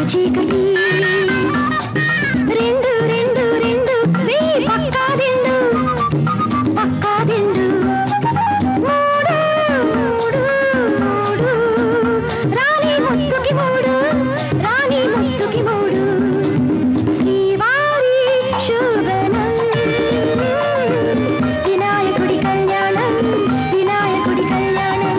చీకటి రెండు రెండు రెండు వెయ్యి పక్కాదిండు పక్కాదిండు మూడు మూడు మూడు రాణి ముత్తుకి మూడు రాణి ముత్తుకి మూడు శ్రీవారి శోభనం వినాయకుడి కళ్యాణం వినాయకుడి కళ్యాణం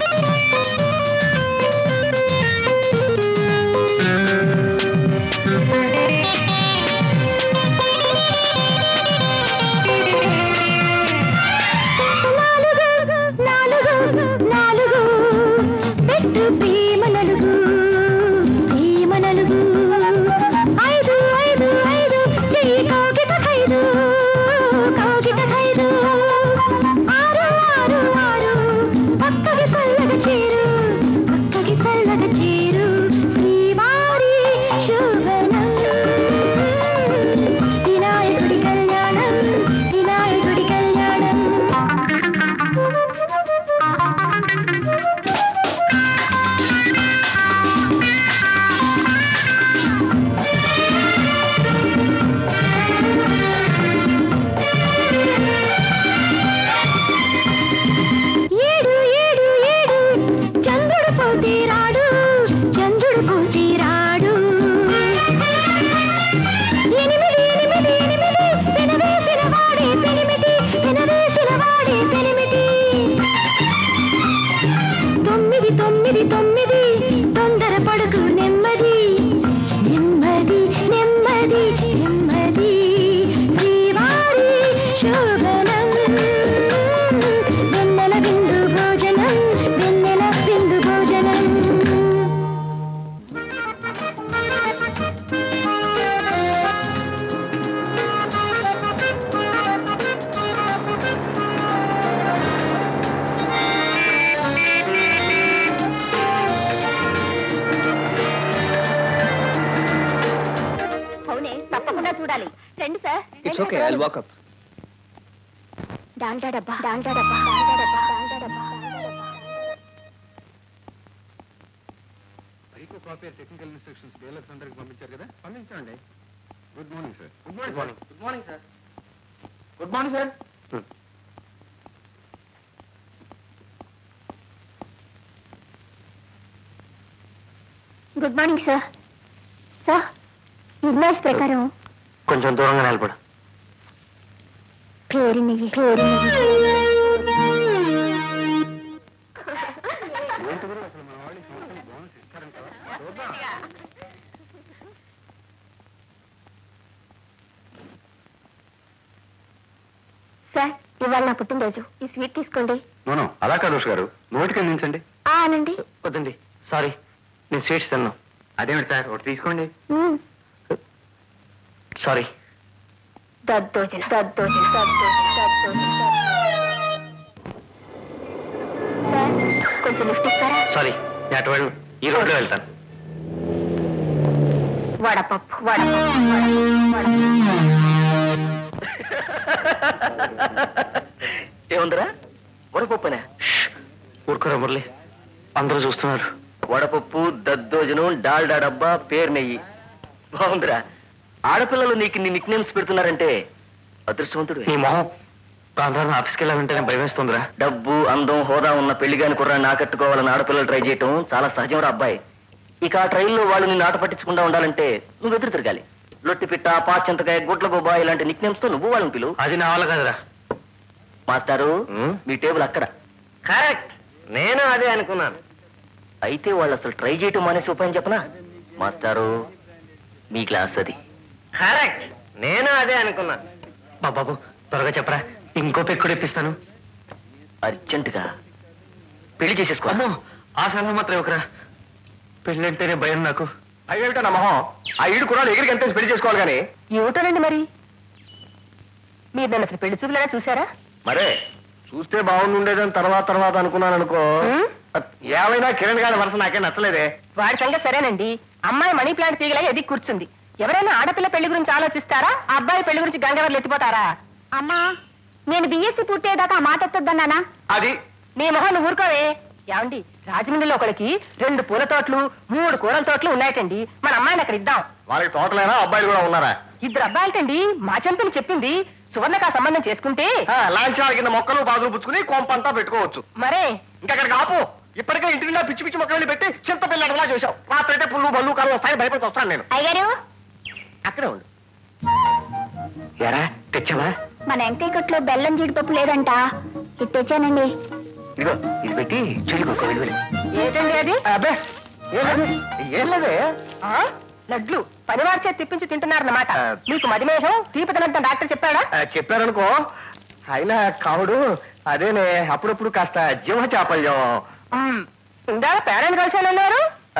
It's okay, I'll walk up. Danda dabba, danda dabba, danda dabba, danda dabba. Rico copy technical instructions DLF under ki పంపించారు కదా పంపించండి. Good morning sir. Good morning. Good morning sir. Good morning sir. Good morning sir. Sir, invoice ప్రకారం కొంచెం దూరంగా నిలబడు. పేరునియ్యి sir, ఇవాళ నా పుట్టినరోజు. ఈ స్వీట్ తీసుకోండి. నో అలా కాదు గారు, నోటికి అందించండి. అనండి. వద్దండి, సారీ, నేను స్వీట్స్ తిన్నాను. అదేమిటి సార్, ఒకటి తీసుకోండి. సారీ. దద్దోజన కొంచెం లిఫ్ట్ ఇస్తారా? సారీ, నేను అటు వెళ్ళను, ఈ రోడ్లో వెళ్తాను. వడపప్పు ఏముందిరా, వడపప్పునే? ఊరుకోరా మురళి, అందరూ చూస్తున్నారు. వడపప్పు, దద్దోజనం, డాల్డా డబ్బా, పేరు నెయ్యి. బాగుందిరా. ఆడపిల్లలు నీకు నీ నిక్ నేమ్స్ పెడుతున్నారంటే అదృష్టవంతుడు. నీ మొహం, ప్రాంతాన్ని ఆఫీస్కి వెళ్ళాలంటే భయం వేస్తుందిరా. డబ్బు, అందం, హోదా ఉన్న పెళ్లిగాని కుర్రాన్ని ఆకట్టుకోవాలని ఆడపిల్లలు ట్రై చేయటం చాలా సహజం రా అబ్బాయి. ఇక ఆ ట్రైల్లో వాళ్ళు నిన్ను ఆట పట్టించకుండా ఉండాలంటే నువ్వు ఎదురు తిరగాలి. లొట్టిపిట్ట, పాచింతకాయ, గుడ్ల గోబా ఇలాంటి నిక్ నేమ్స్ తో నువ్వు వాళ్ళని పిలువు. అది నా వల్ల కదరా. మాస్టారు, మీ టేబుల్ అక్కడ. కరెక్ట్, నేను అదే అనుకున్నాను. అయితే వాళ్ళు అసలు ట్రై చేయటం మానేసి ఉపాయం చెప్పనా? మాస్టారు, మీ క్లాస్ అది. కరెక్ట్, నేను అదే అనుకున్నాను. బాబు త్వరగా చెప్పరా, ఇంకో పెక్కుడు ఇప్పిస్తాను. అర్జెంటుగా పెళ్లి చేసేసుకో. ఆ సలహా మాత్రం ఒకరా, పెళ్లి అంటేనే భయం నాకు. అయ్యేమిటా నా మొహం, ఆ ఈడు కూడా ఎగిరికి ఎంత పెళ్లి చేసుకోవాలి కానీ. ఏమిటోనండి మరి, మీరు నన్ను అసలు పెళ్లి చూపులేనా చూసారా? మరే చూస్తే బాగుండుండేదని తర్వాత అనుకున్నాను అనుకో. ఏమైనా కిరణ్ గారి వరుస నాకే నచ్చలేదే. వాడి సంగతి సరేనండి, అమ్మాయి మనీ ప్లాంట్ తీగలా ఎదిగి కూర్చుంది. ఎవరైనా ఆడపిల్ల పెళ్లి గురించి ఆలోచిస్తారా? ఆ అబ్బాయి పెళ్లి గురించి గంగవర్లు ఎత్తిపోతారా? అమ్మా, నేను బిఎస్సీ పూర్తయ్యేదాకా ఆ మాట ఎత్తొద్దన్నానా? అది నీ మొహం నువ్వు ఊరుకోవే. ఏమండి రాజమండ్రిలో ఒకరికి 2 పూల తోటలు 3 కూరల తోటలు ఉన్నాయటండి. మన అమ్మాయిని అక్కడ ఇద్దాం. వాళ్ళకి తోటలేనా, అబ్బాయిలు కూడా ఉన్నారా? 2 అబ్బాయిలటండి. మా చెంతని చెప్పింది. సువర్ణక సంబంధం చేసుకుంటే లాంఛనాల కింద మొక్కలు బాగులు పుచ్చుకుని కొంపంతా పెట్టుకోవచ్చు. మరే ఇంకా అక్కడికి ఆపు. ఇప్పటికే ఇంటి నిండా పిచ్చి పిచ్చి మొక్కలు పెట్టి చింత పిల్లడలా చేశావు. రాత్రైతే పుల్లు బల్లు కళ్ళు వస్తాయని భయపడి వస్తాను నేను. అయ్యారు అక్కడే ఉండు. ఎరా తెచ్చావా? మన ఎంకై కొట్లో బెల్లం జీడిపప్పు లేదంట, ఇది తెచ్చానండి. ఇదిగో ఇది పెట్టి చెల్లికొక వెళ్ళి. ఏంటండి అది? అబ్బే ఏం లేదే. లడ్లు పనివారి చేతి తిప్పించి తింటున్నారన్నమాట. మీకు మధుమేహం తీపిదనంత డాక్టర్ చెప్పాడా? చెప్పారనుకో. అయినా కావుడు అదేనే అప్పుడప్పుడు కాస్త జీవ చాపల్యం. ఇందా పేరెంట్ కలిసానన్నారు.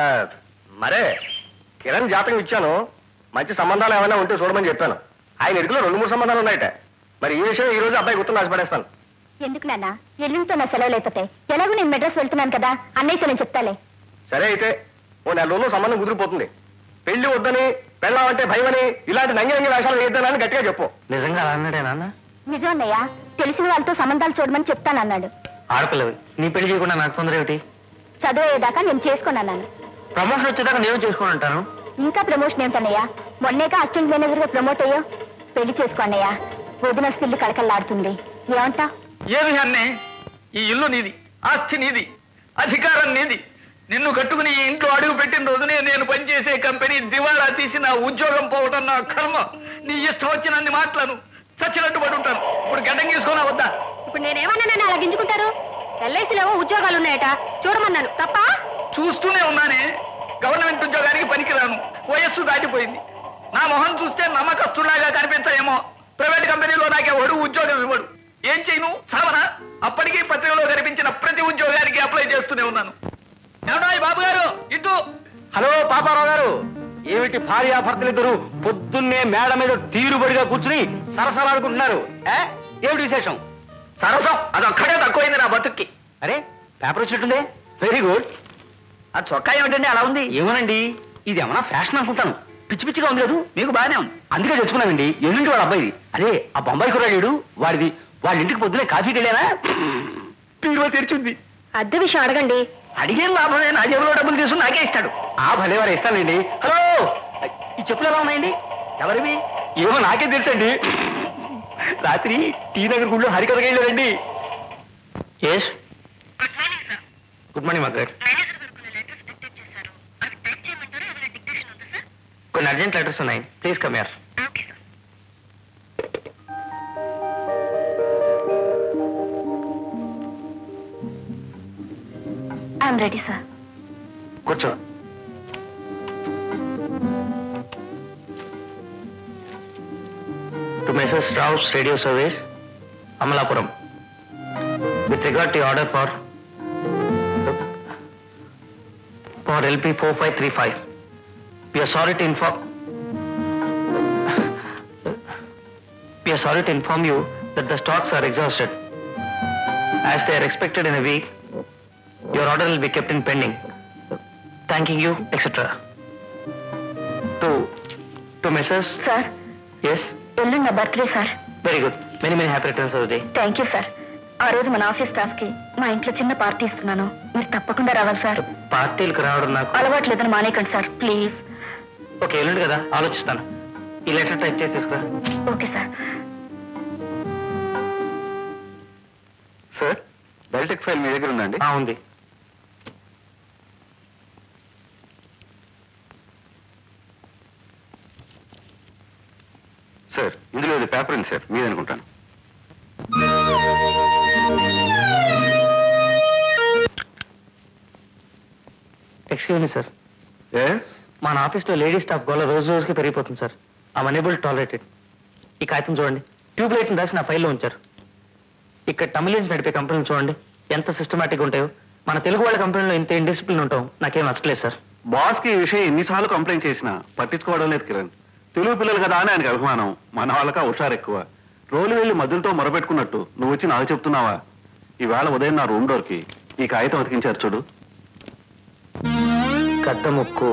మరే కిరణ్ జాతకం ఇచ్చాను. మంచి సంబంధాలు ఏమైనా ఉంటే చూడమని చెప్పాను. ఆయన ఇరుకులో 2-3 సంబంధాలు ఉన్నాయట. మరి ఈ విషయం ఈ రోజు అబ్బాయి గుర్తు రాసిపడేస్తాను. ఎందుకు నాన్న, ఎల్లుండితో నా సెలవులు అయిపోతాయి. ఎలాగో నేను మెడ్రాస్ వెళ్తున్నాను కదా, అన్నయ్యతో నేను చెప్తాలే. సరే అయితే ఓ 4 రోజుల్లో సంబంధం కుదిరిపోతుంది. పెళ్లి వద్దని, పెళ్ళామంటే భయమని, ఇలాంటి నంగి వేషాలు వేద్దానని గట్టిగా చెప్పు. నిజంగా అలా అన్నాడే నాన్న? నిజం అన్నయ్య, తెలిసిన వాళ్ళతో సంబంధాలు చూడమని చెప్తానన్నాడు. ఆడపిల్లవి నీ పెళ్లి చేయకుండా నాకు తొందర ఏమిటి? చదువు అయ్యేదాకా నేను చేసుకున్నాను. ప్రమోషన్ వచ్చేదాకా నేను చేసుకుని ఉంటాను. ఇంకా ప్రమోషన్ ఏమిటన్నయ్య? మొన్నేగా అసిస్టెంట్ మేనేజర్ గా ప్రమోట్ అయ్యో. పెళ్లి చేసుకో అన్నయ్య, వదిన స్కిల్లు కళకళలాడుతుంది. ఏమంటా? ఏమి అన్నే, ఈ ఇల్లు నీది, ఆస్తి నీది, అధికారం నీది. నిన్ను కట్టుకుని ఈ ఇంట్లో అడుగు పెట్టిన రోజునే నేను పనిచేసే కంపెనీ దివాళా తీసి నా ఉద్యోగం పోవటం నా కర్మ. నీ ఇష్టం వచ్చినన్ని మాటలను చచ్చినట్టు పడి ఉంటాను. ఇప్పుడు గడ్డం గీసుకోనా వద్దా? ఇప్పుడు నేనేమన్నా నన్ను అలా గింజుకుంటారు? ఎల్ఐసిలో ఉద్యోగాలు ఉన్నాయట, చూడమన్నాను. తప్ప? చూస్తూనే ఉన్నానే. గవర్నమెంట్ ఉద్యోగానికి పనికిరాను, వయస్సు దాటిపోయింది. నా మొహం చూస్తే నమ్మకస్తులాగా కనిపించాయేమో. ప్రైవేట్ కంపెనీలో నాకే ఒడు ఉద్యోగం ఇవ్వడు. ఏం చేయను, సావనా? అప్పటికీ పత్రికలో కనిపించిన ప్రతి ఉద్యోగానికి అప్లై చేస్తూనే ఉన్నాను. బాబు గారు ఇటు. హలో పాపారావు గారు, ఏమిటి భార్యాభర్తలిద్దరు పొద్దున్నే మేడ మీద తీరుబడిగా కూర్చుని సరసలాడుకుంటున్నారు? ఏమిటి విశేషం? సరసం అదొక్కడే తక్కువైంది నా బతుక్కి. అరే పేపర్ వచ్చినట్టుందే. Very good. ఆ చొక్కా ఏమిటండి అలా ఉంది? ఏమోనండి, ఇది ఏమన్నా ఫ్యాషన్ అనుకుంటాను. పిచ్చి పిచ్చిగా ఉంది లేదు? మీకు బాగానే ఉంది. అందుకే తెచ్చుకున్నానండి. ఎల్లుంటి వాడు అబ్బాయి. అదే ఆ బొంబాయి కుర్రాడు వాడిది. వాళ్ళ ఇంటికి పొద్దునే కాఫీకి వెళ్ళానా పీరువా తెరిచింది. అద్దె విషయం అడగండి. అడిగే లాభమే, నా జేబులో డబ్బులు తీసుకుని నాకే ఇస్తాడు. ఆ భలేవారు ఇస్తానండి. హలో, ఈ చెప్పులు ఎలా ఉన్నాయండి? ఎవరివి? ఏమో నాకే తెలుసండి. రాత్రి టీ నగర్ గుళ్ళు హరికథగా వెళ్ళారండి. Yes good morning Margaret. కొన్ని అర్జెంట్ లెటర్స్ ఉన్నాయి, please come here. I'm ready sir. కూర్చో. To messrs Rao's radio service, Amalapuram. With regard to order for LP 4535, we are sorry to inform you that the stocks are exhausted. As they are expected in a week, your order will be kept in pending. Thanking you, etc. To Mrs. సార్, Yes? ఎల్లుండి నా birthday sir. Very good. Many happy returns of the day. Thank you sir. ఆ రోజు మన office staff కి మా ఇంట్లో చిన్న పార్టీ ఇస్తున్నాను, మీరు తప్పకుండా రావాలి సార్. పార్టీలకు రావడం నాకు అలవాట్లేదని మానేకండి సార్, ప్లీజ్. ఓకే, ఎల్లుండి కదా, ఆలోచిస్తాను. ఈ లెటర్ టైప్ చేసి తీసుకురా. Okay sir. Sir, biotech file మీ దగ్గర ఉందండి? ఉంది. సార్, ఇందులో ఇది పేపర్ ఉంది సార్, మీదనుకుంటాను. Excuse me sir, yes. మన ఆఫీస్లో లేడీ స్టాఫ్ గోళ రోజు రోజుకి పెరిగిపోతుంది sir. I'm unable tolerate it. ఈ కాగితం చూడండి, ట్యూబ్ లైట్ని రాసి నా ఫైల్లో ఉంచారు. ఇక్కడ టమిలియన్స్ నడిపే కంపెనీలు చూడండి ఎంత సిస్టమేటిక్గా ఉంటాయో. మన తెలుగు వాళ్ళ కంపెనీలో ఇంత ఇండిసిప్లిన్ ఉంటాం నాకేం నచ్చలేదు సార్. బాస్కి ఈ విషయం ఎన్నిసార్లు కంప్లైంట్ చేసినా పట్టించుకోవడం లేదు కిరణ్. తెలుగు పిల్లలు కదా అని ఆయనకు అభిమానం, మన వాళ్ళకా హుషారు ఎక్కువ. రోలు వెళ్ళి మధ్యలతో మొరపెట్టుకున్నట్టు నువ్వు వచ్చి నాకు చెప్తున్నావా? ఈవేళ ఉదయం నా రూమ్ డోర్కి ఈ కాగితం అతికించారు చూడు. గద్ద ముక్కు.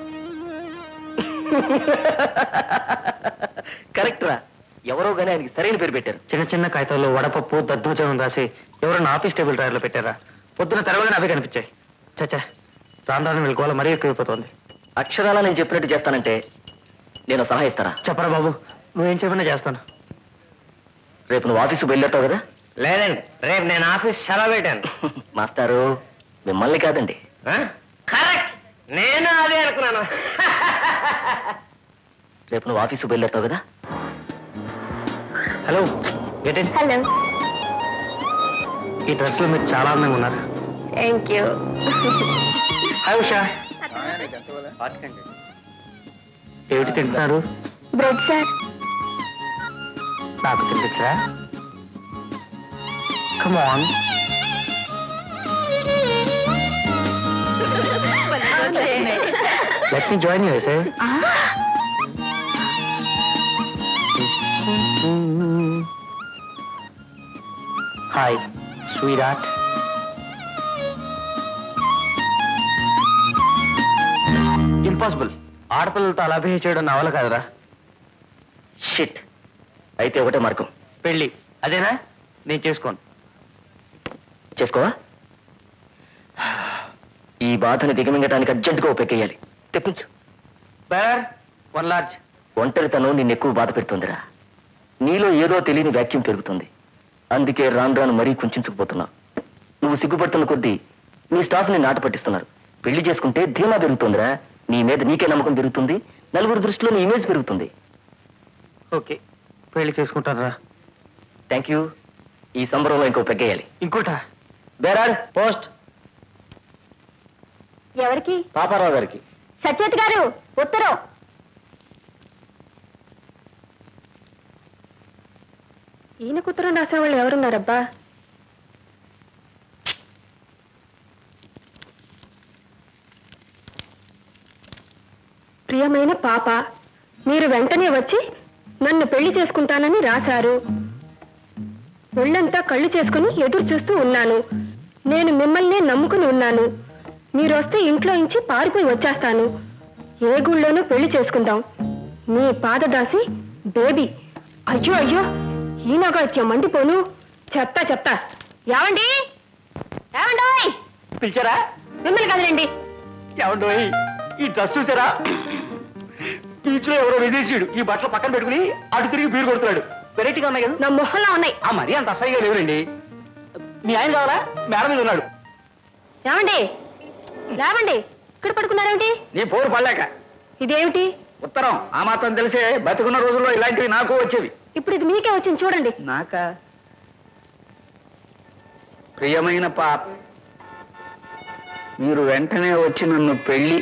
కరెక్ట్ రా, ఎవరో గానీ ఆయనకి సరైన పేరు పెట్టారు. చిన్న చిన్న కాగితాల్లో వడపప్పు దద్దోజనం రాసి ఎవరైనా ఆఫీస్ టేబుల్ డ్రాయర్లో పెట్టారా? పొద్దున తెరవగానే అవే కనిపించాయి. చచ్చా, రాను వెళ్ళుకోవాలి, మరీ ఎక్కువైపోతుంది. అక్షరాలా నేను చెప్పినట్టు చేస్తానంటే నేను సలహా ఇస్తారా? చెప్పరా బాబు, నువ్వేం చెప్పినా చేస్తాను. రేపు నువ్వు ఆఫీసు బయలుదేరుతావు కదా? లేదండి, రేపు నేను ఆఫీస్ సెలవు పెట్టాను. మాస్టారు, మిమ్మల్ని కాదండి. కరెక్ట్, నేను అదే అనుకున్నాను. రేపు నువ్వు ఆఫీసు బయలుదేరుతావు కదా? Hello, hello. ఈ డ్రెస్ లో మీరు చాలా అందంగా ఉన్నారు. Thank you. హాయ్ ఉషా. ఏమిటి తింటున్నారు? Bread sir. నాకు తినిపించరా? Come on. Let me join you sir. Hi sweetheart. Impossible, ఆడపిల్లలతో అలా బిహేవ్ చేయడం నా వల్ల కాదురా. షిట్. అయితే ఒకటే మార్గం, పెళ్ళి. అదేనా? నేను చేసుకోను. చేసుకోవా? ఈ బాధను దిగమింగటానికి అర్జెంటుగా ఉపయోగేయాలి. తెప్పించు. Bear 1 large. ఒంటరితనం నిన్ను ఎక్కువ బాధ పెడుతుందిరా. నీలో ఏదో తెలియని వ్యాక్యూమ్ పెరుగుతుంది. అందుకే రాను మరీ కుంచుకుపోతున్నావు. నువ్వు సిగ్గుపడుతున్న కొద్దీ నీ స్టాఫ్ ని నాట పట్టిస్తున్నారు. పెళ్లి చేసుకుంటే ధీమా పెరుగుతుందిరా. నీ మీద నీకే నమ్మకం పెరుగుతుంది, నలుగురు దృష్టిలో నీ ఇమేజ్ పెరుగుతుంది. ఓకే, పెళ్లి చేసుకుంటారా? Thank you. ఈ సంబరంలో ఇంకో పెగ్గేయాలి. ఇంకోట? బేరార్ పోస్ట్. ఎవరికి? పాపారావు గారికి. సత్యవతి గారు ఉత్తరం. ఈయనకు ఉత్తరం రాసేవాళ్ళు ఎవరున్నారబ్బా? ప్రియమైన పాప, మీరు వెంటనే వచ్చి నన్ను పెళ్లి చేసుకుంటానని రాశారు. ఒళ్ళంతా కళ్ళు చేసుకుని ఎదురు చూస్తూ ఉన్నాను. నేను మిమ్మల్నే నమ్ముకుని ఉన్నాను. మీరు వస్తే ఇంట్లో నుంచి పారిపోయి వచ్చేస్తాను. ఏ గుళ్ళోనూ పెళ్లి చేసుకుందాం. మీ పాదదాసి బేబీ. అయ్యో అయ్యో, ఈనాగాత్యం మండిపోను. చెప్తా. ఏమండి? ఏమండోయ్? పిలిచారా? మిమ్మల్ని కదలండి. ఏమండోయ్, ఈ డ్రెస్ చూసారా? బీచ్ లో ఎవరో విదేశీయుడు ఈ బట్టలు పక్కన పెట్టుకుని అటు తిరిగి బీరు కొడుతున్నాడు. వెరైటీగా ఉన్నాయి కదా? నా మొహంలో ఉన్నాయి. మరీ అంత అసహ్యంగా లేవులండి. మీ ఆయన కావాలా? మేడ మీద ఉన్నాడు. ఏమండి? లేవండి, ఇక్కడ పడుకున్నారేమిటి? నీ పోరు పడలేక. ఇదేమిటి? ఉత్తరం. ఆ మాత్రం తెలిసే బతుకున్న రోజుల్లో ఇలాంటివి నాకు వచ్చేవి. ఇప్పుడు ఇది మీకే వచ్చింది చూడండి. నాకా? ప్రియమైన పాప, మీరు వెంటనే వచ్చి నన్ను పెళ్లి.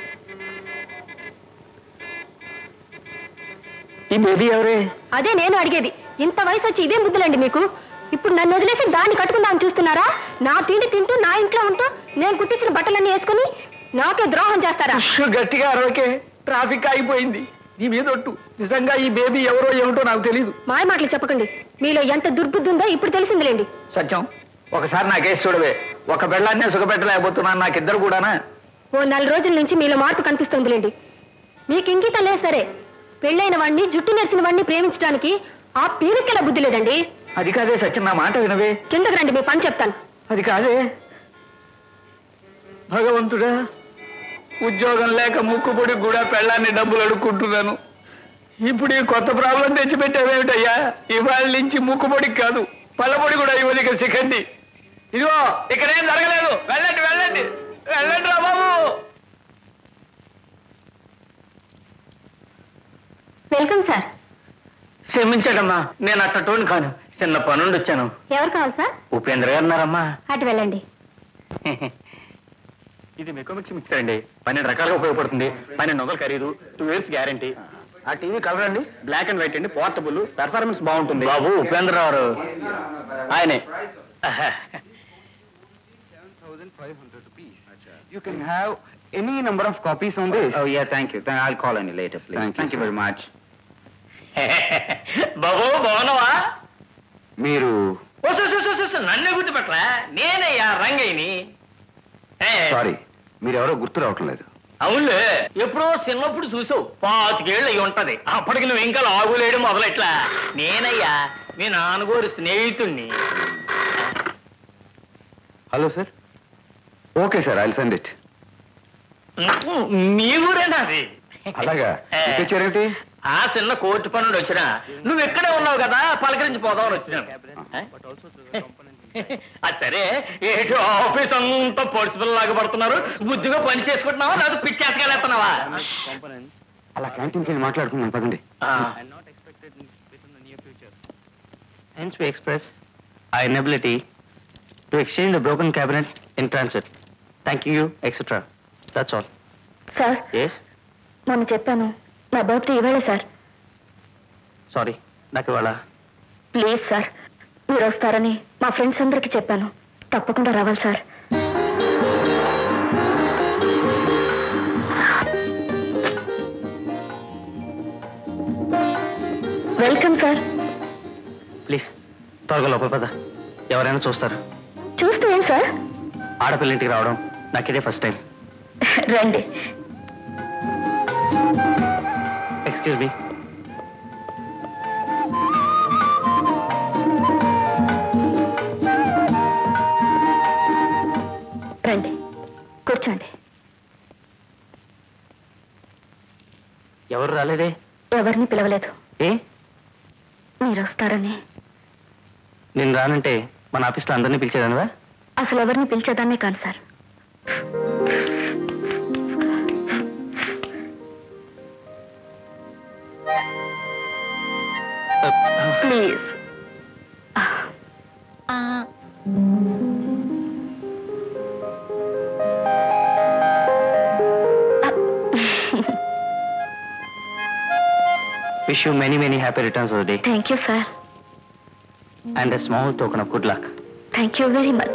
ఈ బేబీ ఎవరే? అదే నేను అడిగేది. ఇంత వయసు వచ్చి ఇదేం బుద్ధులండి మీకు? ఇప్పుడు నన్ను వదిలేసి దాన్ని కట్టుకుందామని చూస్తున్నారా? నా తిండి తింటూ నా ఇంట్లో ఉంటూ నేను కుట్టించిన బట్టలన్నీ వేసుకుని నాకే ద్రోహం చేస్తారా? గట్టిగా అరవకే, ట్రాఫిక్ ఆగిపోయింది. నీ మీదొట్టు. నిజంగా ఈ బేబీ ఎవరో ఏమిటో నాకు తెలియదు. మాయ మాటలు చెప్పకండి. మీలో ఎంత దుర్బుద్ధి ఉందో ఇప్పుడు తెలిసిందిలేండి. సత్యం, ఒకసారి నా కేసు చూడవే. ఒక బెళ్ళాన్నే సుఖపెట్టలేకపోతున్నాను. నాకిద్దరు కూడానా? ఓ 4 రోజుల నుంచి మీలో మార్పు కనిపిస్తుందిలేండి. మీకు ఇంగితం లేదు సరే, పెళ్ళైన వాడిని జుట్టు నెరిసిన వాడిని ప్రేమించడానికి ఆ పీరికెలా బుద్ధి లేదండి. అది కాదే సత్యం, నా మాట వినవే. కిందకు రండి, మీ పని చెప్తాను. అది కాదే. భగవంతుడా, ఉద్యోగం లేక ముక్కుపొడి కూడా పెళ్ళాన్ని డబ్బులు అడుక్కుంటున్నాను. ఇప్పుడు ఈ కొత్త ప్రాబ్లం తెచ్చిపెట్టావేమిటయ్యా? ఇవాళ నుంచి ముక్కుపొడికి కాదు, పళ్ళపొడి కూడా ఇవ్వదు. సికండి. ఇదిగో ఇక్కడేం జరగలేదు. వెళ్ళండి వెళ్ళండి వెళ్ళండి రా బాబు. Welcome sir. క్షమించడమ్మా, నేను అట్టటోని కాను. చిన్న పనుండి వచ్చాను. ఎవరు కావాలి సార్? ఉపేంద్ర గారు ఉన్నారమ్మా. అటు వెళ్ళండి. ఇది మెకోమిక్స్ మిక్సర్ అండి. 12 రకాలుగా ఉపయోగపడుతుంది. 12 నొగలు ఖరీదు, 2 years గ్యారంటీ. ఆ టీవీ కలర్ అండి, బ్లాక్ అండ్ వైట్ అండి, పోర్టబుల్, పెర్ఫార్మెన్స్ బాగుంటుంది. బాబు ఉపేంద్ర గారు ఆయనే. 7,500 rupees. You can have any number of copies on this. Oh yeah, thank you. I'll call on you later, please. Thank you very much. బాబు బాగున్నావా? మీరు నన్నే గుర్తుపెట్టరా? నేనయ్యా రంగయ్యని. Sorry, మీరెవరో గుర్తు రావట్లేదు. అవునులే, ఎప్పుడో చిన్నప్పుడు చూసావు. 25 ఏళ్ళు అయి ఉంటది. అప్పటికి నువ్వు ఇంకా లాగులేయడం మొదలెట్లా. నేనయ్యా మీ నాన్నగోరు స్నేహితుణ్ణి. Hello sir, okay sir I send it. మీ ఊరేనా అది? అలాగా తెచ్చారేమిటి? ఆ చిన్న కోర్టు పనులు వచ్చినా నువ్వు ఎక్కడే ఉన్నావు కదా, పలకరించి పోదామని వచ్చినాను. అది సరే, ఏంటి ఆఫీస్ అంతా పొడిచి పిల్లలాగా పడుతున్నారు? బుద్ధిగా పని చేసుకుంటున్నావా లేదా పిచ్చేసుకెళ్ళేస్తున్నావా? అలా క్యాంటీన్కి వెళ్ళి మాట్లాడుకున్నాను పదండి. Hence we express our inability to exchange the broken cabinet in transit. Thanking you, etc. That's all. Sir, Yes? మొన్న చెప్పాను నా బర్త్డే ఇవాళే సార్. Sorry. నాకు ఇవాళ ప్లీజ్ సార్, మీరు వస్తారని మా ఫ్రెండ్స్ అందరికీ చెప్పాను. తప్పకుండా రావాలి సార్. Welcome sir. ప్లీజ్ త్వరగా లోపల పద, ఎవరైనా చూస్తారు. చూస్తే ఏం సార్? ఆడపిల్ల ఇంటికి రావడం నాకు ఇదే ఫస్ట్ టైం. రండి. Excuse me. రండి, కూర్చోండి. ఎవరు రాలేదే? ఎవరిని పిలవలేదు. ఏ? మీరు వస్తారని. నేను రానంటే మన ఆఫీస్లో అందరినీ పిలిచేదానివా? అసలు ఎవరిని పిలిచేదాన్నే కాను sir. Please. Wish you many, many happy returns of the day. Thank you sir. And a small token of good luck. Thank you very much.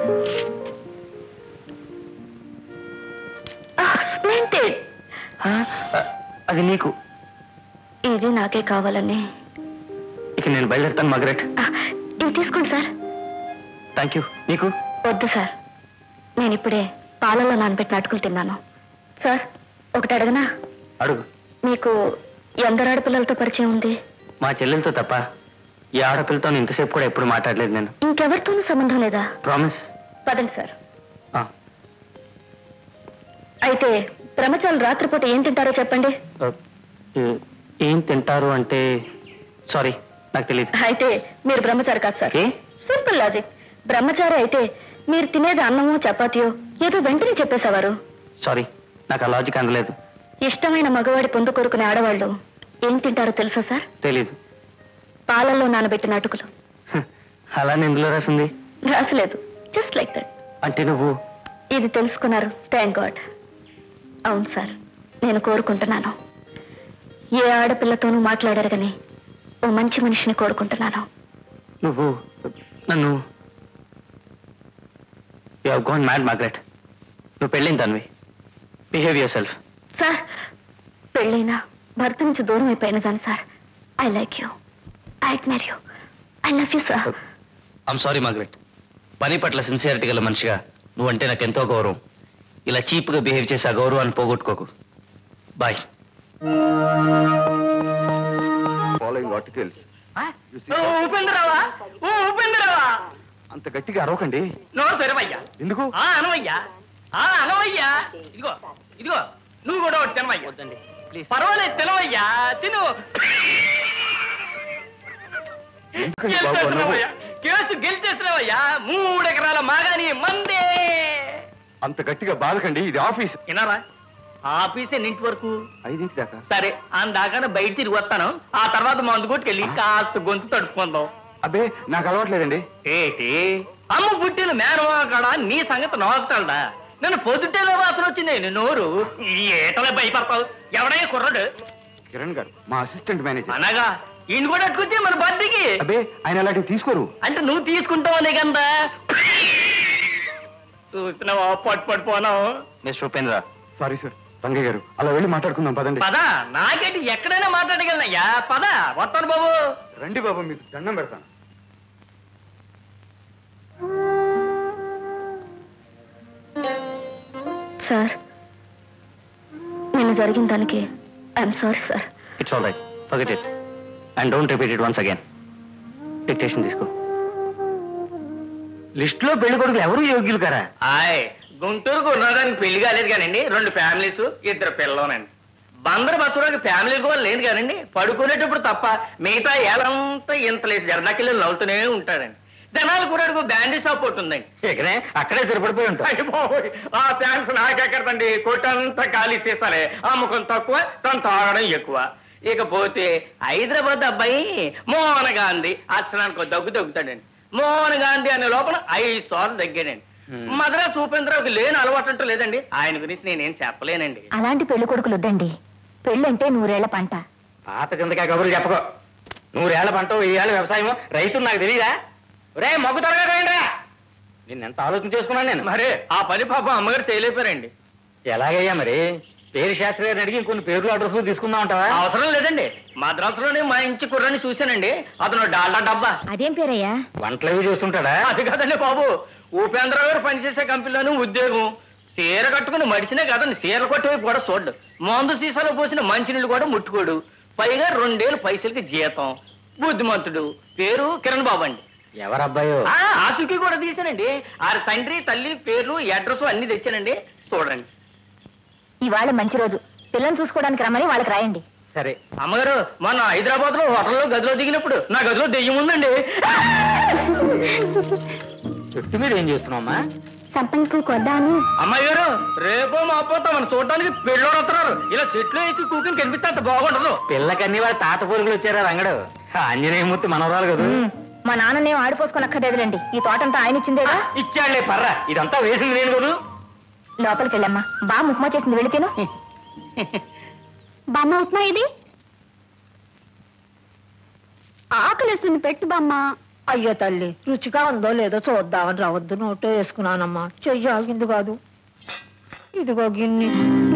Splendid. అది నీకు. ఇది నాకే కావాలని. ఇక నేను బయలుదేరుతాను మార్గరెట్. ఇది తీసుకోండి సార్. Thank you. నీకు? వద్దు సార్, నేను ఇప్పుడే పాలలో నానబెట్టిన అటుకులు తిన్నాను. సార్, ఒకటి అడగనా? అడుగు. మీకు ఎందరు ఆడపిల్లలతో పరిచయం ఉంది? మా చెల్లెలతో తప్ప ఈ ఆడపిల్లతో ఇంతసేపు కూడా ఎప్పుడు మాట్లాడలేదు నేను. ఇంకెవరితోనూ సంబంధం లేదా? ప్రామిస్. పదండి సార్. అయితే బ్రహ్మచారులు రాత్రిపూట ఏం తింటారో చెప్పండి. ఏం తింటారు అంటే సారీ నాకు తెలియదు. అయితే మీరు బ్రహ్మచారి కాదు సార్. Simple logic. బ్రహ్మచారి అయితే మీరు తినేది అన్నమో చపాతీయో ఏదో వెంటనే చెప్పేసేవారు. సారీ, నాకు ఆ లాజిక్ అందలేదు. ఇష్టమైన మగవాడి పొందు కోరుకునే ఆడవాళ్ళు ఏం తింటారో తెలుసా సార్? తెలీదు. పాలల్లో నానబెట్టిన అటుకులు. అలానే ఎందులో రాసింది? రాసలేదు, జస్ట్ లైక్ దట్. అంటే నువ్వు ఇది తెలుసుకున్నారు, థ్యాంక్ గాడ్. అవును సార్, నేను కోరుకుంటున్నాను. ఏ ఆడపిల్లతోనూ మాట్లాడారు కానీ ఓ మంచి మనిషిని కోరుకుంటున్నాను. నువ్వు నన్ను you have gone mad Margaret. నువ్వు పెళ్ళిన దానివి. Behave your self. సార్, పెళ్ళైనా భర్త నుంచి దూరం అయిపోయిన దాన్ని sir. I like you, I admire you, I love you sir. I'm sorry Margaret. పని పట్ల సిన్సియారిటీ గల మనిషిగా నువ్వంటే నాకు ఎంతో గౌరవం. ఇలా చీప్గా బిహేవ్ చేసి ఆ గౌరవాన్ని పోగొట్టుకోకు. బాయ్. Following articles. ఉపేంద్రరావా? ఉపేంద్రరావా? అంత గట్టిగా అరవకండి. నోరు తెరవయ్యా. ఎందుకు? అనవయ్యా, అనవయ్యా. ఇదిగో ఇదిగో, నువ్వు కూడా ఒకటి తినవయ్యా. వద్దండి ప్లీజ్. పర్వాలేదు, తినవయ్యా, తిను. కేసు గెలిచేసినవయ్యా. 3 ఎకరాల మాగాని మందే. అంత గట్టిగా బాధకండి, ఇది ఆఫీస్. వినారా? ఆఫీస్ ఎన్నింటి వరకు? 5 దాకా. సరే, అందాక బయట తిరిగి వస్తాను. ఆ తర్వాత మందు కొట్టుకెళ్ళి కాస్త గొంతు తడుపుకుందాం. అబ్బే, నాకు అలవాట్లేదండి. ఏటి అమ్మ పుట్టిన మేనవా కాడ నీ సంగతి నోకతాడా? నన్ను పొద్దుటేలో వాసన వచ్చింది. నోరు ఏటలే భయపడతావు. ఎవడయ్యా కుర్రాడు? కిరణ్ గారు, మా అసిస్టెంట్ మేనేజర్. అనగా ఈయన కూడా అట్టుకొచ్చి మన బర్త్డేకి. అబ్బే, ఆయన అలాంటివి తీసుకోరు. అంటే నువ్వు తీసుకుంటావనే కదా. చూసినావా పట్టుపడిపోనావు. Mister Upendra. Sorry sir. Rangaiah garu, అలా వెళ్ళి మాట్లాడుకుందాం పదండి. పద, నాకేంటి ఎక్కడైనా మాట్లాడగలనయ్యా. పద, వస్తాను బాబు. రండి బాబు, మీకు దండం పెడతాను. సార్, నేను జరిగిన దానికి I'm sorry sir. It's all right, forget it and don't repeat it once again. Dictation తీసుకో. లిస్ట్ లో పెళ్లి కొడుకులు ఎవరు యోగ్యులు కారా? ఆయ్, గుంటూరుకు ఉన్నదానికి పెళ్లి కాలేదు కానండి, 2 ఫ్యామిలీస్ 2 పిల్లలోనండి. బందరు బస్సులోకి ఫ్యామిలీ కూడా లేదు కానండి, పడుకునేటప్పుడు తప్ప మిగతా ఏలంతా ఇంత లేసి జరదాకిల్లు నవ్వుతూనే ఉంటాడండి. జనాలు కూడా బ్యాండీ షాప్ ఒకటి ఉందండి, ఇకనే అక్కడే తిరపడిపోయి ఉంటాయి. ఆ ఫ్యాన్స్ నాకెక్కడండి, కొట్టంతా ఖాళీ చేసాలే, అమ్మకం తక్కువ తను తాగడం ఎక్కువ. ఇకపోతే హైదరాబాద్ అబ్బాయి మోహన్ గాంధీ అచ్చడానికి దగ్గుతాడండి. మోహన్ గాంధీ అనే లోపల 5 సార్లు దగ్గాడండి. మద్రాసు ఉపేంద్రకి లేని అలవాటు లేదండి, ఆయన గురించి నేనేం చెప్పలేనండి. అలాంటి పెళ్లి కొడుకులు వద్దండి, పెళ్ళంటే 100 ఏళ్ల పంట. పాత కిందకా కబుర్లు చెప్పకో. 100 ఏళ్ల పంట, 1000 ఏళ్ల వ్యవసాయం, రైతులు నాకు తెలియదా? రే మొగ్గు త్వరగా రా, నిన్నెంత ఆలోచన చేసుకున్నాను నేను. మరి ఆ పని పాపం అమ్మగారు చేయలేపారండి. ఎలాగయ్యా మరి? పేరు శాస్త్రి గారిని అడిగి ఇంకొన్ని పేర్లు అడ్రస్లు తీసుకుందాం అంటావా? అవసరం లేదండి, మద్రాసులోనే మా ఇంటి కుర్రాన్ని చూశానండి, అతను డాల్డా డబ్బా. అదేం పేరయ్యా? వంటలవి చూస్తుంటాడా? అది కాదండి బాబు, ఉపేంద్ర గారు పనిచేసే కంపెనీలోనూ ఉద్యోగం. చీర కట్టుకుని మడిసినే కాదండి, చీర కొట్టేవి కూడా చూడ్డు, మందు సీసాలో పోసిన మంచినీళ్ళు కూడా ముట్టుకోడు, పైగా 2 ఏళ్ళు పైసలకి జీతం, బుద్ధిమంతుడు. పేరు కిరణ్ బాబు అండి. ఎవరబ్బాయో? ఆసుకి కూడా తీసానండి, ఆరి తండ్రి తల్లి పేర్లు అడ్రస్ అన్ని తెచ్చానండి, చూడండి. ఇవాళ మంచి రోజు, పిల్లల్ని చూసుకోవడానికి రమ్మని వాళ్ళకి రాయండి. సరే అమ్మగారు, మొన్న హైదరాబాద్ లో హోటల్లో గదిలో దిగినప్పుడు నా గదిలో దెయ్యం ఉందండి. చెట్టు మీద ఏం చేస్తున్నావమ్మా? సంపంగి కొద్దాను. అమ్మాయి గారు, రేపో మాపోతా మనం చూడడానికి పెళ్ళోడు వస్తున్నారు, ఇలా చెట్లు ఎక్కి కూకుని కనిపిస్తే అంత బాగుండదు. పిల్లకన్నీ వాళ్ళ తాత పొరుగులు వచ్చారా రంగడు? ఆంజనేయమూర్తి మనవరాలు కదా. మా నాన్ననేం ఆడిపోసుకునక్కర్లేదులేండి, ఈ తోటంతా ఆయన ఇచ్చిందేగా. ఇచ్చాడులే పర్రా, ఇదంతా వేసింది నేను కదా. లోపలికి వెళ్ళమ్మా, బాగా ఉప్మా చేసింది, వెళితేను. బామ్మ ఉప్మా ఇది ఆకలిస్తుంది, పెట్టు బామ్మ. అయ్యో తల్లి, రుచిగా ఉందో లేదో చూద్దామని రావద్దు, నోట్లో వేసుకున్నానమ్మా, చెయ్యి ఆగింది కాదు. ఇదిగో గిన్నె.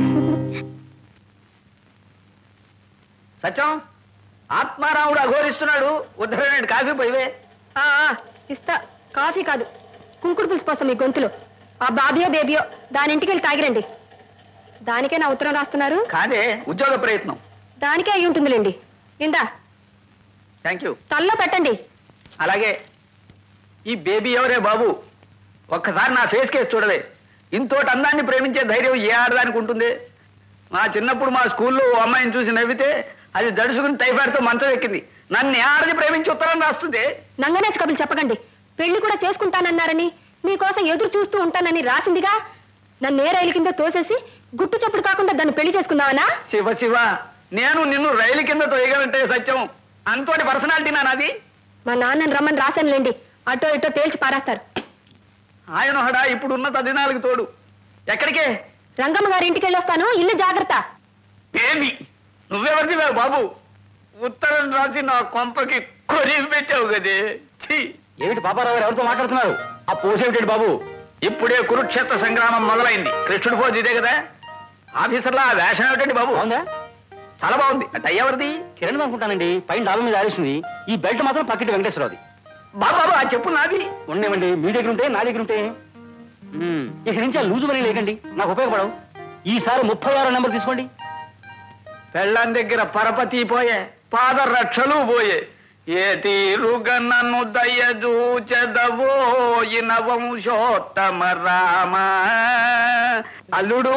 సత్యం, ఆత్మారాముడు అఘోరిస్తున్నాడు, ఉద్ధరణి కాఫీ పోయివే. ఇస్తా. కాఫీ కాదు, కుంకుడు పులుసు పోస్తాం మీ గొంతులో. ఆ బాబియో బేబియో దాని ఇంటికి వెళ్ళి తాగిరండి. దానికే నా ఉత్తరం రాస్తున్నారు? కాదే, ఉద్యోగ ప్రయత్నం. దానికే అయి ఉంటుందిలేండి. ఇందా, థ్యాంక్ యూ. తల్లో పెట్టండి. అలాగే. ఈ బేబీ ఎవరే బాబు? ఒక్కసారి నా ఫేస్ కేసు చూడవే. ఇంతోటి అందాన్ని ప్రేమించే ధైర్యం ఏ ఆడదానికి ఉంటుంది? మా చిన్నప్పుడు మా స్కూల్లో ఓ అమ్మాయిని చూసి నవ్వితే అది దడుసుకుని టైఫాయిడ్తో మంచం ఎక్కింది. నన్ను ఏ ఆడది ప్రేమించి ఉత్తరం రాస్తుంది? నంగనేచ కబులు చెప్పకండి. పెళ్లి కూడా చేసుకుంటానన్నారని, మీకోసం ఎదురు చూస్తూ ఉంటానని రాసిందిగా. నన్ను ఏ రైలు కింద తోసేసి గుట్టు చప్పుడు కాకుండా దాన్ని పెళ్లి చేసుకుందావనా? శివ శివ, నేను నిన్ను రైలు కింద తోయగలంటే సత్యం, అంతోటి పర్సనాలిటీ నాది. మా నాన్నని రమ్మని రాశానులేండి, అటో ఇటో తేల్చి పారేస్తారు. ఆయన హడా ఇప్పుడున్న తదినాలకు తోడు. ఎక్కడికే? రంగమ్మ గారి ఇంటికి వెళ్ళొస్తాను, ఇల్లు జాగ్రత్త. ఏమి నువ్వెవరిది బాబు? ఉత్తరం రాసి నా కొంపకి కొరివి పెట్టావు కదే. ఏమిటి పాపారావు గారు ఎవరితో మాట్లాడుతున్నారు? ఆ పోసేమిటి బాబు? ఇప్పుడే కురుక్షేత్ర సంగ్రామం మొదలైంది. కృష్ణుడు పోజ్ ఇదే కదా. ఆఫీసర్లా ఆ వేషం ఏమిటండి బాబు? అవునా? చాలా బాగుంది. అంటే ఎవరిది? కిరణ్ అనుకుంటానండి, పైన డాబా మీద ఆరేసింది. ఈ బెల్ట్ మాత్రం పక్కిటి వెంకటేశ్వరరావుది. బాబు ఆ చెప్పు నాది. ఉండేవండి, మీ దగ్గర ఉంటే నా దగ్గర ఉంటే. ఇక నుంచి ఆ లూజు మనీ లేకండి, నాకు ఉపయోగపడవు. ఈసారి 36 నెంబర్ తీసుకోండి. పెళ్ళాం దగ్గర పరపతి పోయే, పాదరక్షలు పోయే. ఏ తీరుగా నన్ను దయచూచెదవో ఇన వంశోత్తమ రామ. అల్లుడు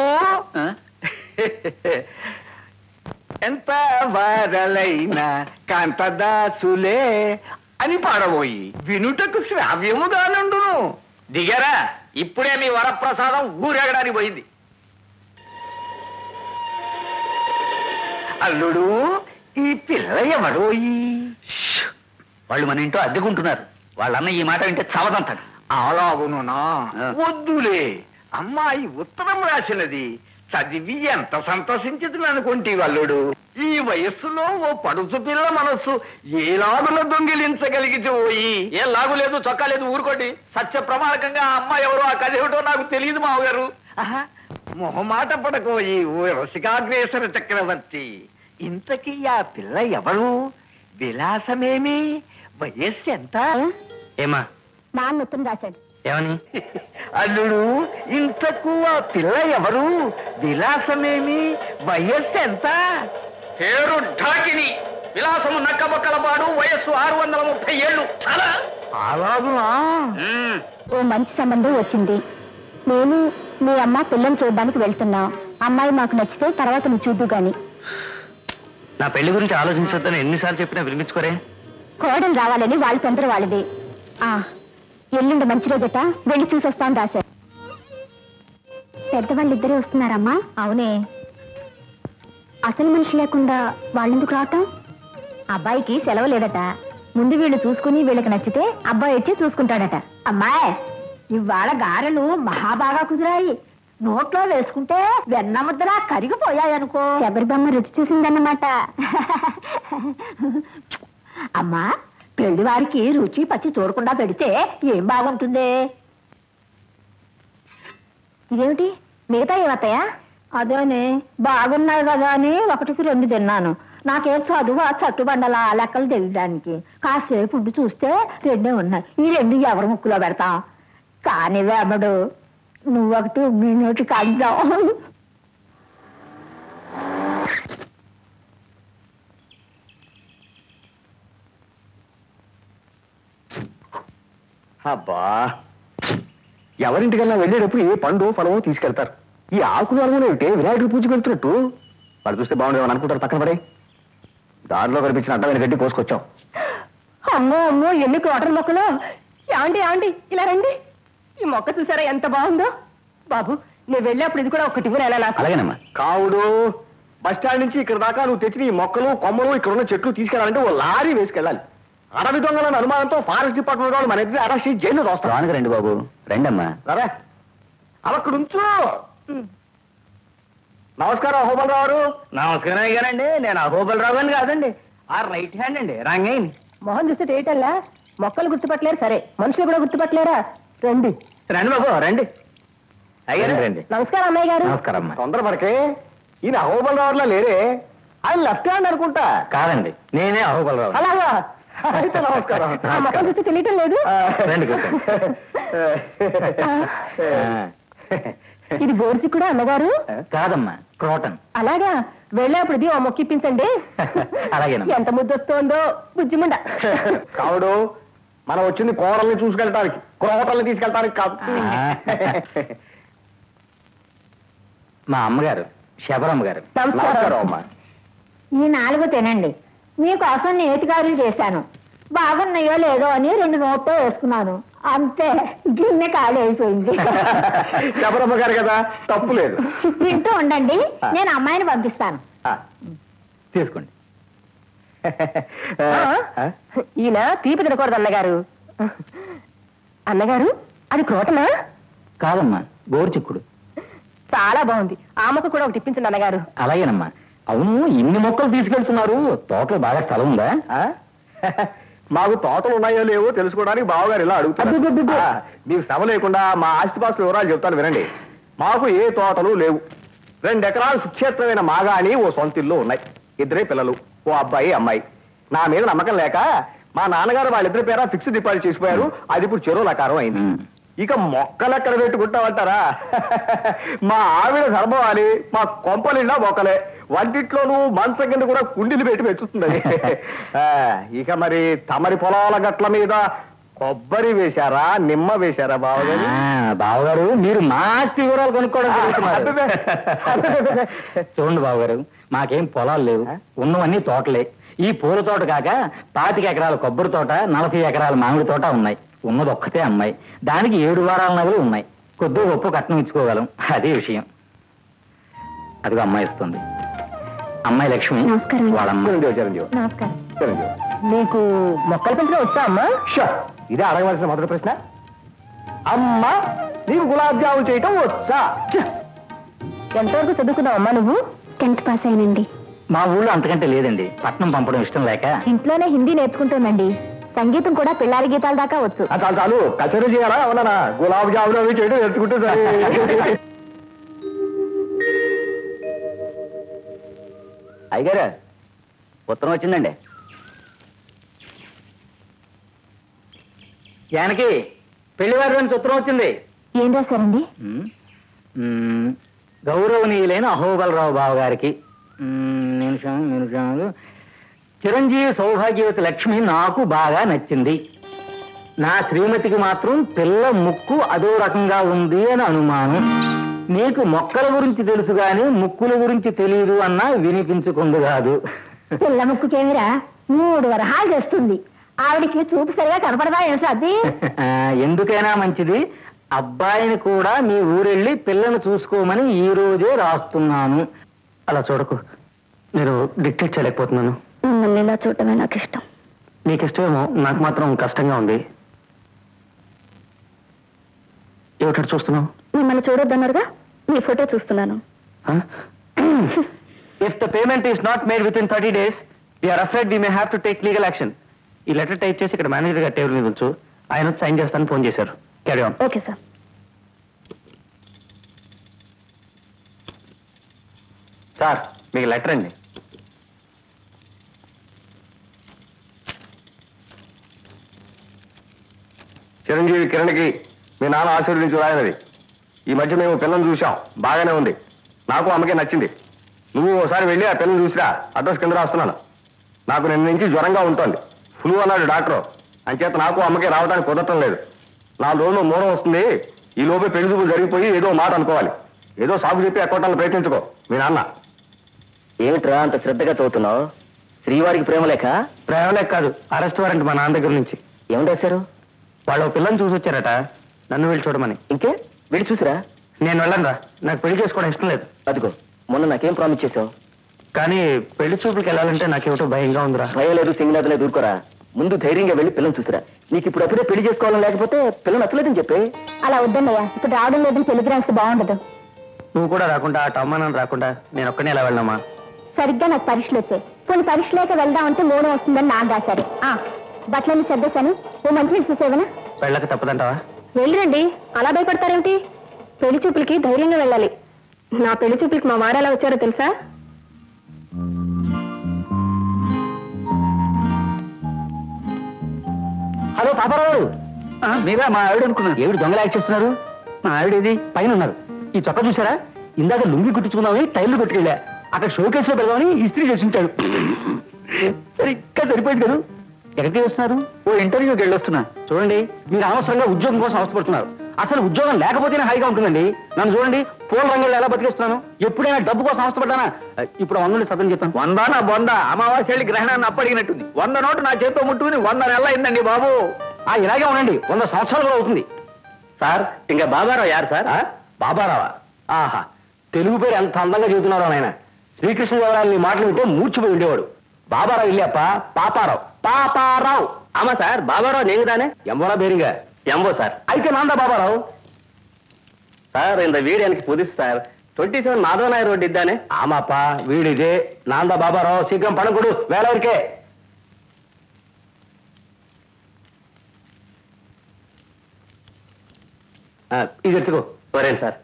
ఎంత వారలైనా కాంతదాసులే అని పాడబోయి వినుటకు శ్రావ్యముగానుండును. దిగారా? ఇప్పుడే మీ వరప్రసాదం ఊరెగడానికి పోయింది. అల్లుడు, ఈ పిల్ల ఎవడోయి? వాళ్ళు మన ఇంట్లో అద్దెకుంటున్నారు. వాళ్ళన్న ఈ మాట వింటే చవదంతాడు. అలాగునునా? వద్దులే, అమ్మాయి ఉత్తరం రాసినది చదివి ఎంత సంతోషించదు అనుకుంటే అల్లుడు. ఈ వయస్సులో ఓ పడుచు పిల్ల మనస్సు ఏ లాగులో దొంగిలించగలిగితే పోయి. ఏ లాగు లేదు, చొక్కా లేదు, ఊరుకోండి. సత్య ప్రమాణకంగా ఆ అమ్మాయి ఎవరో, ఆ కథ ఏమిటో నాకు తెలియదు మావగారు. మొహమాట పడకోయి ఓ రసికాగ్రేసర చక్రవర్తి. ఇంతకీ ఆ పిల్ల ఎవరు? విలాసమేమి? వయస్సు ఎంత? ఏమా నాన్న ఉత్తరం రాశాడు. ఏమని? అల్లుడు, ఇంతకు ఆ పిల్ల ఎవరు? విలాసమేమి? వయస్సు ఎంత? పేరు ఢాకిని, విలాసము నక్కబొక్కల పాడు, వయస్సు 630 ఏళ్ళు. చాలా అలాగునా? ఓ మంచి సంబంధం వచ్చింది, నేను మీ అమ్మ పిల్లని చూడడానికి వెళ్తున్నాం. అమ్మాయి మాకు నచ్చితే తర్వాత నువ్వు చూద్దు గాని. నా పెళ్లి గురించి ఆలోచించొద్దని ఎన్నిసార్లు చెప్పినా వినిపించుకోరే. కోడలు రావాలని వాళ్ళ తొందర వాళ్ళది. ఎల్లుండి మంచి రోజట, వెళ్ళి చూసొస్తాను రాశారు. పెద్దవాళ్ళిద్దరే వస్తున్నారమ్మా? అవునే. అసలు మనిషి లేకుండా వాళ్ళెందుకు రావటం? అబ్బాయికి సెలవు లేదట. ముందు వీళ్ళు చూసుకుని వీళ్ళకి నచ్చితే అబ్బాయి వచ్చి చూసుకుంటాడట. అమ్మాయి, ఇవాళ గారెలు మహాబాగా కుదిరాయి. నోట్లో వేసుకుంటే వెన్న ముద్దలా కరిగిపోయాయనుకో. శబరిబమ్మ రుచి చూసిందన్నమాట. అమ్మా, పెళ్లి వారికి రుచి పచ్చి చూడకుండా పెడితే ఏం బాగుంటుంది? ఇదేమిటి, మిగతా ఏమత్తయ్యా? అదేనే, బాగున్నాయి కదా అని 1కి 2 తిన్నాను. నాకేం చదువు చట్టుబండలా లెక్కలు తెలియడానికి. కాసేపు ఉండి చూస్తే 2 ఉన్నాయి. ఈ 2 ఎవరి ముక్కులో పెడతాం? కానీ వేమడు, నువ్వొకటి మీ నోటి కాద్దాం. అబ్బా, ఎవరింటికన్నా వెళ్ళేటప్పుడు ఏ పండు ఫలమో తీసుకెళ్తారు. ఈ ఆకులు అనుకునేమిటే వినాయకుడి పూజకి వెళ్తున్నట్టు. వాళ్ళు చూస్తే బాగుండేమని అనుకుంటారు. పక్కన పడే దారిలో కనిపించిన అడ్డమైన గడ్డి పోసుకొచ్చాం. అమ్మో అమ్మో, ఎన్ని క్వార్టర్ మొక్కలు! ఏమండి ఇలా రండి. ఈ మొక్క చూసారా ఎంత బాగుందో? బాబు, నేను వెళ్ళేప్పుడు ఇది కూడా ఒకటి ఇవ్వరా నాకు? అలాగేనమ్మా. కావుడు, బస్ స్టాండ్ నుంచి ఇక్కడ దాకా నువ్వు తెచ్చిన ఈ మొక్కలు కొమ్మలు ఇక్కడ ఉన్న చెట్లు తీసుకెళ్ళాలంటే ఓ లారీ వేసుకెళ్ళాలి. అడవి దొంగలను అనుమానంతో ఫారెస్ట్ డిపార్ట్మెంట్ వాళ్ళు మన ఎదురు అరెస్ట్ చేసి జైలు దోస్తాను. రండి బాబు, రండమ్మా. సరే, అక్కడ ఉంచు. నమస్కారం అహోబలరావు గారు. నమస్కారం అయ్యారండి. నేను అహోబలరావు అని కాదండి, ఆ రైట్ హ్యాండ్ అండి, రంగయ్యని. మొహం చూస్తే చేయటల్లా మొక్కలు గుర్తుపట్టలేరు, సరే మనుషులు కూడా గుర్తుపట్టలేరా? రండి రండి బాబు, రండి. అయ్యారు రండి. నమస్కారం అమ్మాయి గారు. నమస్కారం అమ్మా. తొందరపడకే, ఈయన అహోబలరావులా లేరే, ఆయన లెఫ్ట్ హ్యాండ్ అనుకుంటా. కాదండి, నేనే అహోబలరావు. అలాగా? అయితే నమస్కారం. మొక్కలు చూస్తే తెలియటం లేదు. రండి. ఇది బోర్చి కూడా అన్నగారు? కాదమ్మా, క్రోటన్. అలాగా, వెళ్ళేప్పుడు ఇది ఓ మొక్క ఇప్పించండి. అలాగేనమ్మా. ఎంత ముద్దొస్తోందో బుజ్జిముండ. కావుడు, మనం వచ్చింది కోడల్ని చూసుకెళ్ళటానికి, క్రోటల్ని తీసుకెళ్ళటానికి కాదు. మా అమ్మగారు శబరమ్మ గారు. నమస్కారం అమ్మా. ఈ 4 తినండి. మీకోసం నేతిగారులు చేశాను. బాగున్నాయో లేదో అని 2 నోట్లో వేసుకున్నాను. అంతే, గిన్నె ఖాళీ అయిపోయింది. శబరమ్మ గారు కదా, తప్పు లేదు. తింటూ ఉండండి, నేను అమ్మాయిని పంపిస్తాను. తీసుకోండి. ఈయన తీపి తినకూడదు అన్నగారు. అన్నగారు, అది క్రోటనా? కాదమ్మా, గోరుచిక్కుడు. చాలా బాగుంది. ఆ మొక్క కూడా ఒకటి ఇప్పించండి అన్నగారు. అలాగేనమ్మా. అవును, ఇన్ని మొక్కలు తీసుకెళ్తున్నారు, తోటలో బాగా స్థలం ఉందా? మాకు తోటలు ఉన్నాయో లేవో తెలుసుకోవడానికి బావగారు ఇలా అడుగుతారు. మీకు శ్రమ లేకుండా మా ఆస్తిపాస్తుల వివరాలు చెప్తాను వినండి. మాకు ఏ తోటలు లేవు. 2 ఎకరాలు సుక్షేత్రమైన మాగాని ఓ సొంత ఇల్లు ఉన్నాయి. 2 పిల్లలు, ఓ అబ్బాయి అమ్మాయి. నా మీద నమ్మకం లేక మా నాన్నగారు వాళ్ళిద్దరి పేర ఫిక్స్డ్ డిపాజిట్ చేసిపోయారు. అది ఇప్పుడు చెరువు లకారం అయింది. ఇక మొక్కలెక్కడ పెట్టుకుంటామంటారా? మా ఆవిడ ధర్మవాలి, మా కొంపలిండా మొక్కలే. వంటిట్లోనూ మంచం కింద కూడా కుండీలు పెట్టి పెంచుతుంది. ఇక మరి తమరి పొలాల గట్ల మీద కొబ్బరి వేశారా, నిమ్మ వేశారా బావగారు? బావగారు, మీరు మా ఆస్తి వివరాలు కొనుక్కోవడం. చూడండి బావగారు, మాకేం పొలాలు లేవు, ఉన్నవన్నీ తోటలే. ఈ పూల తోట కాక 25 ఎకరాల కొబ్బరి తోట, 40 ఎకరాల మామిడి తోట ఉన్నాయి. ఉన్నది ఒక్కతే అమ్మాయి. దానికి 7 వారాల నగలు ఉన్నాయి. కొద్ది గొప్ప కట్నం ఇచ్చుకోగలం, అదే విషయం. అదిగో అమ్మాయి ఇస్తుంది. అమ్మాయి లక్ష్మి. వాళ్ళమ్మ. నమస్కారం. నీకు మొక్కలు పెంచడం వచ్చా అమ్మా? ఇదే అడగవలసిన మొదటి ప్రశ్న. అమ్మా, నీకు గులాబ్ జామున్ చేయటం వచ్చా? ఎంతవరకు చదువుకున్నావు అమ్మా నువ్వు? 10th pass అయినండి. మా ఊళ్ళో అంతకంటే లేదండి, పట్నం పంపడం ఇష్టం లేక. ఇంట్లోనే హిందీ నేర్చుకుంటుందండి. సంగీతం కూడా పిల్లారి గీతాల దాకా వచ్చు. చాలు, కచేరీ చేయాలా? అవునా, గులాబ్ జామున్ అవి చేయడం నేర్చుకుంటే సరే. అయ్యగారు, ఉత్తరం వచ్చిందండి. జానకి, పెళ్లివారి నుంచి ఉత్తరం వచ్చింది. ఏం రాశారండి? గౌరవనీయులైన అహోబలరావు బావ గారికి, నిమిషాలు, చిరంజీవి సౌభాగ్యవతి లక్ష్మి నాకు బాగా నచ్చింది. నా శ్రీమతికి మాత్రం పిల్ల ముక్కు అదో రకంగా ఉంది అని అనుమానం. నీకు మొక్కల గురించి తెలుసు గాని ముక్కుల గురించి తెలియదు అన్నా వినిపించుకుంది కాదు. పిల్ల ముక్కుకేమిరా 3 వరహాలు చేస్తుంది. ఆవిడికి చూపు సరిగా కనపడదా ఏమిటో అది. ఎందుకైనా మంచిది, అబ్బాయిని కూడా మీ ఊరెళ్ళి పిల్లను చూసుకోమని ఈ రోజే రాస్తున్నాను. అలా చూడకు, నేను డిక్టేట్ చేయలేకపోతున్నాను. మిమ్మల్ని ఇలా చూడటమే నాకు ఇష్టం. నీకు ఇష్టమేమో, నాకు మాత్రం కష్టంగా ఉంది. ఏమిటో చూస్తున్నావు? మిమ్మల్ని చూడొద్దన్నారుగా, మీ ఫోటో చూస్తున్నాను. If the payment is not made within 30 days, we are afraid we may have to take legal action. ఈ లెటర్ టైప్ చేసి ఇక్కడ మేనేజర్ గారి టేబుల్ మీద ఉంచు. ఆయన సైన్ చేస్తానని ఫోన్ చేశారు. Carry on. Okay sir. Sir, మీకు లెటర్ అండి. చిరంజీవి కిరణ్కి మీ నాన్న ఆశీర్వదించి రాయనది. ఈ మధ్య మేము పిల్లని చూసాం, బాగానే ఉంది. నాకు అమ్మకే నచ్చింది. నువ్వు ఒకసారి వెళ్ళి ఆ పిల్లని చూసిరా. అడ్రస్ కింద రాస్తున్నాను. నాకు నిన్న నుంచి జ్వరంగా ఉంటుంది. ఫ్లూ అన్నాడు డాక్టర్. అంచేత నాకు అమ్మకే రావడానికి కుదరటం లేదు. 4 రోజుల్లో మూలం వస్తుంది. ఈ లోపే పెళ్లి చూపులు జరిగిపోయి ఏదో మాట అనుకోవాలి. ఏదో సాగు చెప్పి ఎక్కొట్టాలని ప్రయత్నించుకో. మీ నాన్న. ఏమిట్రా అంత శ్రద్ధగా చదువుతున్నావు? శ్రీవారికి ప్రేమలేక? ప్రేమలేక కాదు, అరెస్ట్ వారెంట్ మా నాన్న దగ్గర నుంచి. ఏం రాశారు? వాళ్ళు పిల్లని చూసి వచ్చారట, నన్ను వెళ్ళి చూడమని. ఇంకే వెళ్ళి చూసిరా. నేను వెళ్ళను రా, నాకు పెళ్లి చేసుకోవడం ఇష్టం లేదు. అదిగో మొన్న నాకేం ప్రామిస్ చేసావు? కానీ పెళ్లి చూపులకు వెళ్ళాలంటే నాకేమిటో భయంగా ఉందిరా. భయం లేదు, సింగిల్ లేదు, ఊరుకోరా. ముందు ధైర్యంగా వెళ్ళి పిల్లని చూసిరా. నీకు ఇప్పుడు అప్పుడే పెళ్లి చేసుకోవాలని లేకపోతే పిల్లని నచ్చలేదని చెప్పి. అలా వద్దన్నయ్యా, ఇప్పుడు రావడం లేదని టెలిగ్రామ్స్ బాగుండదు. నువ్వు కూడా రాకుండా, అటు అమ్మానాన్ని రాకుండా నేను ఒక్కనే ఎలా వెళ్ళామా? సరిగ్గా నాకు పరీక్షలు వచ్చాయి. కొన్ని పరీక్షలేక వెళ్దామంటే మూడం వస్తుందని నాన్న రాశారు. బట్టలన్నీ సర్దేశాను. ఓ మంచి చూసేవనా? వెళ్ళక తప్పదంటావా? వెళ్ళరండి, అలా భయపడతారేమిటి? పెళ్లి చూపులకి ధైర్యంగా వెళ్ళాలి. నా పెళ్లి చూపులకి మా వారు ఎలా వచ్చారో తెలుసా? హలో పాపారావు, మీరా? మా ఆవిడ అనుకున్నాను. ఏమిటి దొంగలు యాక్ట్ చేస్తున్నారు? మా ఆవిడేది పైన ఉన్నారు. ఈ చొక్కా చూసారా? ఇందాక లుంగి కుట్టించుకుందామని టైర్లు కొట్టుకెళ్ళా. అక్కడ షోకేస్ లో పెడదామని ఇస్త్రీ చేసి ఉంటాడు. సరిగ్గా సరిపోయింది కదా. ఎక్కడికి వస్తున్నారు? ఓ ఇంటర్వ్యూకి వెళ్ళొస్తున్నా. చూడండి, మీరు అనవసరంగా ఉద్యోగం కోసం అవసరపడుతున్నారు. అసలు ఉద్యోగం లేకపోతేనే హాయిగా ఉంటుందండి. నన్ను చూడండి, పూల రంగంలో ఎలా బతికేస్తున్నాను. ఎప్పుడైనా డబ్బు కోసం అవసరపడ్డానా? ఇప్పుడు 100 సతం చెప్తాను. 100 నా 100 అమావాస్య గ్రహణాన్ని అప్పడిగినట్టుంది. 100 నోటు నా చేతితో ముట్టుకుని 100 నెలలు అయిందండి బాబు. ఇలాగే ఉండండి, 100 సంవత్సరాలు కూడా అవుతుంది. సార్, ఇంకా బాబారావు యారు సార్? బాబారావా? ఆహా, తెలుగు పేరు ఎంత అందంగా చెబుతున్నారో ఆయన. శ్రీకృష్ణదేవరాయలు మాటలు వింటే మూర్చిపోయి ఉండేవాడు. బాబారావు ఇల్లప్ప పాపారావు. పాపారావు. ఆమా సార్, బాబారావు నేను தானே? ఎంబోరా బేరింగా? ఎంబో సార్. అయితే నాందా బాబారావు సార్. இந்த வீடு எனக்கு புதுசு சார். 27 மாதவநாயர் ரோடு இதானே? ஆமாப்பா, வீடு இது. நான் தான் பாபாராவ். சீக்கிரம் பணம் கொடு, வேலை இருக்கே. ఇది ఎత్తుకో. వరేం సార్.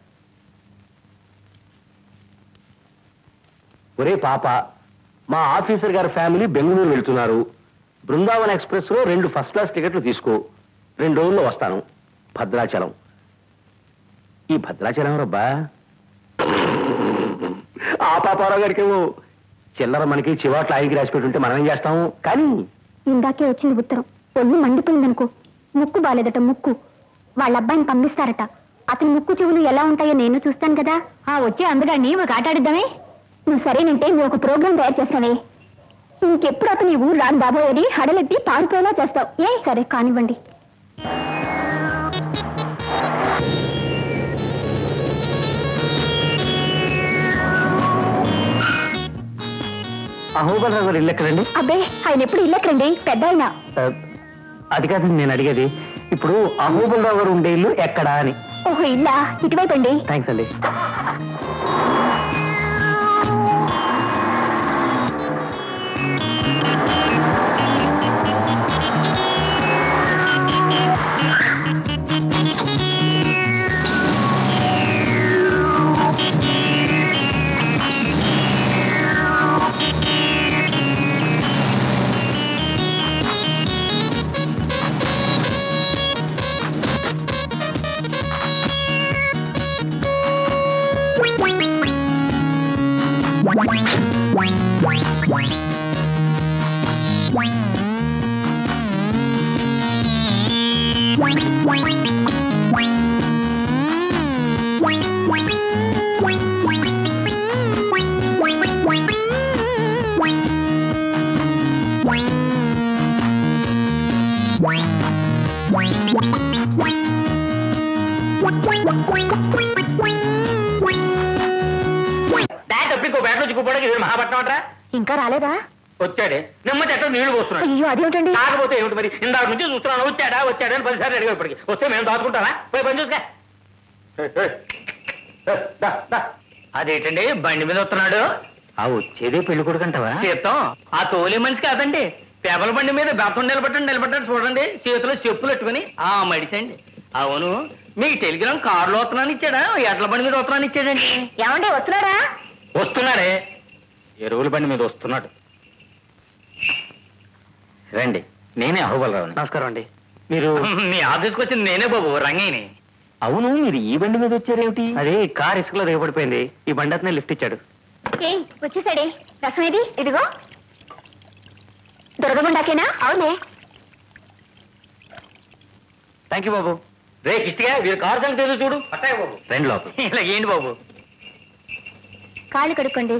ఒరే పాప, మా ఆఫీసర్ గారి ఫ్యామిలీ బెంగళూరు వెళ్తున్నారు. బృందావన్ ఎక్స్ప్రెస్ లో 2 ఫస్ట్ క్లాస్ టికెట్లు తీసుకో. 2 రోజుల్లో వస్తాను. భద్రాచలం. ఈ భద్రాచలం రబ్బా ఆ పాపారావు గారికేమో చిల్లర మనకి చివాట్లు ఆయనకి రాసిపెట్టుంటే మనం ఏం చేస్తాము? కానీ ఇందాకే వచ్చింది ఉత్తరం. ఒళ్ళు మండిపోయిందనుకో. ముక్కు బాలేదట, ముక్కు. వాళ్ళ అబ్బాయిని పంపిస్తారట. అతని ముక్కు చెవులు ఎలా ఉంటాయో నేను చూస్తాను కదా. వచ్చే అందుగాని మాకు ఆటాడిద్దామే. నువ్వు సరేనంటే నువ్వు ఒక ప్రోగ్రాం తయారు చేస్తావే. ఇంకెప్పుడు అతను ఈ ఊరు రాను బాబోయేది హడలెత్తి పారిపోయేలా చేస్తావు. సరే కానివ్వండి. అహోబలరావు గారు ఇల్లు ఎక్కడండి? అబ్బే, ఆయన ఎప్పుడు ఇల్లు ఎక్కడండి, పెద్ద ఆయన. అది కాదండి నేను అడిగేది. ఇప్పుడు అహోబలరావు గారు ఉండే ఇల్లు ఎక్కడా అని. ఓహో, ఇల్లా? ఇటువైపు అండి. థ్యాంక్స్ అండి. మహాపట్నం అంటరా? ఇంకా రాలేదా? వచ్చాడే నిమ్మ చెట్టు నీళ్లు పోస్తున్నాడు. అయ్యో అదేమిటండి? కాకపోతే ఏమిటి మరి? ఇందాక నుంచి చూస్తున్నాను వచ్చాడా అని 10 సార్లు అడిగా. ఇప్పటికి వస్తే మేము దాచుకుంటారా? పోయి పని చూసుకా. అదేంటండి బండి మీద వస్తున్నాడు? ఆ వచ్చేదే పెళ్లి కొడుకంటావా? సీతం ఆ తోలే మనిషి కాదండి. పేపల బండి మీద బెత్తం నిలబడ్డాడు చూడండి. చేతిలో చెప్పులు పెట్టుకుని ఆ మడిసండి. అవును మీకు టెలిగ్రామ్ కారులో వస్తున్నాను ఇచ్చాడా? ఎడ్ల బండి మీద వస్తున్నాను ఇచ్చాడండి. ఏమండి వస్తున్నారా? వస్తున్నాడే ఎరువుల బండి మీద వస్తున్నాడు. రండి నేనే అహోబలరావు. నమస్కారం అండి. మీరు మీ ఆఫీస్కి వచ్చింది నేనే బాబు, రంగయ్యని. అవును మీరు ఈ బండి మీద వచ్చారేమిటి? అదే కార్ ఇసుకలో దిగబడిపోయింది. ఈ బండి అతనే లిఫ్ట్ ఇచ్చాడు. వచ్చేసాడే. రసం ఇది ఇదిగో. దొరకగుండాకేనా? అవునే. థ్యాంక్ యూ బాబు. రే కిష్టిగా వీరు కారు సంగతి ఏదో చూడు. అట్టాయి బాబు. రెండు లోపల ఇలా ఏంటి బాబు? కాళ్ళు కడుక్కోండి.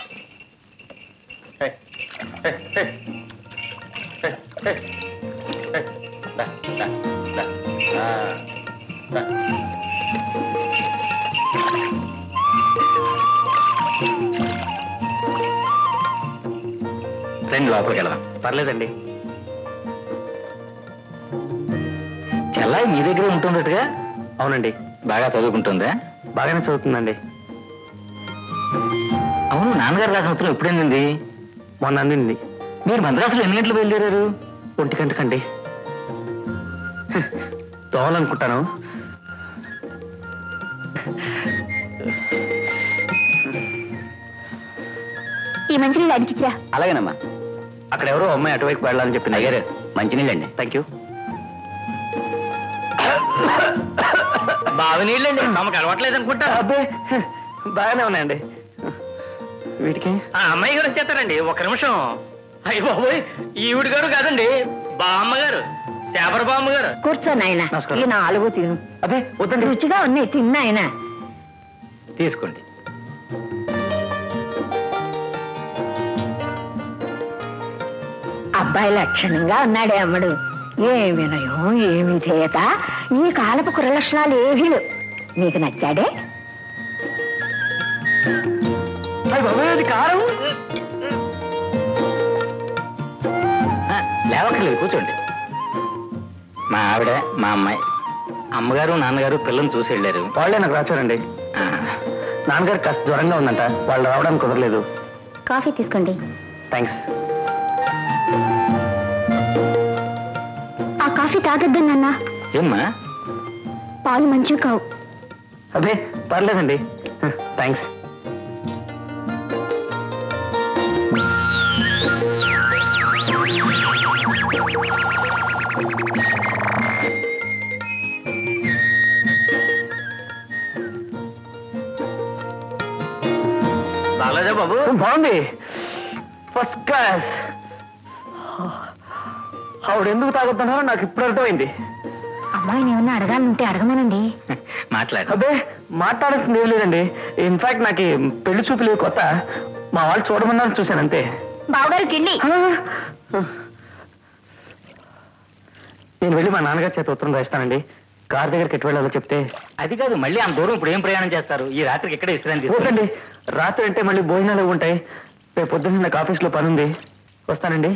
రెండు లోపలికి వెళ్దాం. పర్లేదండి. చెల్లాయి మీ దగ్గరే ఉంటుందట్టుగా? అవునండి. బాగా చదువుకుంటుందా? బాగానే చదువుతుందండి. అవును నాన్నగారు రాసిన ఉత్తరం ఎప్పుడైంది? మొన్న అందింది. మీరు మద్రాసులో ఎన్ని గంటలు బయలుదేరారు? 1 గంటకండి. తోవాలనుకుంటాను. ఈ మంచినీళ్ళు అడిగిచ్చిరా. అలాగేనమ్మా. అక్కడ ఎవరో అమ్మాయి అటువైపు వెళ్ళాలని చెప్పింది. అయ్యారు మంచినీళ్ళండి. Thank you. బావి నీళ్ళండి. తమకు అలవాట్లేదు అనుకుంటా. అబ్బే బాగానే ఉన్నాయండి. వీటికి ఆ అమ్మాయి గారు వచ్చేస్తారండి. ఒక నిమిషం. అయ్య బాబోయ్ ఈవిడి గారు కాదండి, బామ్మగారు, శేపర బామ్మగారు. కూర్చో నాయన. నమస్కారం. ఈ 4 తిను. అబ్బే వద్దండి. రుచిగా ఉన్నాయి తిన్నాయన. తీసుకోండి. అబ్బాయి లక్షణంగా ఉన్నాడే అమ్మడు. ఏమి వినయం ఏమి ధేయత. ఈ కాలపు కురలక్షణాలు ఏవీ లేవు. నీకు నచ్చాడే? అది కారం. లేవక్కర్లేదు కూర్చోండి. మా ఆవిడ మా అమ్మాయి అమ్మగారు నాన్నగారు పిల్లల్ని చూసి వెళ్ళారు. వాళ్ళే నాకు రాచారండి. నాన్నగారు కాస్త జ్వరంగా ఉందంట. వాళ్ళు రావడానికి కుదరలేదు. కాఫీ తీసుకోండి. థ్యాంక్స్. ఆ కాఫీ తాగొద్దన్నా. ఏమ్మా? పాలు మంచివి కావు. అదే పర్లేదండి. థ్యాంక్స్. బాగాలేదా బాబు? బాగుంది. First class. ఆవిడ ఎందుకు తాగుతున్నారో నాకు ఇప్పుడు అర్థమైంది. అమ్మాయిని ఏమన్నా అడగాలంటే అడగమనండి. మాట్లాడు. అబ్బే మాట్లాడాల్సింది ఏం లేదండి. ఇన్ఫాక్ట్ నాకు పెళ్లి చూపులు కొత్త. మా వాళ్ళు చూడమన్నారు, చూశాను అంతే. బావగారు కిళ్ళి. నేను వెళ్ళి మా నాన్నగారి చేత ఉత్తరం రాస్తానండి. కార్ దగ్గరికి ఎటు వెళ్ళాలో చెప్తే. అది కాదు, మళ్ళీ అంత దూరం ఇప్పుడు ఏం ప్రయాణం చేస్తారు? ఈ రాత్రికి ఎక్కడ విశ్రాంతి తీసుకోండి. పోతండి. రాత్రి అంటే మళ్ళీ భోజనాలు ఉంటాయి. రేపు పొద్దున్న నాకు ఆఫీస్లో పని ఉంది. వస్తానండి.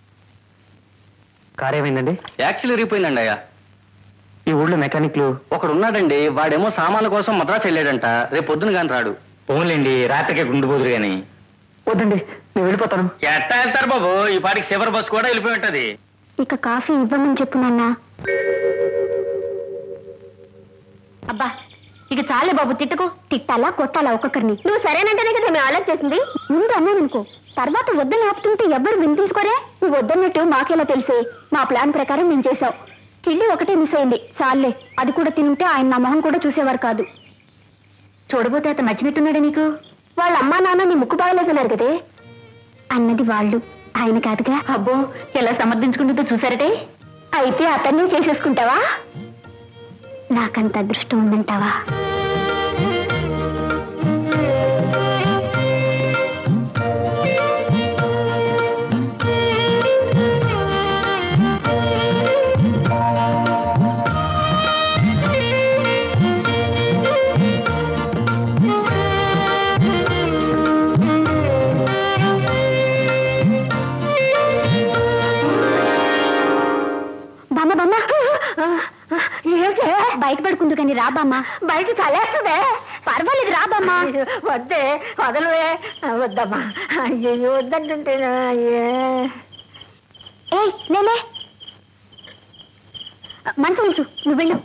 కార్ ఏమైందండి? యాక్చువల్లీ ఇరిగిపోయిందండి అయ్యా. ఈ ఊళ్ళో మెకానిక్లు ఒకడు ఉన్నాడండి. వాడేమో సామాన్ల కోసం మద్రాసు వెళ్ళాడంట. రేపు పొద్దున కానీ రాడు. పోన్లేండి రాత్రికి గుండుపోదురు గాని. వద్దండి, నేను వెళ్ళిపోతాను. ఎట్టా వెళ్తారు బాబు? ఈ పాటికి చివరి బస్సు కూడా వెళ్ళిపోయి ఉంటది. ఇక కాఫీ ఇవ్వమని చెప్పు నాన్న. అబ్బా ఇక చాలే బాబు, తిట్టుకో. తిట్టాలా కొట్టాలా ఒక్కొక్కరిని? నువ్వు సరేనంటేనే కదా మేము ఆలోచించింది. ముందు అన్నాననుకో, తర్వాత వద్దని ఆపుతుంటే ఎవ్వరు వినిపించుకోరే. నువ్వు వద్దన్నట్టు మాకేలా తెలిసే? మా ప్లాన్ ప్రకారం మేము చేసాం. కిళ్ళి ఒకటే మిస్ అయింది. చాలే, అది కూడా తింటే ఆయన నా మొహం కూడా చూసేవారు కాదు. చూడబోతే అతను నచ్చినట్టున్నాడే నీకు? వాళ్ళ అమ్మా నాన్న నీ ముక్కు బాగలేదన్నారు కదే. అన్నది వాళ్ళు, ఆయన కాదుగా. అబ్బో ఎలా సమర్థించుకుంటుందో చూసారటే. అయితే అతన్ని చేసేసుకుంటావా? నాకంత అదృష్టం ఉందంటావా? బయట పడుకుందు కానీ రాబామ్మా. బయట చలేస్తుందే. పర్వాలేదు రాబామ్మా. వద్దే, వదలవే. వద్దమ్మా. అయ్యో వద్దంటుంటేనా. ఏ లేలే, మంచు ఉంచు, నువ్వు వెళ్ళు.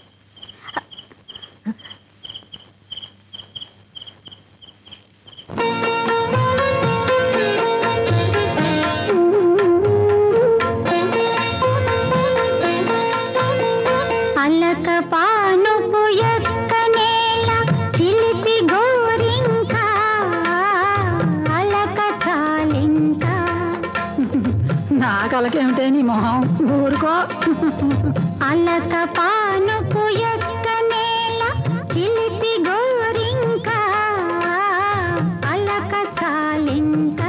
నాకలకేమిటే నీ మొహం, ఊరుకో. అలక పానుపు ఎక్క నేల చిలిపి గోరింక అలక చాలింక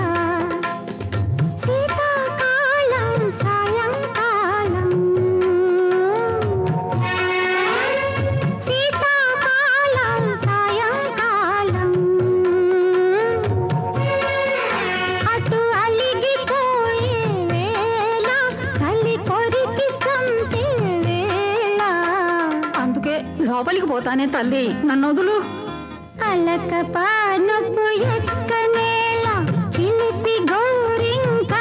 శీతాకాలం సాయంకాలం శీతాకాలం సాయంకాలం అటు అలిగిపోయే వేళ చలి కొరికి చంపే వేళ. అందుకే లోపలికి పోతానే తల్లి, నన్ను వదులు. అలక పానుపు ఎక్క నేల చిలిపి గోరింక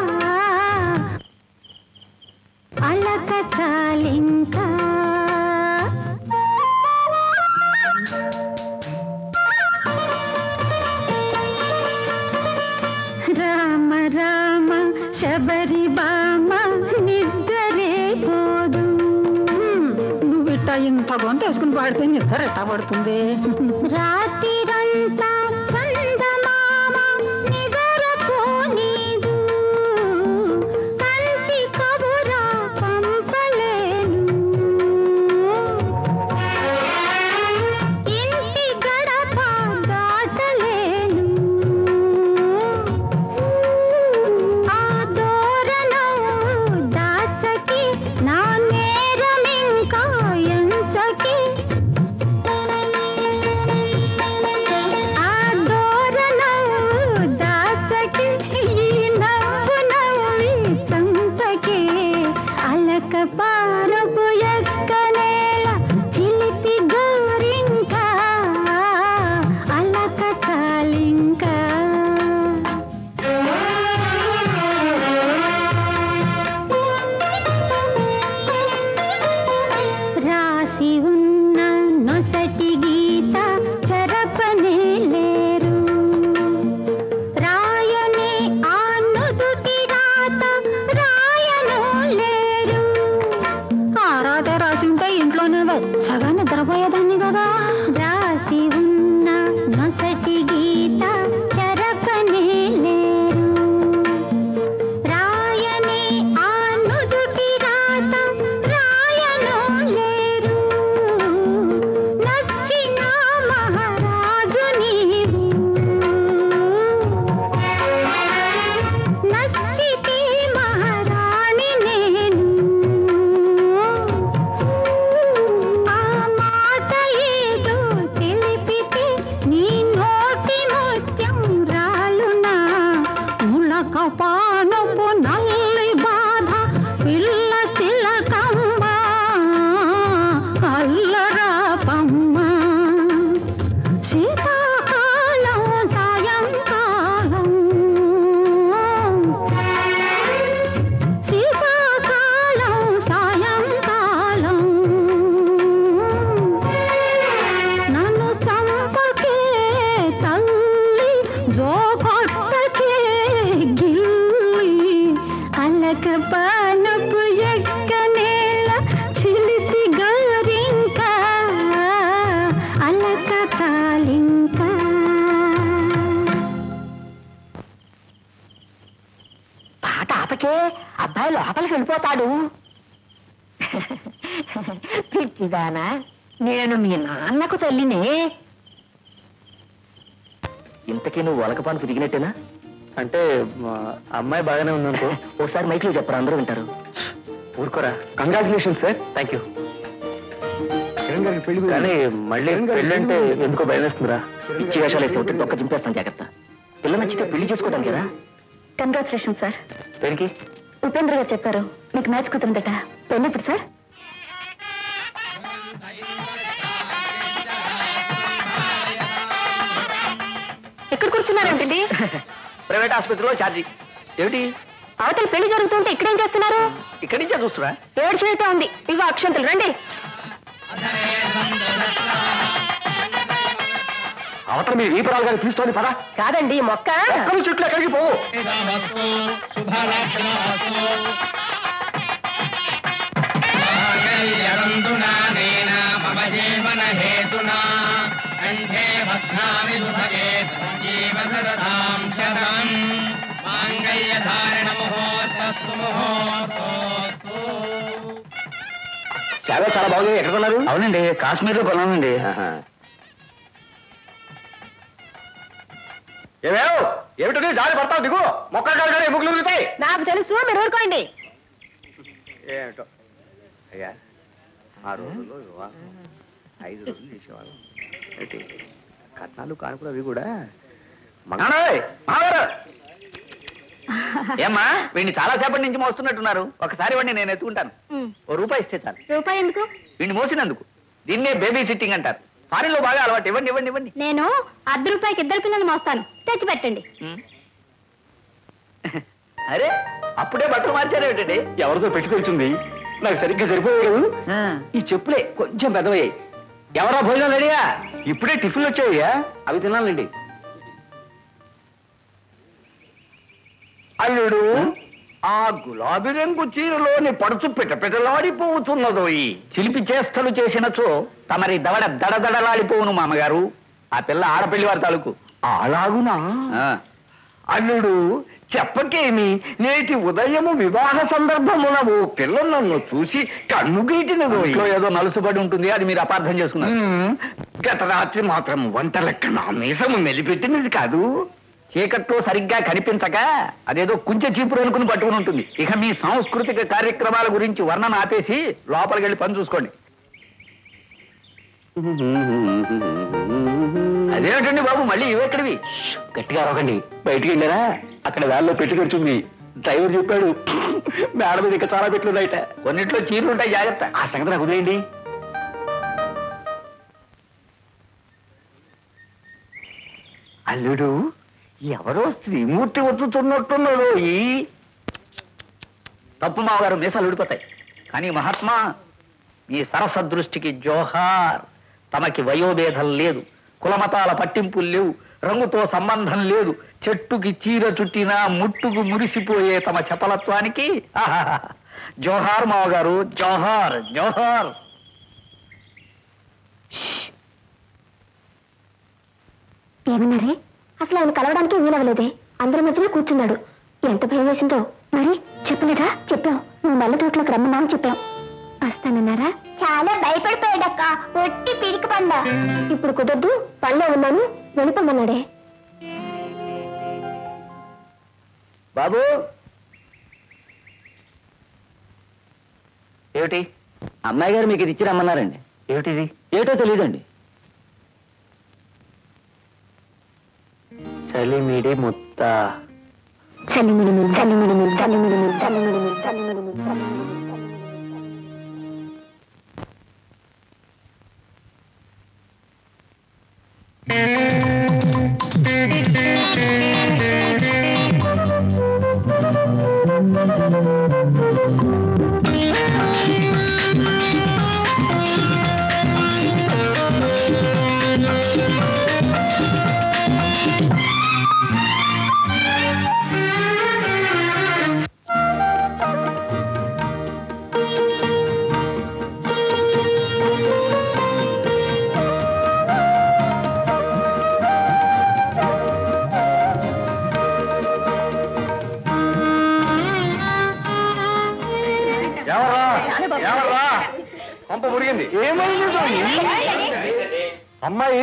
అలక చాలింక. రామ రామ శబరి బామ నిద్రే పోదు. నువ్విట్ట ఇంత గొంత వేసుకుని పాడితే నిద్ర ఎట్టా పడుతుంది? రాత్రిరంతా చందమామ నిద్రపోనీదు. కంటి కబురా పంపలేను. ఇంటి గడప దాటలేను. ఆ దూరణం దాచకి నా నేరమింకా ఎంచకి. ఆ దూరణం దాచకి ఈ నవ్వు నవ్వి చంపకి. అలక పారపు ఎక్క నేల చిలిపి గోరింక అలక చాలింక. రాసి ఉన్న నొసటి గీత చెరపనే లేరు. రాయని ఆ నుదుటి రాత రాయను లేరు. ఆరాటే రాసి ఉంటే ఇంట్లోనే వెచ్చగా నిద్రపోయేదాన్ని కదా. రాసి ఉన్న నొసటి గీత చెరపనే లేరు. రాయని ఆ నుదుటి రాత రాయను లేరు. నచ్చిన మహారాజు నీవు. నచ్చితే మహారాణి నేను. ఆ మాట ఏదో తెలిపితే నీ నోటి ముత్యం రాలునా. ములక పానపు నల్లి బాధ పిల్ల చిలకమ్మ అల్లరాపమ్మ. శీతాకాలం సాయంకాలం శీతాకాలం సాయంకాలం నన్ను చంపకే తల్లి, జోకొట్టకే గిల్లి. అలక పానపు ఎక్క నేల చిలిపి గోరింక అలక చాలింక. పాట ఆపకే, అబ్బాయి లోపలికి వెళ్ళిపోతాడు. పిచ్చిదానా, నేను మీ నాన్నకు తల్లినే. ఇంతకీ నువ్వు వలకపాను తిరిగినట్టేనా? అంటే అమ్మాయి బాగానే ఉందనుకో. ఒకసారి మైక్లో చెప్పరా, అందరూ వింటారు. ఊరుకోరా. Congratulation sir. Thank you. Kiran గారికి పెళ్లి కానీ మళ్ళీ పెళ్ళంటే ఎందుకో భయం వేస్తుందిరా. పిచ్చి వేషాలు వేసి ఉంటుంది, ఒక్క చింపేస్తాను, జాగ్రత్త. పిల్ల నచ్చితే పెళ్లి చేసుకోవడం కదా. Congratulation sir. దేనికి? ఉపేంద్ర గారు చెప్పారు మీకు మ్యాచ్ కుదిరిందట. పెళ్ళిప్పుడు సార్? ఎక్కడ కూర్చున్నారంటండి? ప్రైవేట్ ఆసుపత్రిలో ఛార్జీ. ఏమిటి? అవతల పెళ్లి జరుగుతుంటే ఇక్కడేం చేస్తున్నారు? ఇక్కడి నుంచే చూస్తున్నా. ఏడ్చినట్టే ఉంది. ఇగో అక్షంతలు రండి. అవతల మీ ఈపరాలు గారిని పిలుస్తోంది పదా. కాదండి, మొక్క. చుట్టూ ఎక్కడికి పోవు. చాలా చాలా బాగుంది. ఎక్కడ కొన్నారు? అవునండి, కాశ్మీర్లో కొన్నానండి. ఏమేవ్ ఏమిటది దారి పడతావు? దిగు. మొక్కలు కాదు ఎముకలు ఉరుగుతాయి. నాకు తెలుసు, మీరు ఊరుకోండి. ఏమిటో అయ్యా, ఆ రోజుల్లో వివాహం 5 రోజులు చేసేవాళ్ళం. ఏంటి కట్నాలు కానుకలు అవి కూడా. ఏమ్మా, వీడిని చాలా సేపటి నుంచి మోస్తున్నట్టున్నారు. ఒకసారి వాడిని నేను ఎత్తుకుంటాను. ₹1 ఇస్తే చాలు. రూపాయి ఎందుకు? వీడిని మోసినందుకు. దీన్నే బేబీ సిట్టింగ్ అంటారు. ఫారిన్ లో బాగా అలవాటు. ఇవ్వండి ఇవ్వండి ఇవ్వండి. నేను ₹1 2 పిల్లలు మోస్తాను, తెచ్చి పెట్టండి. అరే, అప్పుడే బట్టలు మార్చారేమిటండి? ఎవరితో పెట్టి తెచ్చింది? నాకు సరిగ్గా సరిపోయాడు. ఈ చెప్పులే కొంచెం పెద్దవయ్యాయి. ఎవరా భోజనం రెడీయా? ఇప్పుడే టిఫిన్లు వచ్చాయ్యా, అవి తినాలండి. అల్లుడు, ఆ గులాబీ రంగు చీరలోని పడుచు పిటపిటలాడిపోతున్నదో ఈ చిలిపి చేష్టలు చేసినచో తమరి దవడ దడదడలాడిపోవును మామగారు. ఆ పిల్ల ఆడపిల్లి వారి తాలూకు. అలాగునా? అల్లుడు చెప్పకేమి, నేటి ఉదయము వివాహ సందర్భమున ఓ పిల్ల నన్ను చూసి కన్ను గీటినదో. ఏదో నలుసుబడి ఉంటుంది, అది మీరు అపార్థం చేసుకున్నారు. గత రాత్రి మాత్రం వంట లెక్క నా మీసము మెలిపెట్టినది కాదు. చీకట్లో సరిగ్గా కనిపించక అదేదో కుంచె చీపురు అనుకుని పట్టుకుని ఉంటుంది. ఇక మీ సాంస్కృతిక కార్యక్రమాల గురించి వర్ణన ఆపేసి లోపలికి వెళ్ళి పని చూసుకోండి. అదేమిటండి బాబు, మళ్ళీ ఇవెక్కడివి? గట్టిగా అరవకండి. బయటికి వెళ్ళారా, అక్కడ వేళ్ళలో పెట్టి తెచ్చింది. డ్రైవర్ చెప్పాడు మేడ మీద ఇంకా చాలా పెట్లున్నాయిట. కొన్నిట్లో చీరలు ఉంటాయి, జాగ్రత్త. ఆ సంగతి నాకు ఉదయండి. అల్లుడు, ఎవరో శ్రీమూర్తి వస్తున్నట్టున్నాడు. ఈ తప్పు మావగారు, మీసాలు ఊడిపోతాయి. కానీ మహాత్మా, మీ సరస దృష్టికి జోహార్. తమకి వయోభేదం లేదు, కులమతాల పట్టింపులు లేవు, రంగుతో సంబంధం లేదు. చెట్టుకి చీర చుట్టినా ముట్టుకు మురిసిపోయే తమ చపలత్వానికి ఆహాహా. జోహార్ మావగారు, జోహార్ జోహార్. ఏమన్నారే? అసలు ఆయన కలవడానికి వీలవలేదే. అందరి మధ్యలో కూర్చున్నాడు. ఎంత భయం వేసిందో. మరి చెప్పలేదా? చెప్పాం. నువ్వు మల్ల తోటలోకి రమ్మన్నా అని చెప్పాం. వస్తానన్నారా? చాలా భయపడిపోయాడక్క. ఒట్టి పిరికి పండ. ఇప్పుడు కుదరదు, పళ్ళే ఉన్నాను, వెళ్ళిపోమన్నాడే. బాబు, ఏమిటి? అమ్మాయి గారు మీకు ఇది ఇచ్చి రమ్మన్నారండి. ఏమిటిది? ఏటో తెలియదండి. చలిమిడి ముత్త. చలిమిడి చలిమిడి చలిమిడి చలిమిడి చలిమిడి చలిమిడి. పంప మురిగింది. ఏమైంది అమ్మాయి?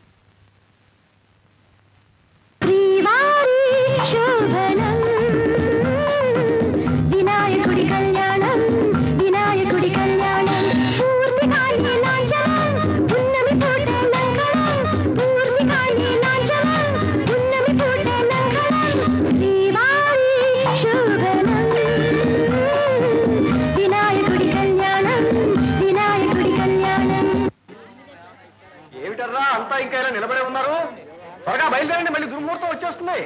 వినాయకుడి కళ్యాణం, వినాయకుడి కళ్యాణం, పూర్తి కాళీ లాంఛనం, పున్నమి పూట లంకణం, పూర్తి కాళీ లాంఛనం, పున్నమి పూట లంకణం, శ్రీవారి శోభనం, వినాయకుడి కళ్యాణం, వినాయకుడి కళ్యాణం. ఏమిటర్రా అంతా ఇంకా ఇలా నిలబడే ఉన్నారు? త్వరగా బయలుదేరండి, మళ్ళీ దుర్ముహూర్తం వచ్చేస్తుంది.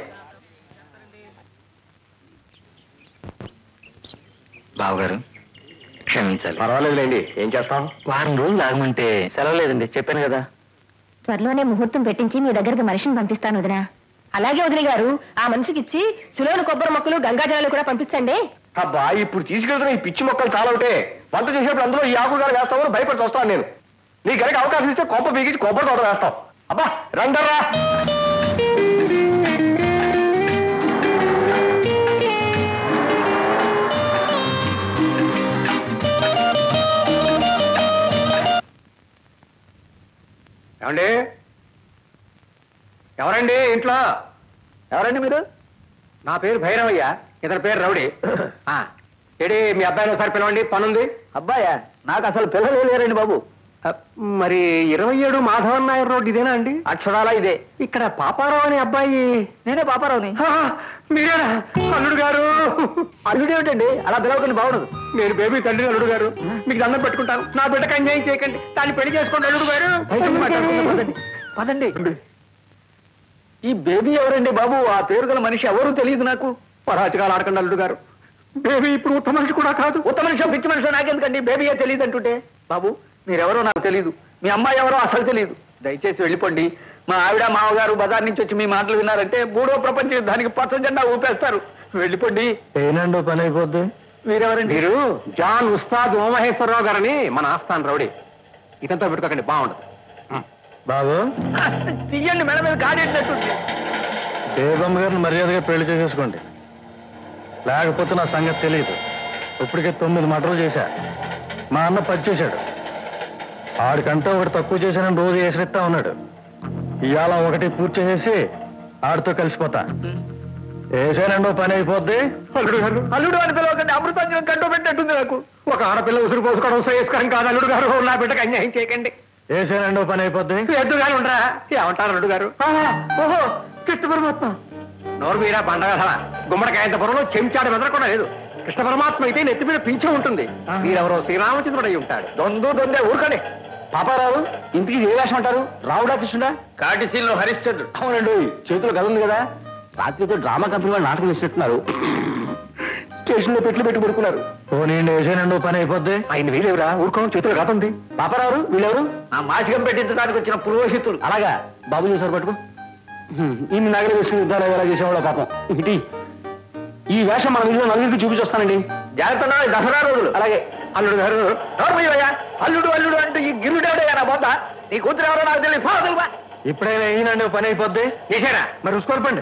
బావగారు క్షమించాలి. పర్వాలేదులేండి, ఏం చేస్తాం? వారం రోజులు ఆగమంటే సెలవు లేదండి, చెప్పాను కదా. త్వరలోనే ముహూర్తం పెట్టించి మీ దగ్గరకు మనిషిని పంపిస్తాను వదినా. అలాగే వదిలి గారు, ఆ మనిషికి ఇచ్చి సులువున కొబ్బరి మొక్కలు గంగాజలాలు కూడా పంపించండి. అబ్బా, ఇప్పుడు తీసుకెళ్తున్న ఈ పిచ్చి మొక్కలు చాలా ఉంటాయి. వంట చేసేప్పుడు అందులో ఈ ఆకులు వేస్తామని భయపడి వస్తాను నేను. నీ గడికి అవకాశం ఇస్తే కొబ్బ బిగించి కొబ్బరి తోట వేస్తాం. అబ్బా రండర్రా. ఏమండి? ఎవరండి ఇంట్లో? ఎవరండి మీరు? నా పేరు భైరవయ్య, ఇతని పేరు రౌడీ. ఏడి మీ అబ్బాయిని ఒకసారి పిలవండి, పనుంది. అబ్బాయా? నాకు అసలు పిల్లలు లేరండి బాబు. మరి 27 మాధవన్ నాయర్ రోడ్ ఇదేనా అండి? అక్షరాలా ఇదే. ఇక్కడ పాపారావు అనే అబ్బాయి. నేనే పాపారావుని. మీరేనా? అల్లుడు గారు. అల్లుడు ఏమిటండి అలా పిలవకండి, బాగుండదు. నేను బేబీ తండ్రి అల్లుడు గారు, మీకు దండం పెట్టుకుంటాను. నా బిడ్డకు అన్యాయం చేయకండి, దాన్ని పెళ్లి చేసుకోండి అల్లుడు గారు. పదండి. ఈ బేబీ ఎవరండి బాబు? ఆ పేరు గల మనిషి ఎవరు తెలియదు నాకు. పరాచకాలు ఆడకండి అల్లుడు గారు. బేబీ ఇప్పుడు ఉత్తమ మనిషి కూడా కాదు. ఉత్తమ మనిషి పిచ్చి మనిషి నాకెందుకండి? బేబీయే తెలియదు అంటుంటే. బాబు మీరెవరో నాకు తెలియదు, మీ అమ్మాయి ఎవరో అసలు తెలియదు. దయచేసి వెళ్ళిపోండి. మా ఆవిడ మామగారు బజార్ నుంచి వచ్చి మీ మాటలు విన్నారంటే 3వ ప్రపంచ యుద్ధానికి పచ్చ జెండా ఊపేస్తారు. వెళ్ళిపోండి. ఏనండో పని అయిపోద్ది. మీరెవరండి? మీరు జాన్ ఉస్తాద్ ఉమామహేశ్వరరావు గారని మన ఆస్థాన్ రౌడీ. ఇతంతో పెట్టుకోకండి, బాగుండదు. బాబు తీయండి, మేడం మీద కాడెట్టినట్టుంది. బేగం గారిని మర్యాదగా పెళ్లి చేసేసుకోండి, లేకపోతే నా సంగతి తెలియదు. ఇప్పటికే 9 మటర్లు చేశా. మా అన్న 10 చేశాడు. ఆడికంటే ఒకటి తక్కువ చేశానని రోజు వేసిస్తా ఉన్నాడు. ఇవాళ ఒకటి పూర్తి చేసేసి ఆడితో కలిసిపోతా. వేసానండో పని అయిపోద్ది. అల్లుడు గారు, అల్లుడు అని పిలవకండి, అమృతాంజనం కంటూ పెట్టినట్టుంది నాకు. ఒక ఆడపిల్ల ఉసురు పోసుకోవడం శ్రేయస్కరం కాదు అల్లుడు గారు. నా బిడ్డకు అన్యాయం చేయకండి. వేసానండో పని అయిపోద్ది. ఎద్దుగాని ఉండరా? ఏమంటారు అల్లుడు గారు? ఓహో, కృష్ణ పరమాత్మ. నోరు మీరా బండగల గుమ్మడికాయంత పొరలో చెంచాడు మెదరకుండా లేదు. కృష్ణ పరమాత్మ అయితే నెత్తి మీద పింఛం ఉంటుంది. మీరెవరో శ్రీరామచంద్రుడు అయి ఉంటాడు. దొందే ఊరుకండి. పాపారావు ఇంటికి ఏ వేషం అంటారు? రావుడా కృష్ణుడా? కాటిసీల్లో హరిశ్చంద్రుడు. అవునండి, చేతులు కథ ఉంది కదా. రాత్రితో డ్రామా కంపెనీ వాళ్ళు నాటకం వేసినట్టున్నారు. స్టేషన్ లో పెట్టి పడుకున్నారు. పోనీ వేసానండో పని అయిపోద్ది. ఆయన వీళ్ళెవరా? ఊరుకోవడం చేతులు కథ ఉంది. పాపారావు వీళ్ళెవరు? ఆ మాసికం పెట్టించడానికి వచ్చిన పురోహితులు. అలాగా? బాబు చూసారు పట్టుకో. ఈ నగర విశ్వవిద్యాలయం ఎలా చేసేవాళ్ళ పాపం. ఇటీ ఈ వేషం మన వీళ్ళు నలుగురికి చూపించొస్తానండి. జాగ్రత్త, దసరా రోజులు. అలాగే. అల్లుడు గారు, అల్లుడు అల్లుడు అంటూ ఈ గిల్లుడేవడయ్యా నా బొద్ద. నీ కూతురు ఎవరో నాకు తెలియదు. ఇప్పుడైనా ఈయనండి పని అయిపోద్ది. చేశారా? మరి చూసుకోరపండి.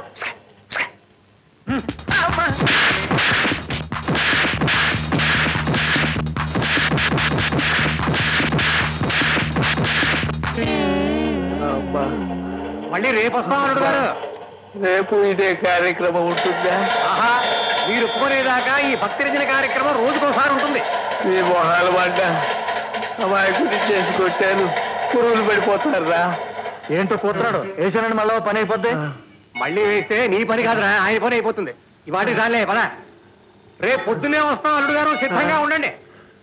మళ్ళీ రేపు వస్తాం అల్లుడు గారు. రేపు ఇదే కార్యక్రమం ఉంటుందా? ఆహా, మీరు ఒప్పుకునేదాకా ఈ భక్తి రచన కార్యక్రమం రోజుకోసారి ఉంటుంది. మీ మొహాలు పడ్డ అమాయకుని చేసి కొట్టాను, పురుగులు పడిపోతారా? ఏంటో పోతున్నాడు. వేసానండి మళ్ళీ పని అయిపోద్ది. మళ్ళీ వేస్తే నీ పని కాదురా, ఆయన పని అయిపోతుంది. ఇవాటి దానిలే పద. రేపు పొద్దున్నే వస్తాం అల్లుడు గారు, సిద్ధంగా ఉండండి.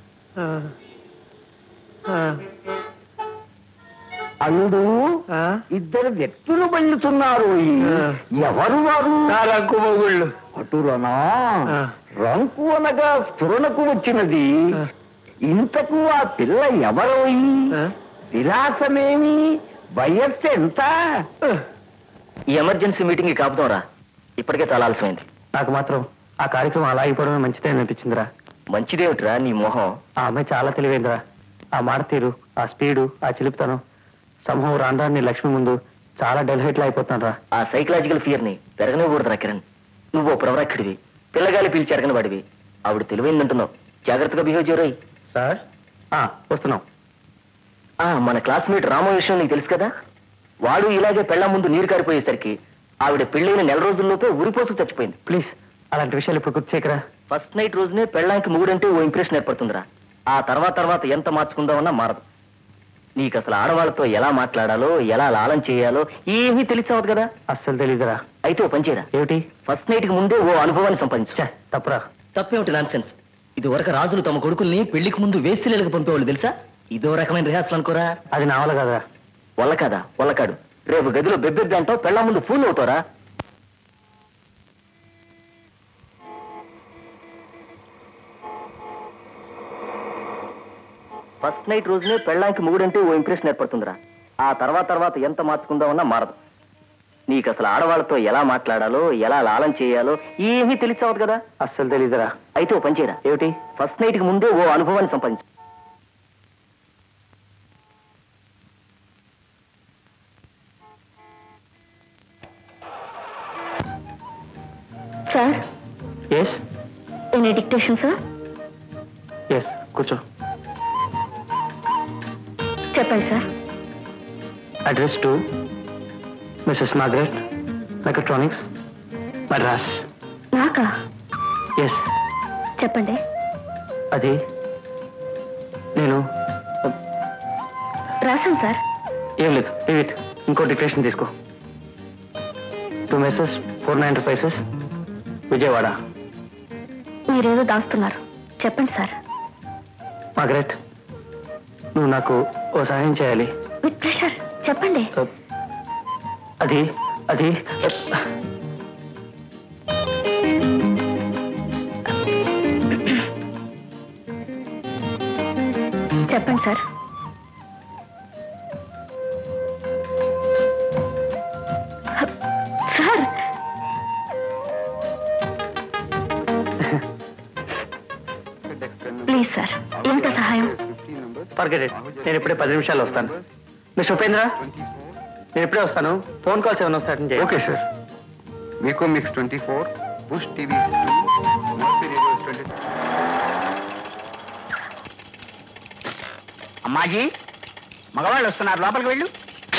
అల్లుడు, ఇద్దరు వ్యక్తులు వెళ్తున్నారు. ఎవరు వారు? రంకు మొగుళ్ళు. అటురనా? రంకు అనగా స్ఫురణకు వచ్చినది. ఇంతకు ఆ పిల్ల ఎవరు? విలాసమేమి? వయస్సు ఎంత? ఈ ఎమర్జెన్సీ మీటింగ్ కాపుదాంరా, ఇప్పటికే చాలా ఆలస్యమైంది. నాకు మాత్రం ఆ కార్యక్రమం అలా అయిపోవడమే మంచిదే అనిపించిందిరా. మంచిదేమిట్రా నీ మొహం? ఆ అమ్మాయి చాలా తెలివైందిరా. ఆ మాట తీరు, ఆ స్పీడు, ఆ చిలుపుతనం, సమూహం రాండాన్ని లక్ష్మి ముందు చాలా డెలిహైట్లు అయిపోతాను రా. ఆ సైకలాజికల్ ఫియర్ ని పెరగనివ్వకూడదురా కిరణ్. నువ్వు ప్రవరక్షుడివి, పిల్లగాలి పిలిచి ఎరగని వాడివి. ఆవిడ తెలివైందంటున్నావు, జాగ్రత్తగా బిహేవ్ చేయరోయ్. సార్, వస్తున్నాం. మన క్లాస్మేట్ రామో విషయం నీకు తెలుసు కదా, వాడు ఇలాగే పెళ్ళ ముందు నీరు కారిపోయేసరికి ఆవిడ పెళ్ళైన నెల రోజుల్లోపే ఉరిపోసుకు చచ్చిపోయింది. ప్లీజ్ అలాంటి విషయాలు ఇప్పుడు గుర్తు చేయకరా. ఫస్ట్ నైట్ రోజునే పెళ్ళానికి మొగుడంటే ఓ ఇంప్రెషన్ ఏర్పడుతుందిరా. ఆ తర్వాత ఎంత మార్చుకుందామన్నా మారదు. నీకు అసలు ఆడవాళ్ళతో ఎలా మాట్లాడాలో, ఎలా లాలం చేయాలో ఏమీ తెలిసావదు కదా. అస్సలు తెలీదురా. అయితే ఓ పని చేయరా. ఏమిటి? ఫస్ట్ నైట్ కి ముందే ఓ అనుభవాన్ని సంపాదించా. తప్పురా. తప్పేమిటి? Nonsense. ఇది వరకు రాజులు తమ కొడుకుల్ని పెళ్లికి ముందు వేస్తిలేలకు పంపేవాళ్ళు తెలుసా? ఇదో రకమైన రిహార్సల్ అనుకోరా. అది నా వల్ల కదా. వల్ల కదా? వల్లకాడు. రేపు గదిలో బెబ్బెబ్బి అంటావు, పెళ్ళ ముందు ఫూల్ అవుతారా? ఫస్ట్ నైట్ రోజునే పెళ్ళానికి మొగుడంటే ఓ ఇంప్రెషన్ ఏర్పడుతుందిరా. ఆ తర్వాత ఎంత మార్చుకుందామన్నా మారదు. నీకు అసలు ఆడవాళ్ళతో ఎలా మాట్లాడాలో, ఎలా లాలం చేయాలో ఏమీ తెలిసావదు కదా. అస్సలు తెలీదురా. అయితే ఓ పని చేయరా. ఏమిటి? ఫస్ట్ నైట్ కి ముందే ఓ అనుభవాన్ని సంపాదించు. Sir. Yes. Any dictation sir? Yes, కూర్చో. చెప్పండి sir. Address to Mrs Margaret, Mechatronics, Madras. నాకా? ఎస్. చెప్పండి. అది నేను రాశాను సార్. ఏం లేదు, లీవ్. ఇంకో డిక్టేషన్ తీసుకో. To Messrs 490 Pisces, Vijayawada. మీరేదో దాస్తున్నారు. చెప్పండి సార్. మార్గరెట్, నువ్వు నాకు ఓ సహాయం చేయాలి. With pressure. చెప్పండి. అది చెప్పండి సార్. సార్, ప్లీజ్ సార్, ఎంత సహాయం? పర్గెట్. నేను ఇప్పుడే 10 నిమిషాల్లో వస్తాను. మిస్టర్ ఉపేంద్ర, నేను ఇప్పుడే వస్తాను. ఫోన్ కాల్స్ ఏమైనా వస్తాయని చెప్పి. Okay sir. మీకు మిక్స్ 24, బుష్ టీవీ 2. అమ్మాజీ, మగవాళ్ళు వస్తున్నారు, లోపలికి వెళ్ళు.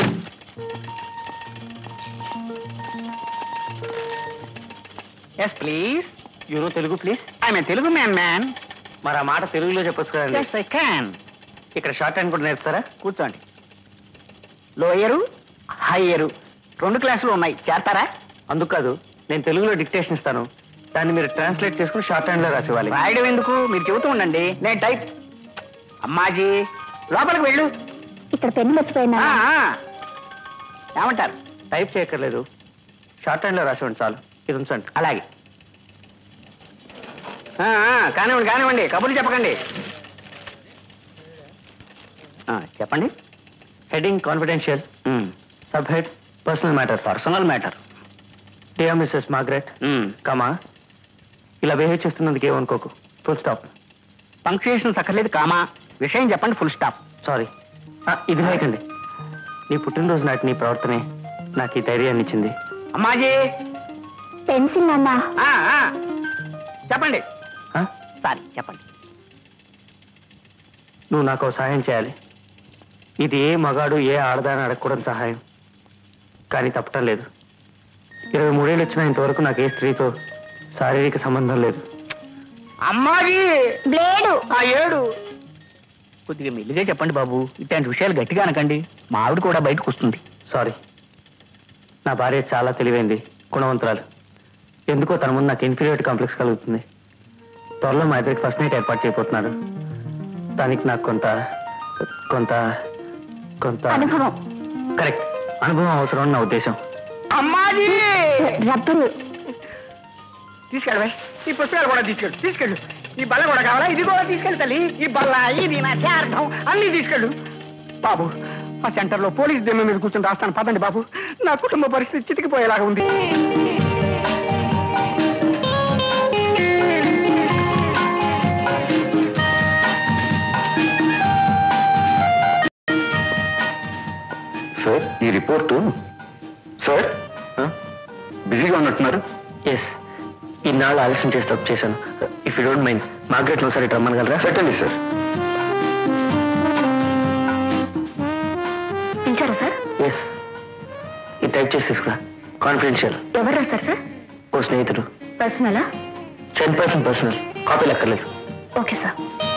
Yes please. You're a Telugu please. I mean Telugu man. మరి ఆ మాట తెలుగులో చెప్పొచ్చు కదండి. Yes I can. ఇక్కడ షార్ట్ హ్యాండ్ కూడా నేర్పుతారా? కూర్చోండి. లోయరు, హయ్యరు 2 క్లాసులు ఉన్నాయి, చేస్తారా? అందుకు కాదు, నేను తెలుగులో డిక్టేషన్ ఇస్తాను, దాన్ని మీరు ట్రాన్స్లేట్ చేసుకుని షార్ట్ హ్యాండ్ లో రాసివ్వాలి. రాయడం ఎందుకు, మీరు చెబుతూ ఉండండి, నేను టైప్. అమ్మాజీ, లోపలికి వెళ్ళు. ఇక్కడ పెన్ను మర్చిపోయినా? ఏమంటారు? టైప్ చేయక్కర్లేదు, షార్ట్ హ్యాండ్ లో రాసివ్వండి చాలు. ఇది ఉంచండి. అలాగే. కానివ్వండి, కబుర్లు చెప్పకండి. చెప్పండి. Heading confidential, sub head personal matter. Personal matter. Dear Mrs Margaret, comma, ఇలా బిహేవ్ చేస్తున్నందుకు ఏమనుకోకు. Full stop. పంక్చుయేషన్స్ అక్కర్లేదు, కామా. విషయం చెప్పండి, ఫుల్ స్టాప్. సారీ. ఇది లేకండి. నీ పుట్టినరోజు నాటి నీ ప్రవర్తనే నాకు ఈ ధైర్యాన్ని ఇచ్చింది. అమ్మాజీ, పెన్సిల్ అన్నా? చెప్పండి. సారీ, చెప్పండి. నువ్వు నాకు సహాయం చేయాలి. ఇది ఏ మగాడు ఏ ఆడదాన్ని అడగకూడని సహాయం, కానీ తప్పటం లేదు. 23 ఏళ్ళు వచ్చిన ఇంతవరకు నాకు ఏ స్త్రీతో శారీరక సంబంధం లేదు. అమ్మాజీ, బ్లేడు. ఏడు. కొద్దిగా మెల్లిగా చెప్పండి బాబు, ఇట్లాంటి విషయాలు గట్టిగా అనకండి, మా ఆవిడ కూడా బయటకు వస్తుంది. సారీ. నా భార్య చాలా తెలివైంది, గుణవంతురాలు. ఎందుకో తన ముందు నాకు ఇన్ఫీరియారిటీ కాంప్లెక్స్ కలుగుతుంది. త్వరలో మా ఇద్దరికి ఫస్ట్ నైట్ ఏర్పాటు చేయబోతున్నాడు. దానికి నాకు కొంత అనుభవం. కరెక్ట్, అనుభవం అవసరం అని నా ఉద్దేశం. అమ్మాజీ, రబ్బరు తీసుకెళ్ళవే. ఈ పుస్తకాలు కూడా తీసుకెళ్ళు. ఈ బల్ల కూడా కావాలా? ఇది కూడా తీసుకెళ్ళి తల్లి. ఈ బల్ల, ఇది నా చార్థం, అన్ని తీసుకెళ్ళు. బాబు, ఆ సెంటర్లో పోలీస్ దిమ్మ మీద కూర్చొని రాస్తాను, పదండి బాబు. నా కుటుంబ పరిస్థితి చితికిపోయేలాగా ఉంది. సార్, ఈ రిపోర్టు. సార్, బిజీగా ఉన్నట్టున్నారు. ఎస్, ఇన్నాళ్ళు ఆలస్యం చేసి తప్పు చేశాను. If you don't mind, Margaret ఒకసారి రమ్మనగలరా? Second sir. టైప్ చేసి తీసుకురా. కాన్ఫిడెన్షియల్. ఎవరు రాస్తారు సార్? ఓ స్నేహితుడు. పర్సనలా? 10% పర్సనల్. కాపీలు అక్కర్లేదు. Okay sir.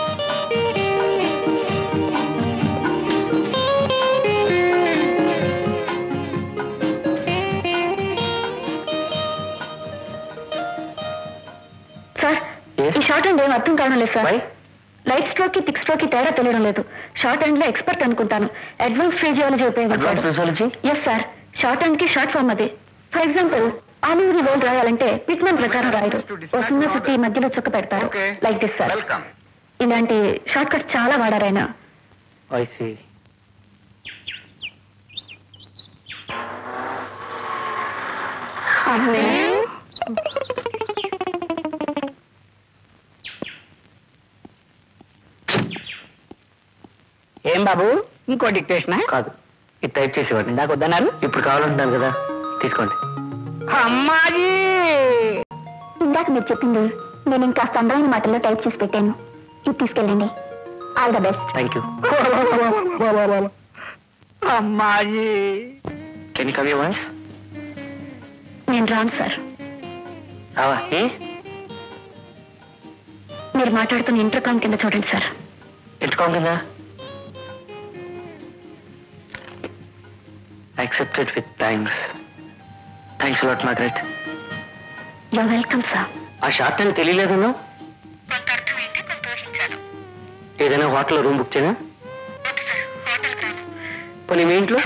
సార్ ఈ షార్ట్ హ్యాండ్ ఏం అర్థం కావడం లేదు సార్. లైట్ స్ట్రోక్ కి థిక్ స్ట్రోక్ కి తేడా తెలియడం లేదు. షార్ట్ హ్యాండ్ లో ఎక్స్పర్ట్ అనుకుంటాను. అడ్వాన్స్ ఫిజియాలజీ ఉపయోగించారు. Yes sir. షార్ట్ హ్యాండ్ కి షార్ట్ ఫార్మ్ అది. ఫర్ ఎగ్జాంపుల్ ఆలివరి రోల్ రాయాలంటే పిట్మెన్ ప్రకారం రాయరు. ఓ సున్నా చుట్టి మధ్యలో చుక్క పెడతారు. Like this sir. ఇలాంటి షార్ట్ కట్స్ చాలా వాడారు ఆయన. ఏం బాబు, ఇంకో డిక్టేషనా? కాదు, ఇది టైప్ చేసేవాడిని. ఇందాక వద్దన్నారు, ఇప్పుడు కావాలంటున్నాను కదా, తీసుకోండి. అమ్మాయి ఇందాక మీరు చెప్పింది నేను ఇంకా అందమైన మాటల్లో టైప్ చేసి పెట్టాను. ఇది తీసుకెళ్ళండి. All the best. Thank you. అమ్మాయి can you come here once? నేను రాను సార్. రావా? మీరు మాట్లాడుతున్న ఇంటర్కామ్ కింద చూడండి సార్. ఇంటర్కామ్ కింద? Accepted with thanks. Thanks a lot, Margaret. You're welcome, sir. ఆ షార్ట్ అని తెలియలేదన్నా? కొంత అర్థమైంది, కొంత ఊహించాను. ఏదైనా హోటల్లో రూమ్ బుక్ చేయనా? వద్దు సార్, హోటల్ కాదు. పోనీ మీ ఇంట్లో?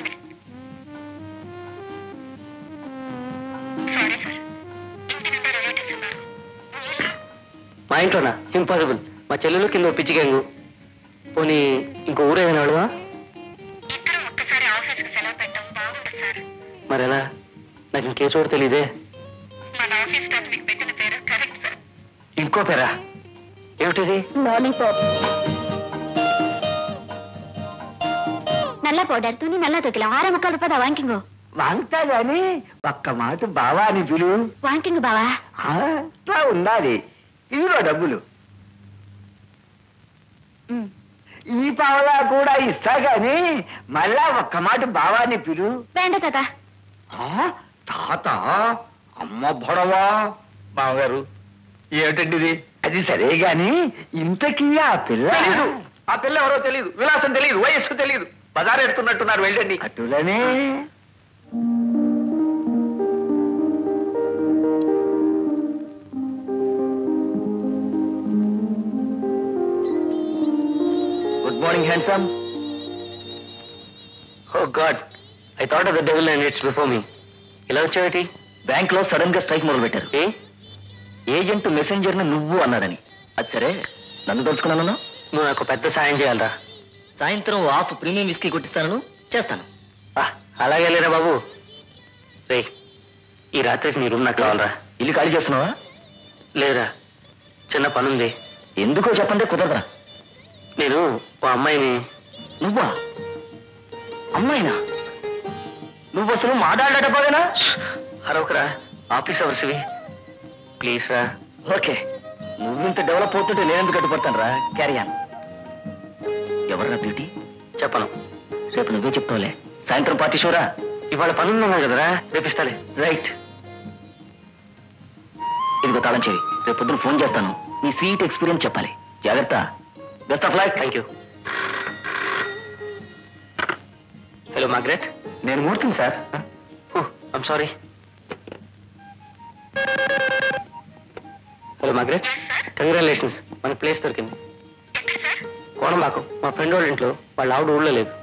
సారీ సార్, ఇంటి నిండా రిలేటివ్స్ ఉన్నారు. మా ఇంట్లోనా? ఇంపాసిబుల్. మా చెల్లెలు కింద పిచ్చి గ్యాంగు. పోనీ ఇంకో ఊరు ఏదైనా అడవా? మరెలా? నాకు ఇంకే చోటు తెలీదే. ఇంకో పేరా? ఏమిటిది? లాలీపాప్. నల్ల పౌడర్ తూని నల్ల తొక్కిల 6 ముక్కలు రూపాయలు వాంకింగ్. వాంగ్తా గాని ఒక్క మాట బావా అని పిలువు. వాంకింగ్ బావా? ఉండాలి. ఇదిగో డబ్బులు. ఈ పావలా కూడా ఇస్తా గాని మళ్ళా ఒక్క మాట బావాని పిలువు. వేండ తాత. తాత? అమ్మ బొడవా. బావగారు ఏమిటండి ఇది? అది సరే గాని ఇంతకీ ఆ పిల్ల? తెలీదు. ఆ పిల్ల ఎవరో తెలియదు, విలాసం తెలియదు, వయస్సు తెలియదు. బజారు ఎడుతున్నట్టున్నారు, వెళ్ళండి. అటులనే. Good morning handsome. Oh God, I thought of the devil and it's before me. ఇలా వచ్చావేటి? బ్యాంక్ లో సడన్ గా స్ట్రైక్ మొదలు పెట్టారు. ఏజెంట్ మెసెంజర్ ని నువ్వు అన్నాడని. అది సరే, నన్ను తెలుసుకున్నాను. నువ్వు నాకు పెద్ద సాయం చేయాలరా. సాయంత్రం హాఫ్ ప్రీమియం విస్కీ కొట్టిస్తాను, చేస్తాను. అలాగే లేరా బాబు. రే, ఈ రాత్రికి నీ రూమ్ నాకు కావాలరా. ఇల్లు ఖాళీ చేస్తున్నావా? లేరా, చిన్న పనుంది. ఎందుకో చెప్పండి. కుదరదా? నేను ఓ అమ్మాయిని. నువ్వా? అమ్మాయినా? నువ్వు అసలు మాట్లాడేటపోదేనా? అరొకరా, ఆఫీస్ అవర్స్వి. ప్లీజ్ రా. ఓకే, నువ్వింత డెవలప్ అవుతుంటే నేనెందుకు అడ్డుపడతాను రా. క్యారియాన్. ఎవర్రా బ్యూటీ? చెప్పను. రేపు నువ్వే చెప్తావులే. సాయంత్రం పార్టీ షోరా? ఇవాళ పనున్నా కదరా, రేపిస్తాలే. రైట్. ఇదిగో తాళం చేయి. రేపు పొద్దున ఫోన్ చేస్తాను. నీ స్వీట్ ఎక్స్పీరియన్స్ చెప్పాలి. జాగ్రత్త. Best of luck. Thank you. Hello Margaret. నేను మూర్తిని sir. I'm sorry. Hello Margaret, congratulations. మన ప్లేస్ దొరికింది. కోణంబాకు. మా ఫ్రెండ్ వాళ్ళ ఇంట్లో. వాళ్ళ ఆవిడ ఊళ్ళో లేదు.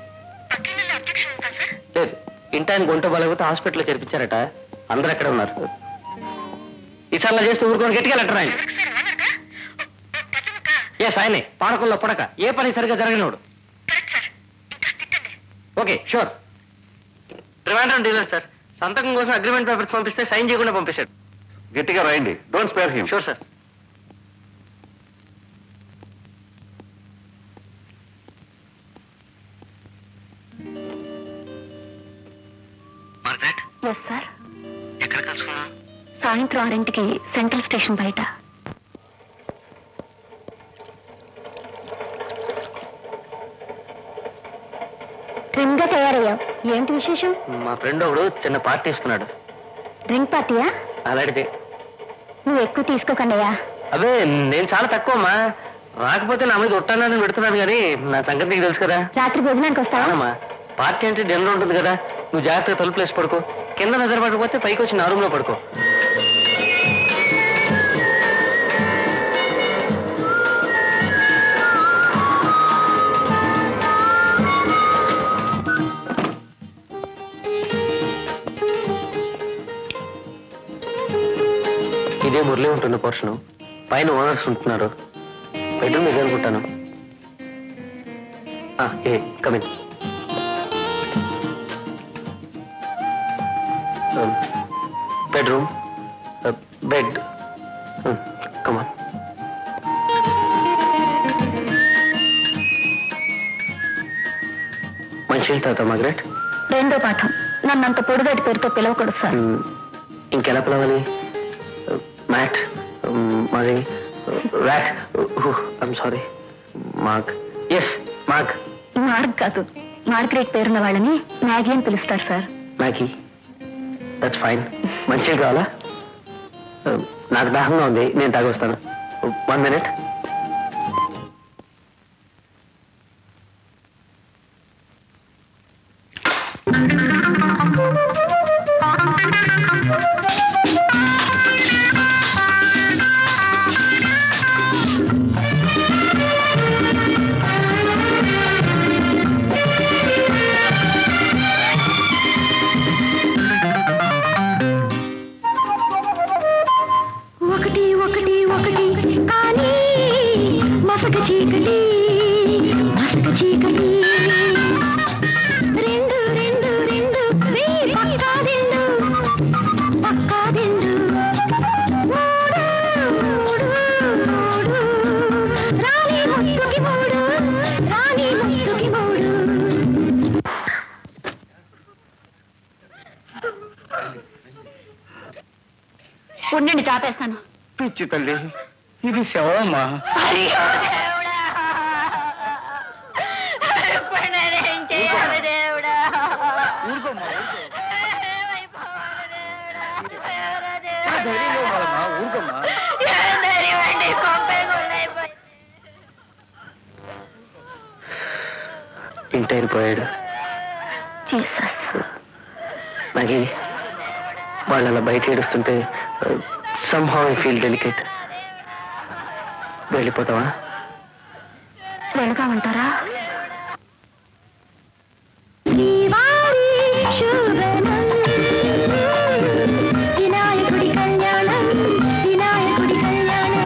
లేదు, ఇంటాయన గుంట బలకపోతే హాస్పిటల్లో చేర్పించారట. అందరూ అక్కడ ఉన్నారు. ఈసారిలా చేస్తూ ఊరుకొని గట్టిగా లెటర్ ఆయన. ఆయనే పానకుల్లో పడక ఏ పని సరిగా జరగనివాడు. Okay, sure. Trivandrum dealer sir. సంతకం కోసం అగ్రిమెంట్ పేపర్స్ పంపిస్తే సైన్ చేయకుండా పంపించాడు. గట్టిగా రాయండి. Don't spare him. Sure sir. Margaret. Yes sir. ఎక్కడ కలుసుకున్నా? సాయంత్రం 6ంటికి సెంట్రల్ స్టేషన్ బయట. ట్రిమ్గా తయారయ్యావు. ఏంటి విశేషం? మా ఫ్రెండ్ ఒకడు చిన్న పార్టీ ఇస్తున్నాడు. డ్రింక్ పార్టీయా? అలాంటిది. నువ్వు ఎక్కువ తీసుకోకండియా. అదే నేను చాలా తక్కువ అమ్మా. రాకపోతే నా మీద ఒట్టానని పెడుతున్నాను కానీ నా సంగతి నీకు తెలుసు కదా. రాత్రి భోజనానికి వస్తావా? పార్టీ అంటే డిన్నర్ ఉంటుంది కదా. నువ్వు జాగ్రత్తగా తలుపు వేసి పడుకో. కింద నిద్ర పడకపోతే పైకి వచ్చి నా రూమ్ లో పడుకో. ఇదే మురళి ఉంటున్న పోర్షను. పైన ఓనర్స్ ఉంటున్నారు. బెడ్రూమ్ ఇది అనుకుంటాను. ఏ కమిన్. Bedroom, bed, come on. మంచి తాత మార్గరెట్. రెండో పాఠం. నన్నంత పొడుగటి పేరుతో పిలవకూడదు సార్. ఇంకెలా పిలవాలి? మ్యాట్, మరి rat, I'm sorry, Mark. Yes Mark. Mark కాదు, మార్గరేట్ పేరున్న వాళ్ళని మ్యాగీ అని పిలుస్తారు సార్. Maggi, that's fine. మంచిగా కావాలా? నాకు దాహంగా ఉంది, నేను తాగొస్తాను. 1 minute. ఉండండి, చాపేస్తాను. పిచ్చి తల్లి, ఇది శవమ్మా. ఇంటైపోయాడు. నాకు వాళ్ళు అలా బయట ఏడుస్తుంటే somehow I feel delicate. వెళ్ళిపోతావా? వెళ్ళగామంటారా? వినాయకుడి కళ్యాణం, వినాయకుడి కళ్యాణం.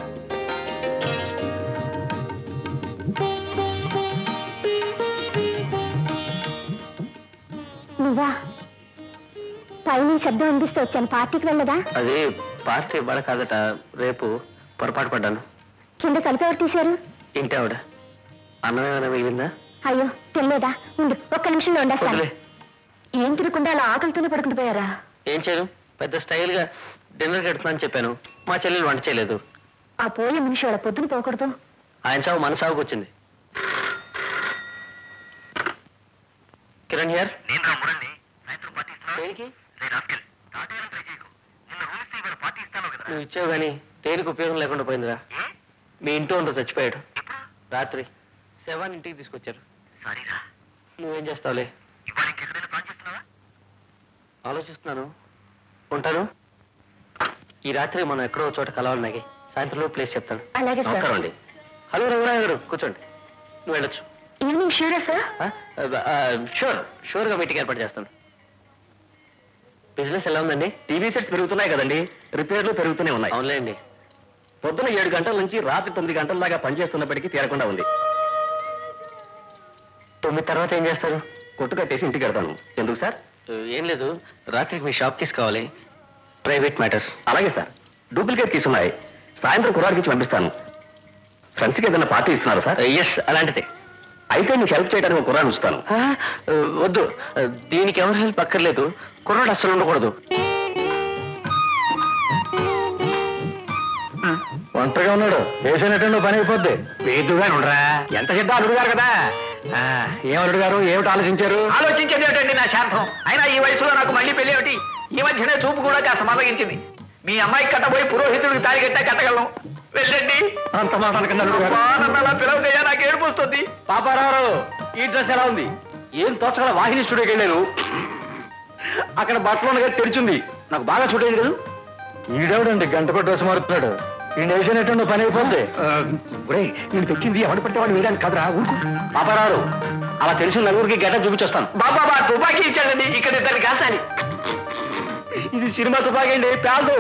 నువ్వా? పైన శబ్దం అనిపిస్తూ వచ్చాను. పార్టీకి వెళ్ళదా? అది పార్టీ ఇవ్వాలి కాదట, రేపు. పొరపాటు పడ్డాను. కింద కలిపి ఎవరు తీశారు? ఇంటి ఆవిడ. అన్నం ఏమైనా మిగిలిందా? అయ్యో తినలేదా? ఉండు, ఒక్క నిమిషంలో ఉండేస్తాను. వదిలే. ఏం తినకుండా అలా ఆకలితోనే పడుకుంటూ పోయారా? ఏం చేయను, పెద్ద స్టైల్ గా డిన్నర్ కడుతున్నాను చెప్పాను. మా చెల్లెలు వంట చేయలేదు. ఆ పోయే మనిషి వాళ్ళ పొద్దున పోకూడదు. ఆయన సాగు మన సాగుకు వచ్చింది. కిరణ్ హియర్. నువ్వు ఇచ్చావు కానీ దేనికి ఉపయోగం లేకుండా పోయిందిరా. మీ ఇంట్లో ఉండో చచ్చిపోయాడు. రాత్రి 7 ఇంటికి తీసుకొచ్చారు. నువ్వేం చేస్తావులే? ఆలోచిస్తున్నాను. ఉంటాను. ఈ రాత్రి మనం ఎక్కడో చోట కలవాలి. నాకే సాయంత్రంలో ప్లేస్ చెప్తాను. అలాగే సార్. నమస్కారం అండి. హలో రఘురాయ్ గారు, కూర్చోండి. నువ్వు వెళ్ళొచ్చు. ఈవినింగ్ షూరా సార్? షూర్గా మీటింగ్ ఏర్పాటు చేస్తాను. బిజినెస్ ఎలా ఉందండి? టీవీ సెట్స్ పెరుగుతున్నాయి కదండి, రిపేర్లు పెరుగుతూనే ఉన్నాయి. అవునులేండి. పొద్దున 7 గంటల నుంచి రాత్రి 9 గంటల దాకా పనిచేస్తున్నప్పటికీ తీరకుండా ఉంది. 9 తర్వాత ఏం చేస్తారు? కొట్టు కట్టేసి ఇంటికి వెళ్తాను. ఎందుకు సార్? ఏం లేదు, రాత్రికి మీ షాప్ తీసుకోవాలి. Private matters. అలాగే సార్. డూప్లికేట్ తీసున్నాయి. సాయంత్రం కుర్రాడికి ఇచ్చి పంపిస్తాను. ఫ్రెండ్స్కి ఏదైనా పార్టీ ఇస్తున్నారు సార్? ఎస్, అలాంటిదే. అయితే నీకు హెల్ప్ చేయడానికి ఒక కుర్రాడు ఉంచుతాను. వద్దు, దీనికి ఎవరు హెల్ప్ అక్కర్లేదు. కుర్రాడు అస్సలు ఉండకూడదు. ఒంటరిగా ఉన్నాడు. వేసినట్టు పని అయిపోద్ది. వేదుగా ఉండరా, ఎంత చెడ్డ అల్లుడు గారు కదా. ఏం అల్లుడు గారు, ఏమిటి ఆలోచించారు? ఆలోచించేది ఏమిటండి నా శాంతం. అయినా ఈ వయసులో నాకు మళ్ళీ పెళ్లి ఏమిటి? ఈ మధ్యనే చూపు కూడా కాస్త మదగించింది. మీ అమ్మాయి కట్టబోయి పురోహితుడికి తాళి కట్టా కట్టగలం. వెళ్ళండి. అంత మాట అనకండి అల్లుడు గారు. నన్ను అలా పిలవదయ్యా, నాకు ఏడుపు వస్తుంది. పాపారావు, ఈ డ్రెస్ ఎలా ఉంది? ఏం తోచగల వాహిని స్టూడియోకి వెళ్ళాను. అక్కడ బట్టలు ఉండగా తెరిచింది. నాకు బాగా చూడేది కదా. ఈడేవిడండి గంటకో డ్రెస్ మారుతున్నాడు. ఈ వేసినట్టు పని అయిపోద్ది. నేను తెచ్చింది ఎవడు పట్టేవాడు వేయడానికి కదరా. ఊరుకు పాపారావు, అలా తెలిసిన నలుగురికి గడ్డ చూపించేస్తాను. బాబా తుపాకీ ఇచ్చాడండి, ఇక్కడ ఇద్దరు కాసాలి. ఇది సినిమా తుపాకీ అండి, పేల్దు.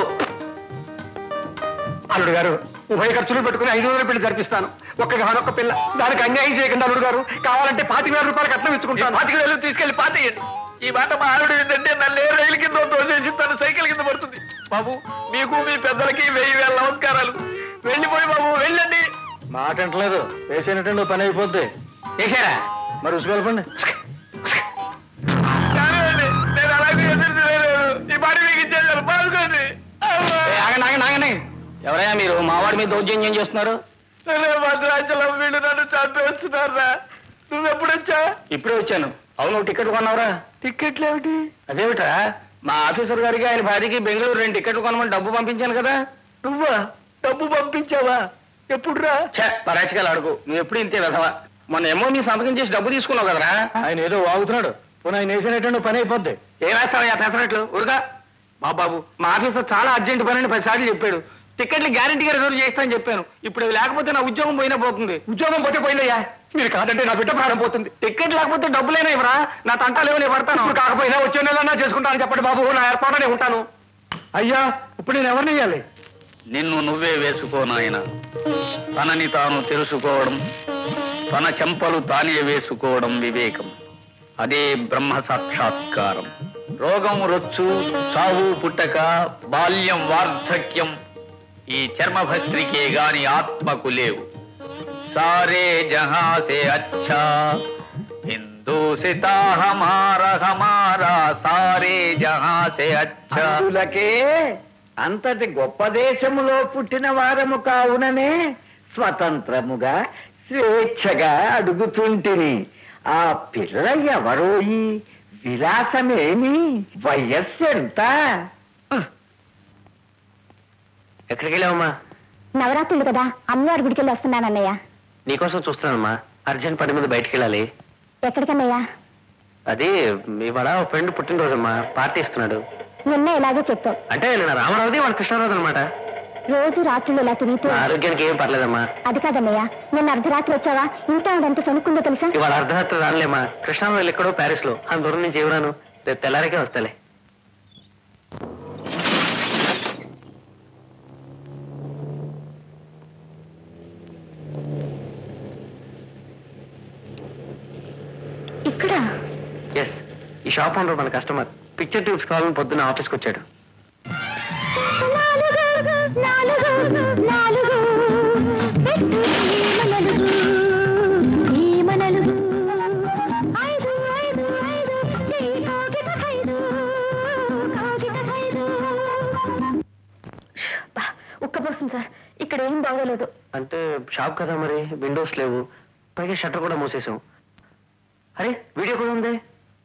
అల్లుడు గారు, ఉభయ ఖర్చులు పెట్టుకుని 500 పెళ్లి జరిపిస్తాను. ఒక్క పిల్ల, దానికి అన్యాయం చేయకండి అల్లుడు గారు. కావాలంటే 25,000 రూపాయలు కట్నం ఇచ్చుకుంటాను. 25,000 తీసుకెళ్లి పాతేయండి. ఈ మాట మా ఆవిడ ఏంటంటే నన్ను ఏ రైలు కింద తోసేసి తను సైకిల్ కింద పడుతుంది. బాబు, మీకు మీ పెద్దలకి 1000 నమస్కారాలు. వెళ్ళిపోయి బాబు, వెళ్ళండి. మాట అంటలేదు. వేసినట్టు పని అయిపోద్ది. చేశారా? మరి ఉసుకెళ్ళండి. కానివ్వండి, నేను అలాగే ఎదురు ఈ మాట మీకు ఇచ్చేసాను. బాగుంది. ఆగండి. ఎవరయ్యా మీరు? మావాడి మీద దౌర్జన్యం చేస్తున్నారు. భద్రాచలం వీళ్ళు నన్ను చంపేస్తున్నారా? నువ్వెప్పుడొచ్చా? ఇప్పుడే వచ్చాను. అవును, టికెట్ కొన్నావురా? టికెట్లు ఏమిటి? అదేమిట్రా, మా ఆఫీసర్ గారికి ఆయన భార్యకి బెంగళూరు 2 టికెట్లు కొనమని డబ్బు పంపించాను కదా. నువ్వా డబ్బు పంపించావా? ఎప్పుడురా? పరాచికాలు అడుగు. నువ్వు ఎప్పుడు ఇంతే వెధవా. మొన్న ఏమో నీ సంతకం చేసి డబ్బు తీసుకున్నావు కదరా. ఆయన ఏదో వాగుతున్నాడు. పోనీ ఆయన వేసినట్టు పని అయిపోద్ది. ఏం వేస్తావయ్యా పెసరట్లు? ఊరుగా బాబు, మా ఆఫీసర్ చాలా అర్జెంట్ పని అని 10 సార్లు చెప్పాడు. టికెట్లు గ్యారంటీగా రిజర్వ్ చేస్తానని చెప్పాను. ఇప్పుడు లేకపోతే నా ఉద్యోగం పోయినా పోతుంది. ఉద్యోగం పోతే పోయిందయ్యా. మీరు కాదంటే నా బిడ్డ ప్రాణం పోతుంది. టికెట్ లేకపోతే డబ్బులేనా ఇవ్వరా? నా తంటాలేమో నేను పడతాను. కాకపోయినా వచ్చే నెలన్నా చేసుకుంటాను. చెప్పండి బాబు, నా ఏర్పాటునే ఉంటాను. అయ్యా, ఇప్పుడు నేను ఎవరిని ఇయ్యాలి? నిన్ను నువ్వే వేసుకో నాయన. తనని తాను తెలుసుకోవడం, తన చెంపలు తానే వేసుకోవడం వివేకం. అదే బ్రహ్మ సాక్షాత్కారం. రోగం రొచ్చు, సావు పుట్టక, బాల్యం వార్ధక్యం ఈ చర్మభస్త్రికే గాని ఆత్మకు లేవు. సారే జహాసే అచ్చా హిందూ సితా హమారా సారే జహాసే అచ్చా. అందులకే అంతటి గొప్ప దేశములో పుట్టిన వారము కావుననే స్వతంత్రముగా స్వేచ్ఛగా అడుగుతుంటిని. ఆ పిల్ల ఎవరోయి? విలాసమేమి? వయస్సు ఎంత? ఎక్కడికి వెళ్ళావమ్మా? నవరాత్రులు కదా, అమ్మవారి గుడికి వెళ్ళి వస్తున్నానన్నయ్య. నీకోసం చూస్తున్నానమ్మా. అర్జెంట్ పని మీద బయటికి వెళ్ళాలి. ఎక్కడికన్నయ్యా? అది మీ వాళ్ళ ఫ్రెండ్ పుట్టినరోజమ్మా, పార్టీ ఇస్తున్నాడు. నిన్న ఎలాగో చెప్పావు. అంటే నేను రామరావుది, వాళ్ళ కృష్ణారావు అనమాట. రోజు రాత్రులు ఇలా తిరిగితే ఆరోగ్యానికి ఏం పర్లేదమ్మా. అది కాదన్నయ్య, నిన్న అర్ధరాత్రి వచ్చావా? ఇంకా ఆవిడంత సనుక్కుందో తెలుసా? ఇవాళ అర్ధరాత్రి రానులేమ్మా. కృష్ణారావు ఎక్కడో ప్యారిస్ లో. అంత దూరం నుంచి ఎవరాను. రేపు తెల్లారికే వస్తాలే. ఇక్కడ ఎస్, ఈ షాప్ ఓనర్ మన కస్టమర్. పిక్చర్ ట్యూబ్స్ కావాలని పొద్దున్న ఆఫీస్కి వచ్చాడు. ఉక్కపోస్తుంది సార్, ఇక్కడ ఏం బాగోలేదు. అంటే షాప్ కదా మరి, విండోస్ లేవు. పైగా షట్టర్ కూడా మూసేసాం. అరే, వీడియో కూడా ఉంది.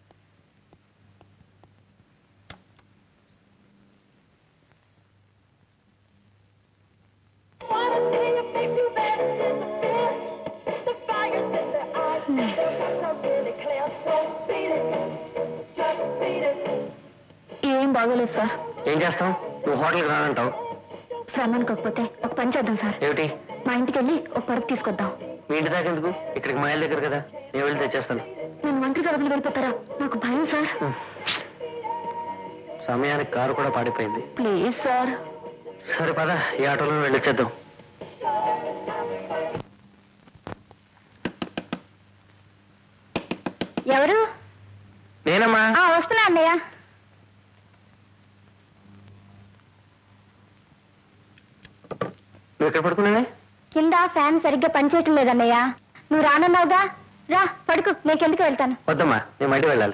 ఏం బాగోలేదు సార్. ఏం చేస్తాం? నువ్వు హోటల్కి రానంటావు. శ్రమనుకోకపోతే ఒక పని చేద్దాం సార్. ఏమిటి? మా ఇంటికి వెళ్ళి ఒక పరుపు తీసుకొద్దాం. మీ ఇంటి దాకా ఎందుకు? ఇక్కడికి మా ఇళ్ళ దగ్గర కదా, నేను వెళ్ళి తెచ్చేస్తాను. నేను ఒంటరిగా వదిలి వెళ్ళిపోతారా? నాకు భయం సార్. సమయానికి కారు కూడా పాడిపోయింది. Please sir. సరే పద, ఈ ఆటోలో వెళ్ళొచ్చేద్దాం. ఎవరు? నేనమ్మా. వస్తున్నా అన్నయ్య. నువ్వు ఎక్కడ పడుకున్నానే? కింద ఫ్యాన్ సరిగ్గా పనిచేయటం లేదన్నయ్య. నువ్వు రానన్నావుగా, రా పడుకు, నేను కిందకి వెళ్తాను. వద్దమ్మా, నేను మళ్ళీ వెళ్ళాలి.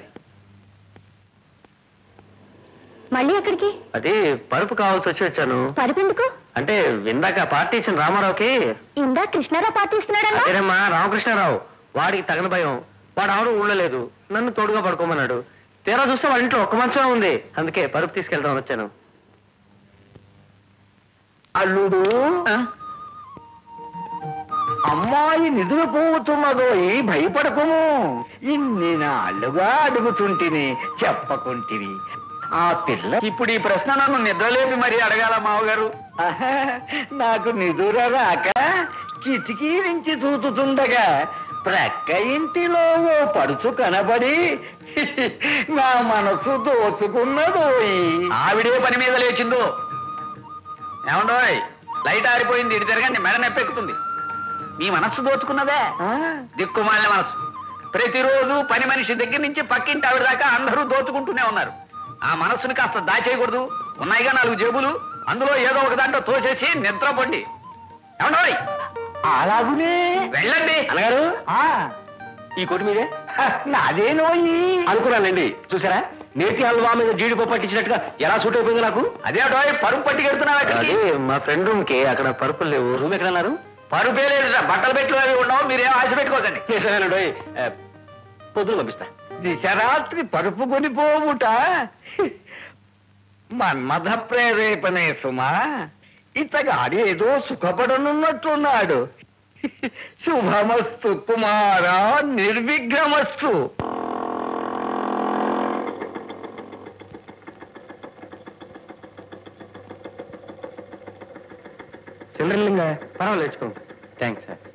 మళ్ళీ ఎక్కడికి? అది పరుపు కావాల్సి వచ్చి వచ్చాను. పరుపు ఎందుకు? అంటే ఇందాక పార్టీ ఇచ్చిన రామారావుకి ఇందా కృష్ణారావు పార్టీ ఇస్తున్నాడన్నా అదేనమ్మా రామకృష్ణారావు వాడికి తగిన భయం వాడు ఎవరు ఊళ్ళో లేదు నన్ను తోడుగా పడుకోమన్నాడు తీరా చూస్తే వాళ్ళ ఇంట్లో ఒక్క మంచమే ఉంది అందుకే పరుపు తీసుకెళ్దాం వచ్చాను అల్లుడు అమ్మాయి నిద్రపోతున్నదో భయపడకుము ఇన్ని నాళ్ళుగా అడుగుతుంటిని చెప్పకుంటివి ఆ పిల్ల ఇప్పుడు ఈ ప్రశ్న నన్ను నిద్రలేపి మరీ అడగాల మావగారు. నాకు నిదుర రాక కిటికీ నుంచి చూతుండగా ప్రక్క ఇంటిలో ఓ పడుచు కనబడి నా మనసు దోచుకున్నదోయి. ఆవిడే పని మీద లేచిందో. ఏమండోయ్, లైట్ ఆరిపోయింది, ఇటు తిరగండి, మెడ నెప్పెక్కుతుంది. మీ మనస్సు దోచుకున్నదే దిక్కుమాలిన మనసు. ప్రతిరోజు పని మనిషి దగ్గర నుంచి పక్కింటి ఆవిడ దాకా అందరూ దోచుకుంటూనే ఉన్నారు. ఆ మనస్సుని కాస్త దాచేయకూడదు. ఉన్నాయిగా 4 జేబులు, అందులో ఏదో ఒక దాంట్లో తోసేసి నిద్రపోండి. ఏమండోయ్, అలాగునే వెళ్ళండి. అన్నగారు ఈ కొట్టు మీదే నాదేనోయి అనుకున్నానండి. చూసారా నేతి హల్వా మీద జీడిపప్పు పట్టించినట్టుగా ఎలా సూట్ అయిపోయింది నాకు. అదేటోయ్, పరుపు పట్టుకెడుతున్నావు అదే మా ఫ్రెండ్ రూమ్ కి అక్కడ పరుపులు లేవు. రూమ్ ఎక్కడ అన్నారు? పరుపే లేదు, బట్టలు పెట్లు అవి ఉండవు. మీరేం ఆశ పెట్టుకోకండి. పొద్దున పంపిస్తా. దిశరాత్రి పరుపు కొనిపోవుట మన్మథ ప్రేరేపణే సుమా. ఇతగాడు ఏదో సుఖపడనున్నట్టున్నాడు. శుభమస్తు కుమారా, నిర్విఘ్నమస్తు. చంద్రలింగ పర్వాలేదు తెచ్చుకో. Thanks sir.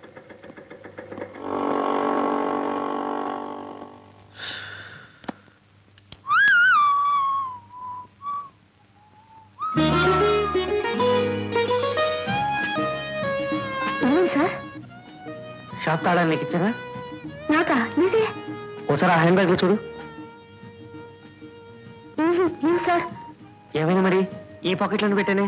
సార్ షాప్ తాళాలు నీకు ఇచ్చారా? నాకా? నీదే? ఒకసారి ఆ హ్యాండ్ బ్యాగ్ లో చూడు. సార్ ఏమైనా మరి ఈ పాకెట్లను పెట్టానే.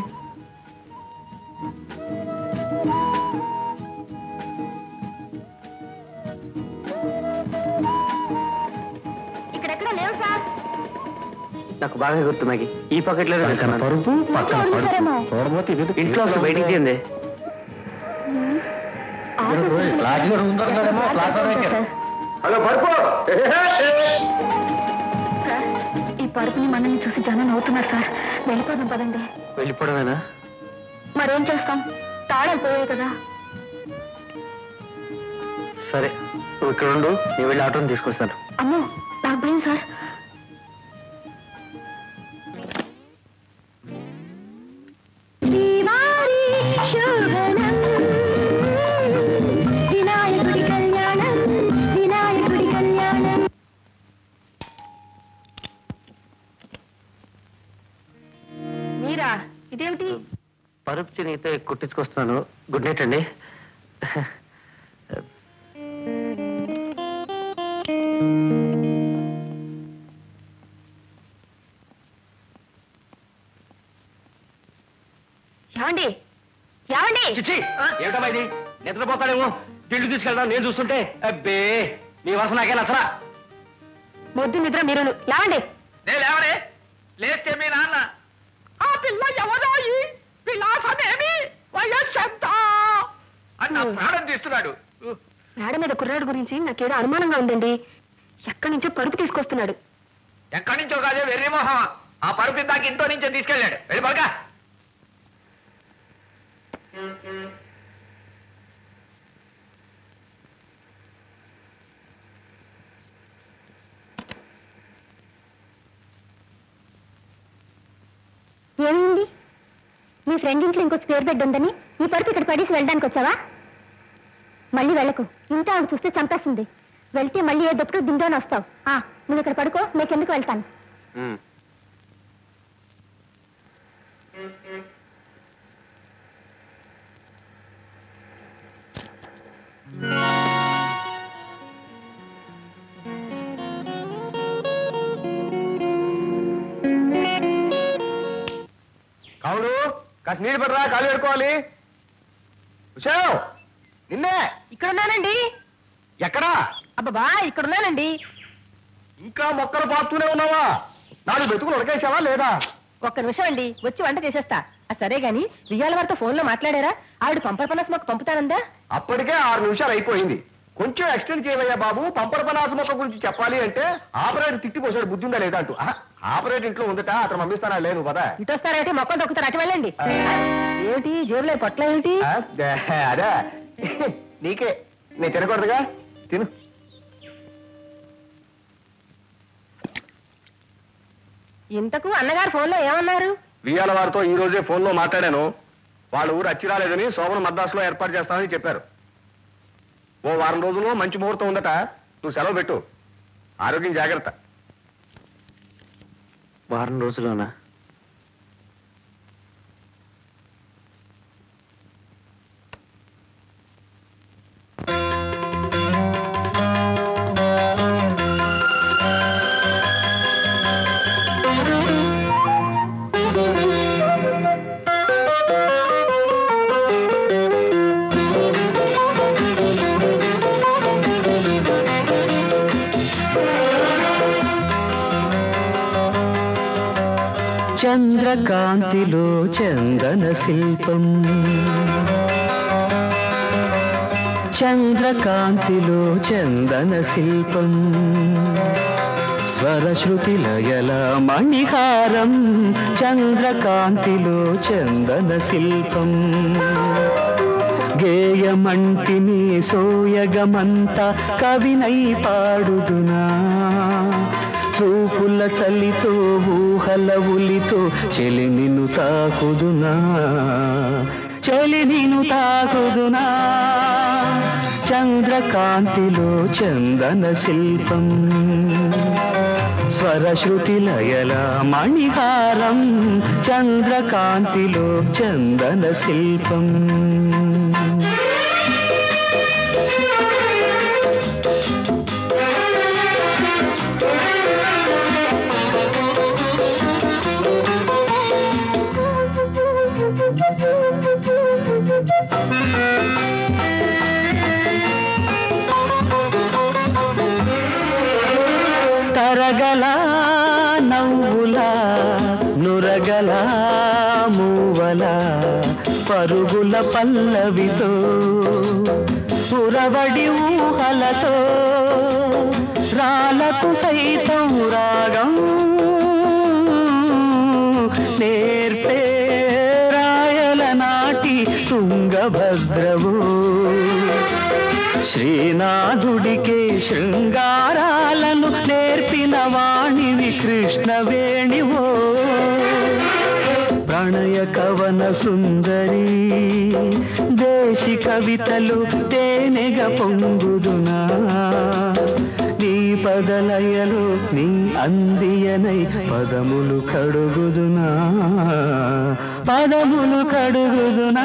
ఇక్కడెక్కడ లేవు సార్. నాకు బాగా గుర్తు మ్యాగీ. ఈ పాకెట్లో పరుపు చూసారేమో. ఇంట్లో అసలు బయటికి తీయండి. హలో పరుపు. సార్, ఈ పరుపుని మనల్ని చూసి జనం నవ్వుతున్నారు సార్. వెళ్ళిపోదాం పదండి. వెళ్ళిపోవడమేనా? మరేం చేస్తాం, తాళాలు పోయాయి కదా. సరే నువ్వు ఇక్కడ ఉండు, నేను వెళ్ళి ఆటోని తీసుకొస్తాను. అమ్మో, నాకు భయం సార్. వినాయకుడి కళ్యాణం, వినాయకుడి కళ్యాణం. మీరా? ఇదేమిటి? పరుపు చినిగితే కుట్టించుకొస్తాను. గుడ్ నైట్ అండి. ఏమండి? ఏమండి? చిచ్చి ఏమిటమ్మా ఇది? నిద్రపోతాడేమో. తిండి తీసుకెళ్దాం నేను చూస్తుంటే. అబ్బే నీ వలస నాకే నచ్చరా. మొద్దు నిద్ర మీరు లేవండి. లేవరే, లేస్తే మీ నాన్న ఆ పిల్ల ఎవరోయి, విలాసమేమి, వయస్సెంత అని నా ప్రాణం తీస్తున్నాడు. మేడ మీద కుర్రాడు గురించి నాకేదో అనుమానంగా ఉందండి. ఎక్కడి నుంచో పరుపు తీసుకొస్తున్నాడు. ఎక్కడి నుంచో కాదే వెర్రి మొహం. ఆ పరుపు దాకా ఇంట్లో నుంచే తీసుకెళ్ళాడు. వెళ్ళి పడక. ఏమైంది? మీ ఫ్రెండ్ ఇంట్లో ఇంకో స్పేర్ బెడ్ ఉందని ఈ పరుపు ఇక్కడ పడేసి వెళ్ళడానికి వచ్చావా? మళ్ళీ వెళ్ళకు, ఇంత ఆవిడ చూస్తే చంపేస్తుంది. వెళ్తే మళ్ళీ ఏ దొప్పుడు దిండోని వస్తావు. నువ్వు ఇక్కడ పడుకో, నీకెందుకు వెళ్తాను. కావుడు కాస్త నీళ్ళు పెట్టరా, కాలు పెట్టుకోవాలి. నిన్నే. ఇక్కడున్నానండి. ఎక్కడా? అబ్బా, ఇక్కడున్నానండి. ఇంకా మొక్కలు పారుతూనే ఉన్నావా? 4 బతుకులు ఉడకేసావా లేదా? ఒక్క నిమిషం అండి, వచ్చి వంట చేసేస్తా. సరే గాని విజయాల వారితో ఫోన్ లో మాట్లాడారా? ఆవిడ పంపర్ పనాస్ మొక్క పంపుతానందా? అప్పటికే 6 నిమిషాలు అయిపోయింది. కొంచెం ఎక్స్టెండ్ చేయవయ్యా బాబు. పంపర పనాసు మొక్క గురించి చెప్పాలి అంటే ఆపరేటర్ తిట్టిపోసాడు, బుద్ధి ఉందా లేదా అంటూ. ఆపరేటర్ ఇంట్లో ఉందట, అతను పంపిస్తానా? లేదు కదా. ఇటు వస్తారంటే మొక్కలు తొక్కుతారు, అటు వెళ్ళండి. ఏమిటి జేబులో పొట్ల ఏమిటి? అదే నీకే, నేను తినకూడదుగా, తిను. ఇంతకు అన్నగారు ఫోన్ లో ఏమన్నారు? వియాల వారితో ఈ రోజే ఫోన్ లో మాట్లాడాను. వాళ్ళ ఊరు అచ్చి రాలేదని సోమను మద్రాసులో ఏర్పాటు చేస్తామని చెప్పారు. ఓ వారం రోజుల్లో మంచి ముహూర్తం ఉందట, నువ్వు సెలవు పెట్టు. ఆరోగ్యం జాగ్రత్త. వారం రోజుల్లోనా? చంద్రకాంతిలో చందన శిల్పం, చంద్రకాంతిలో చందన శిల్పం, స్వరశ్రుతి లయల మణిహారం, చంద్రకాంతిలో చందన శిల్పం. గేయమంటిని సోయగమంతా కవినై పాడుదునా, చూపుల చలితో ఊహల ఉలితో చెలి నిన్ను తాకుదునా, చెలి నిన్ను తాకుదునా. చంద్రకాంతిలో చందన శిల్పం, స్వరశ్రుతి లయల మణిహారం, చంద్రకాంతిలో చందన శిల్పం. తరగల నవ్వుల నురగల మూవల పరుగుల పల్లవితో ఉరవడి ఊహలతో రాలకు సైతం రాగం నేర్పే రాయల నాటి తుంగభద్రవు, శ్రీనాథుడికే శృంగారాలను నేర్పిన వాణివి కృష్ణవేణివో. ప్రణయ కవన సుందరి దేశి కవితలు తేనెగ పొంగుదునా, నీ పదలయలు నీ అందియనై పదములు కడుగుదునా, పదములు కడుగుదునా.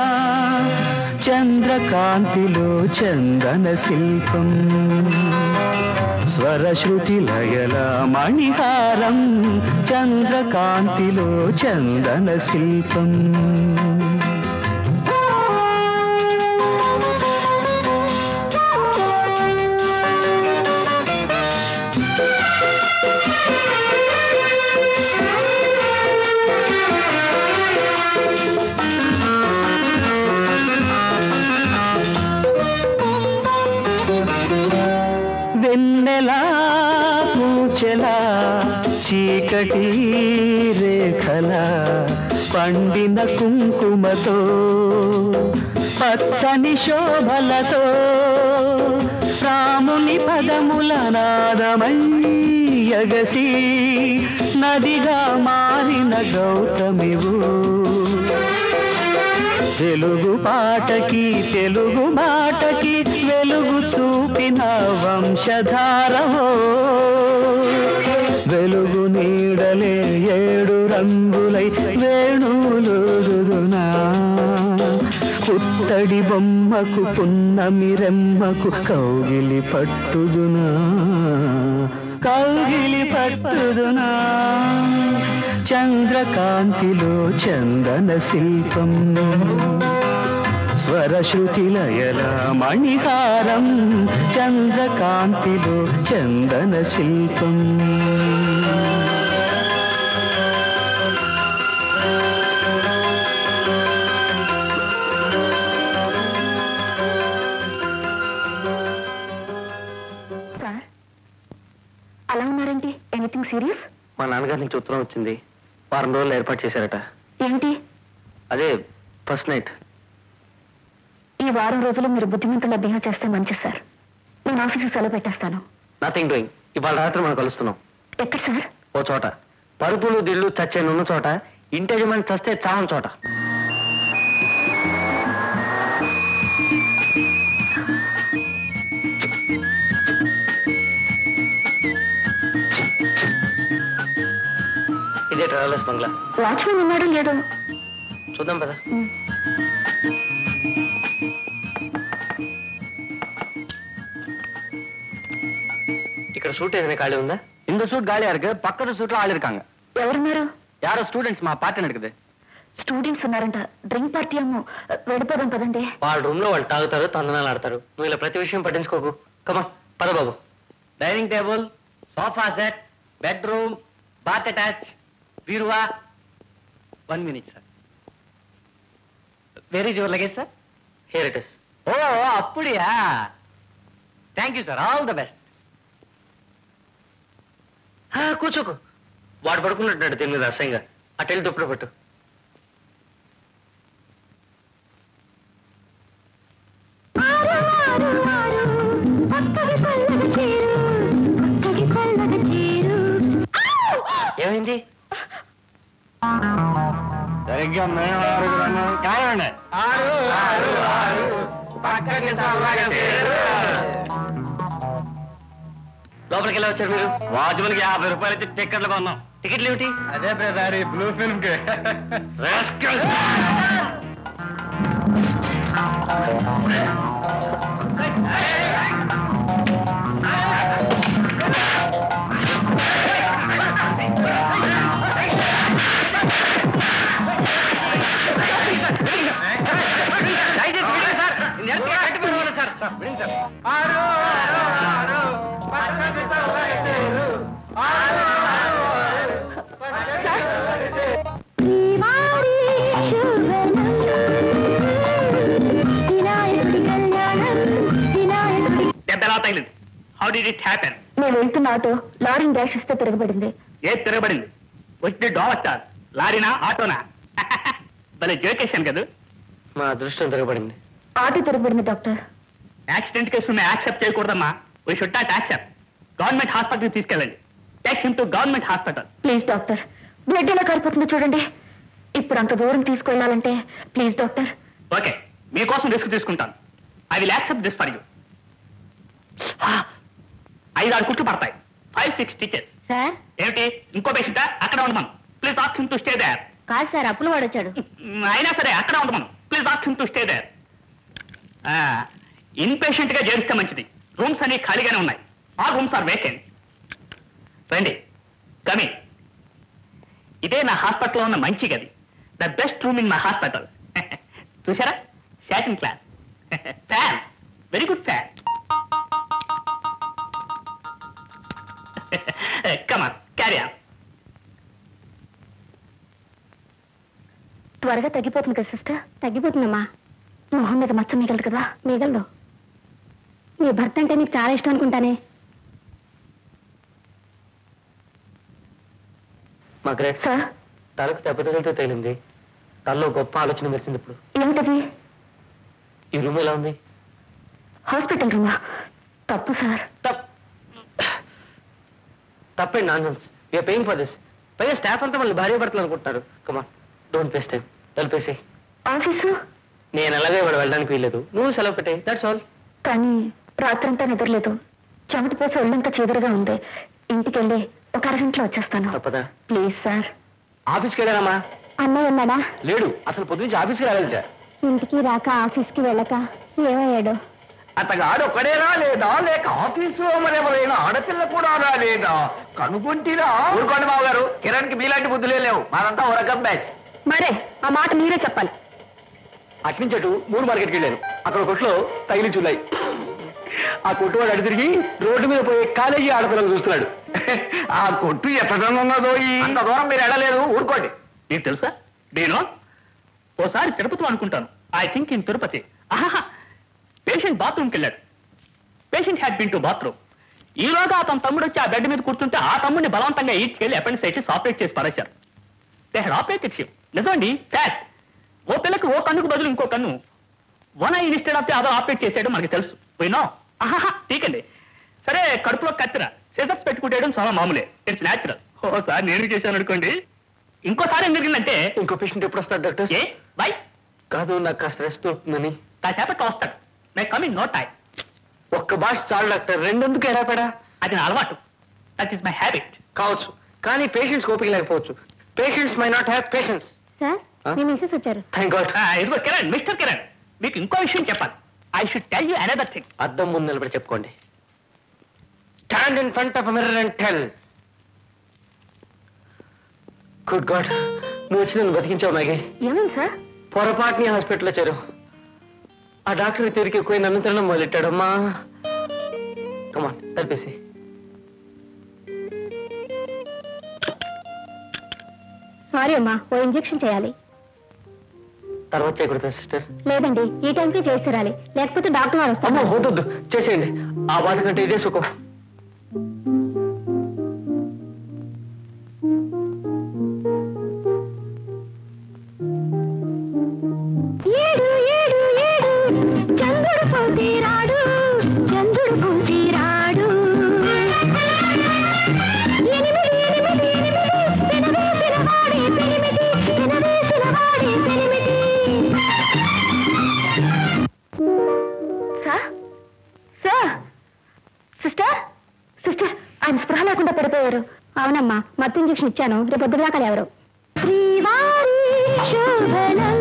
చంద్రకాంతిలో చందన శిల్పం, స్వరశ్రుతి లయల మణిహారం, చంద్రకాంతిలో చందన శిల్పం. వెన్నెలా పూచెలా చీకటి రేఖల పండిన కుంకుమతో పచ్చని శోభలతో రాముని పదముల నాదమై యగసి నదిగా మారిన గౌతమివు. తెలుగు పాటకి తెలుగు మాటకి వెలుగు చూపిన వంశధారవో, వెలుగు నీడలే 7 రంగులై వేణువులుదునా, పుత్తడి బొమ్మకు పున్నమి రెమ్మకు కౌగిలి పట్టుదునా, కౌగిలి పట్టుదునా. చంద్రకాంతిలో చందన శిల్పం, స్వరశ్రుతి లయల మణిహారం, చంద్రకాంతిలో చందన శిల్పం. సీరియస్? మా నాన్నగారి నుంచి ఉత్తరం వచ్చింది. వారం రోజులు ఏర్పాటు చేశారట. ఏంటి? అదే ఫస్ట్ నైట్. ఈ వారం రోజులు మీరు బుద్ధిమంతుల బిహేవ్ చేస్తే మంచిది సార్. నేను ఆఫీస్కి సెలవు పెట్టేస్తాను. Nothing doing. ఇవాళ రాత్రి మనం కలుస్తున్నాం. ఎక్కడ సార్? ఓ చోట. పరుపులు దిళ్ళు చచ్చే నున్న చోట. ఇంటేజమెంట్ చస్తే చావని చోట. ఇదే ట్రావెలర్స్ బంగ్లా. వాచ్మెన్ ఉన్నాడు లేదో చూద్దాం పద. ఇక్కడ సూట్ ఏదైనా ఖాళీ ఉందా? இந்த சூட் காலியா இருக்கு. பக்கத்து சூட்ல ஆள் இருக்காங்க. ఎవరున్నారు? யாரோ ஸ்டூடெண்ட்ஸ் మా పార్టీ నడుకుదే. స్టూడెంట్స్ ఉన్నారంట. డ్రింక్ పార్టీ ఏమో. వెళ్ళిపోదాం పదండి. వాళ్ళ రూమ్ లో వాళ్ళు తాగుతారు, తందనాలు ఆడతారు. నువ్వు ఇలా ప్రతి విషయం పట్టించుకోకు. కమా పద బాబు. Dining table, sofa set, bedroom, bath attach, బీరువా. 1 minute సార్. వెరీ జోర్ luggage sir. Here it is. ఓ అప్పుడియా. Thank you sir. All the best. కూర్చోకు. వాడు పడుకున్నట్టు దీని మీద అసహ్యంగా. అటెళ్ళి దుప్పుడు పట్టు. ఏమైంది? సరిగ్గా మేము ఆరుగురు కావండి. లోపలికి ఎలా వచ్చారు మీరు? వాచ్మెన్కి 50 రూపాయలు ఇచ్చి టికెట్లు కొన్నాం. టికెట్లు ఏమిటి? అదే బ్రదర్, బ్లూ ఫిల్మ్ కి. How did it happen? నేను వెళ్తున్న ఆటో లారీని డాష్ ఇస్తే తిరగబడింది. ఏది తిరగబడింది? వచ్చి డోవస్టార్ లారీనా ఆటోనా? భలే జోకేషన్ కదా. మా అదృష్టం తిరగబడింది. ఆటో తిరగబడింది డాక్టర్. యాక్సిడెంట్ కేసు యాక్సెప్ట్ చేయకూడదమ్మా. We should not accept. Government హాస్పిటల్కి తీసుకెళ్ళండి. Take him to government hospital. Please doctor. Blood ఎలా కారిపోతుందో చూడండి. ఇప్పుడు అంత దూరం తీసుకెళ్లాలంటే ప్లీజ్ డాక్టర్. ఓకే, మీకోసం రిస్క్ తీసుకుంటాను. I will accept this for you. 5-6 కుట్లు పడతాయి. 5-6 స్టిచెస్. సార్ ఏమిటి? ఇంకో పేషెంట్ అక్కడ ఉండమను. Please ask him to stay there. కాదు సార్, అప్పులు వాడు వచ్చాడు. అయినా సరే అక్కడ ఉండమను. Please ask him to stay there. Inpatient గా చేరిస్తే మంచిది. రూమ్స్ అన్ని ఖాళీగానే ఉన్నాయి. All rooms are vacant. రండి, కమి. ఇదే నా హాస్పిటల్లో ఉన్న మంచి గది. The best room in my hospital. చూసారా? Satin class. Fan, very good fan. Come on, carry on. త్వరగా తగ్గిపోతుంది కదా సిస్టర్? తగ్గిపోతుందమ్మా. మొహం మీద మచ్చ మిగలదు కదా? మిగలదు. నీ భర్త అంటే నీకు చాలా ఇష్టం అనుకుంటానే. మార్గరెట్ సార్, తలకు దెబ్బతగిలితో తేలింది. తనలో గొప్ప ఆలోచన మెరిసింది. ఇప్పుడు ఏమిటది? ఈ రూమ్ ఎలా ఉంది? హాస్పిటల్ రూమా? తప్పు సార్. తప్పండి. Nonsense. We are paying for this. పైగా స్టాఫ్ అంతా వాళ్ళు భార్య భర్తలు అనుకుంటున్నారు. Come on, don't waste time. తలిపేసి. ఆఫీసు నేను అలాగే వాడు వెళ్ళడానికి వీల్లేదు. నువ్వు సెలవు పెట్టే. That's all. కానీ రాత్రంతా నిద్రలేదు. చెమట పోసి ఒళ్ళంతా చెదురుగా ఉంది. ఇంటికి వెళ్ళి ఒక అరగంటలో వచ్చేస్తాను. తప్పదా? Please sir. ఆఫీస్కి వెళ్ళానమ్మా. అన్నయ్య ఉన్నాడా? లేడు. అసలు పొద్దు నుంచి ఆఫీస్కి రాలేదు. ఇంటికి రాక ఆఫీస్కి వెళ్ళక ఏమయ్యాడు? అతగాడు ఒక్కడేనా లేదా, లేక ఆఫీసు మరెవరైనా ఆడపిల్ల కూడా రాలేదా? కనుగొంటిరా? ఊరుకోండి బాబు గారు. కిరణ్ కి మీలాంటి బుద్ధులే లేవు. మాదంతా ఓ రకం బ్యాచ్. మరే ఆ మాట మీరే చెప్పాలి. అట్నుంచి అటు 3 మార్కెట్కి వెళ్ళాను. అక్కడ కొట్లో తగిలి చూలాయి. ఆ కొట్టు వాడు అడి తిరిగి రోడ్డు మీద పోయి కాలేజీ ఆడపిల్లలు చూస్తున్నాడు. ఆ కొట్టు ఎక్కడున్నదో అంత దూరం మీరు వెళ్ళలేదు. ఊరుకోండి. నీకు తెలుసా? నేను ఓసారి తిరుపతి అనుకుంటాను. I think in Tirupati. Patient బాత్రూమ్కి వెళ్ళాడు. Patient had been to bathroom. ఈలోగా అతని తమ్ముడు వచ్చి ఆ బెడ్ మీద కూర్చుంటే ఆ తమ్ముడిని బలవంతంగా ఈడ్చి వెళ్ళి అపెండిసైటిస్ ఆపరేట్ చేసి పడేశారు. They had operated him. నిజమండి, ఫ్యాక్ట్. ఓ పిల్లకి ఓ కన్నుకు బదులు ఇంకో కన్ను, one eye instead of the other operate చేసేయడం మనకి తెలుసు. పోయినా ఆహా తీకండి. సరే, కడుపులో కత్తిర సిజర్స్ పెట్టుకుంటేయడం చాలా మామూలే, ఇట్స్ న్యాచురల్. ఓసారి నేను చేశాను అనుకోండి, ఇంకోసారి ఏం జరిగిందంటే ఇంకో పేషెంట్ ఎప్పుడు వస్తాడు డాక్టర్? ఏ బై కాదు, నాకు కాస్త రెస్ట్ అవుతుందని. కాసేపట్లో వస్తాడు. May coming no time. ఒక్క భాష చాలు డాక్టర్, రెండెందుకు ఎడాపెడా? అది నా అలవాటు. That is my habit. కావచ్చు, కానీ పేషెంట్స్ ఓపిక లేకపోవచ్చు. Patients may not have patience. Sir, మీ మిస్సెస్ వచ్చారు. Thank God. ఇదిగో కిరణ్, మిస్టర్ కిరణ్, మీకు ఇంకో విషయం చెప్పాలి. I should tell you another thing. అద్దం ముందు నిలబడి చెప్పుకోండి. Stand in front of mirror and tell. Good God, నువ్వు వచ్చి నన్ను బతికించావు మ్యాగీ. ఏమైంది సార్? పొరపాటుని హాస్పిటల్లో చేరు. ఆ డాక్టర్ తిరిగి ఎక్కువ నన్ను తినడం మొదలెట్టాడమ్మా. కమాన్, తలిపేసి. సారీ అమ్మా, ఓ ఇంజెక్షన్ చేయాలి. తర్వాత చేయకూడదా సిస్టర్? లేదండి, ఈ టైంకి చేసి తీరాలి, లేకపోతే డాక్టర్ గారు అమ్మో వస్తారు. వద్దు, చేసేయండి. ఆ వాటి కంటే ఇదే సుఖం. ఏడు ఏడు ఏడు చంద్రుడు పోతే రాడు, చంద్రుడు పోతే రాడు. ఎనిమిది ఎనిమిది ఎనిమిది పెనవేసిన వాడే పెనిమిది, పెనవేసిన వాడే పెనిమిది. సార్, సార్, సిస్టర్, సిస్టర్, ఆయన స్పృహ లేకుండా పడిపోయారు. అవునమ్మా, మత్తు ఇంజెక్షన్ ఇచ్చాను, రేపు పొద్దున దాకా ఎవరు. శ్రీవారి శోభనం,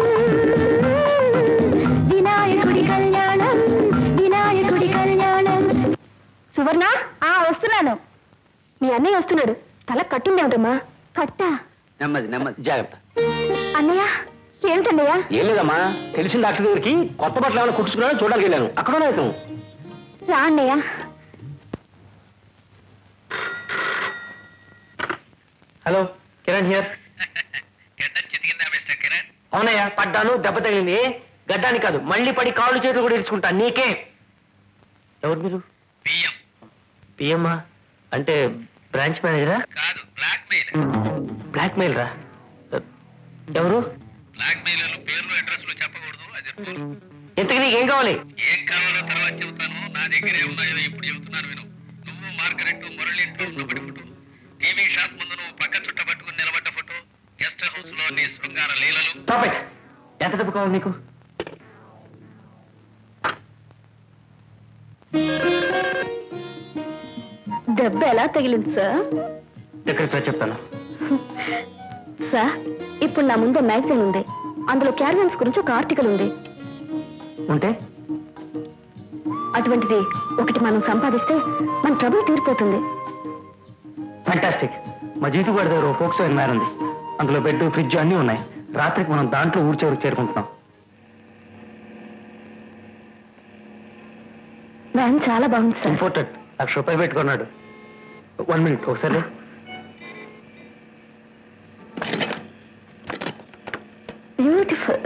వినాయకుడి కళ్యాణం, వినాయకుడి కళ్యాణం. సువర్ణ, వస్తున్నాను. మీ అన్నయ్య వస్తున్నాడు. తల కట్టుందేమిటమ్మా? కట్టా? నెమ్మది నెమ్మది, జాగ్రత్త. అన్నయ్య, ఏమిటన్నయ్య? ఏం లేదమ్మా, తెలిసిన డాక్టర్ దగ్గరికి కొత్త బట్టలు ఏమైనా కుట్టుకున్నాడో చూడడానికి వెళ్ళాను. అక్కడ అయితే రా అన్నయ్య. Hello, Kiran here. అవునయ్యా, పడ్డాను, దెబ్బ తగిలింది. గడ్డానికి కాదు, మళ్ళీ పడి కాళ్ళు చేతులు కూడా ఇరుచుకుంటా. నీకే. ఎవరు మీరు? పిఎమ్మా అంటే బ్రాంచ్ మేనేజరా? బ్లాక్ మెయిల్ రా? ఎవరు? ఇంతకు నీకు ఏం కావాలి? ఏం కావాలో తర్వాత చెబుతాను. నా దగ్గర ఏమున్నాయో ఇప్పుడు చెబుతున్నాను విను. నువ్వు మార్గరెట్ మురళి ఇంట్లో ఉన్నప్పటి ఫోటో, టీవీ షాప్ ముందు నువ్వు పక్క చుట్ట పట్టుకుని నిలబడ్డ ఫోటో, గెస్ట్ హౌస్ లో నీ శృంగార లీలలు. టాపిక్. ఎంత డబ్బు కావాలి నీకు? దెబ్బ ఎలా తగిలింది సార్? ఎక్కడికి చెప్తాను. సార్, ఇప్పుడు నా ముందే మ్యాగజైన్ ఉంది. అందులో క్యారవన్స్ గురించి ఒక ఆర్టికల్ ఉంది. ఉంటే అటువంటిది ఒకటి మనం సంపాదిస్తే మన ట్రబుల్ తీరిపోతుంది. ఫ్యాంటాస్టిక్. మా జీతుగాడి దగ్గర ఓ ఫోక్స్ వ్యాన్ ఉంది. అందులో బెడ్, ఫ్రిడ్జ్ అన్నీ ఉన్నాయి. రాత్రికి మనం దాంట్లో ఊరి చివరికి చేరుకుంటున్నాం. వ్యాన్ చాలా బాగుంది సార్. ఇంపోర్టెడ్. ₹1,00,000 పెట్టుకున్నాడు. 1 మినిట్ ఒకసారి. బ్యూటిఫుల్.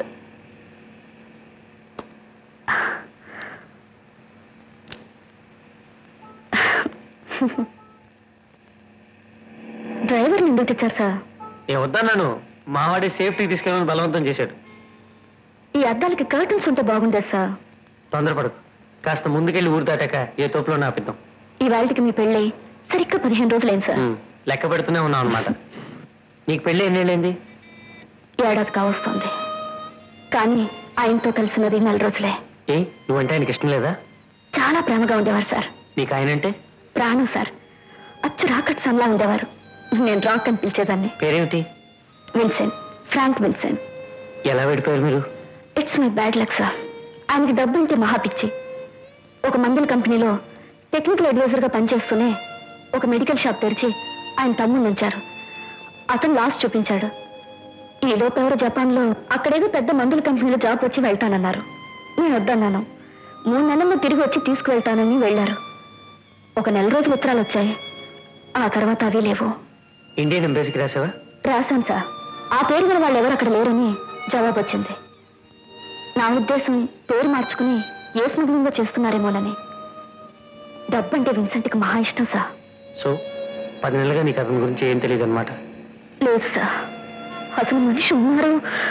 డ్రైవర్ ఎందుకు తెచ్చారు సార్? నేను వద్దన్నాను. మావాడి సేఫ్టీ తీసుకెళ్ళమని బలవంతం చేశాడు. ఈ అద్దాలకి కర్టన్స్ ఉంటే బాగుండేది సార్. తొందరపడకు, కాస్త ముందుకెళ్ళి ఊరు దాటాక ఏ తోపులో ఆపిద్దాం. ఈ వాళ్ళకి మీ పెళ్ళి సరిగ్గా 15 రోజులైంది సార్. లెక్క పెడుతూనే ఉన్నాం అనమాట. నీకు పెళ్ళి ఎన్నేళ్ళైంది? ఏడాది కావస్తుంది. కానీ ఆయనతో కలిసినది 4 రోజులే. ఏ, నువ్వంటే ఆయనకి ఇష్టం లేదా? చాలా ప్రేమగా ఉండేవారు సార్. నీకు ఆయనంటే ప్రాణం సార్. అచ్చు రాకెట్ సన్లా ఉండేవారు. నేను రాక్ అని పిలిచేదాన్ని. పేరేమిటి? Vincent, Frank Vincent. ఎలా విడిపోయారు మీరు? It's my bad luck sir. ఆయనకి డబ్బు అంటే మహాపిచ్చి. ఒక మందుల కంపెనీలో టెక్నికల్ అడ్వైజర్గా పనిచేస్తూనే ఒక మెడికల్ షాప్ తెరిచి ఆయన తమ్ముడిని ఉంచారు. అతను లాస్ చూపించాడు. ఈ లోపు ఎవరు జపాన్లో అక్కడేదో పెద్ద మందుల కంపెనీలో జాబ్ వచ్చి వెళ్తానన్నారు. నేను వద్దన్నాను. 3 నెలల్లో తిరిగి వచ్చి తీసుకువెళ్తానని వెళ్ళారు. ఒక నెల రోజులు ఉత్తరాలు వచ్చాయి. ఆ తర్వాత అవి లేవు. ఇండియన్ ఎంబసీకి రాసావా? రాశాను సార్. ఆ పేరు గల వాళ్ళు ఎవరు అక్కడ లేరని జవాబు వచ్చింది. నా ఉద్దేశం పేరు మార్చుకుని ఏ స్మగ్లింగ్ చేస్తున్నారేమోనని. డబ్బు అంటే విన్సెంట్కి మహా ఇష్టం సార్. సో 10 నెలలుగా నీకు అతని గురించి ఏం తెలియదు అనమాట? లేదు సార్, అసలు మనిషి ఉన్నారు.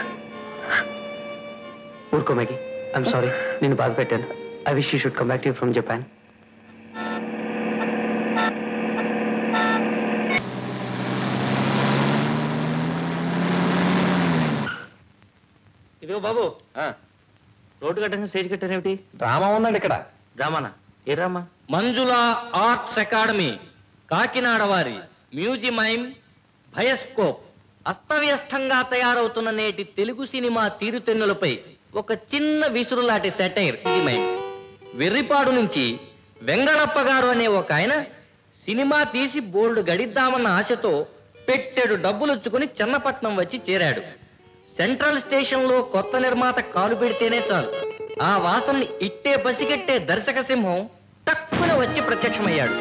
ఊరుకో మ్యాగీ, ఐఎమ్ సారీ, నేను బాధ పెట్టాను. I wish you should come back to you from Japan. ఇదిగో బాబు, రోడ్డు కట్టాను స్టేజ్ కట్టానేమిటి? డ్రామా ఉందండి ఇక్కడ. డ్రామానా? ఏ drama? Manjula arts academy Kakinada వారి మ్యూజిమైమ్ బయోస్కోప్ అస్తవ్యస్తంగా తయారవుతున్న నేటి తెలుగు సినిమా తీరుతెన్నులపై ఒక చిన్న విసురులాంటి సెటైర్. మ్యూజిమైమ్ వెర్రిపాడు నుంచి వెంగళప్ప గారు అనే ఒక ఆయన సినిమా తీసి బోల్డ్ గడిద్దామన్న ఆశతో పెట్టెడు డబ్బులుచ్చుకుని చెన్నపట్నం వచ్చి చేరాడు. సెంట్రల్ స్టేషన్ లో కొత్త నిర్మాత కాలు పెడితేనే చాలు ఆ వాసనని ఇట్టే పసిగట్టే దర్శక సింహం తక్కువ వచ్చి ప్రత్యక్షమయ్యాడు.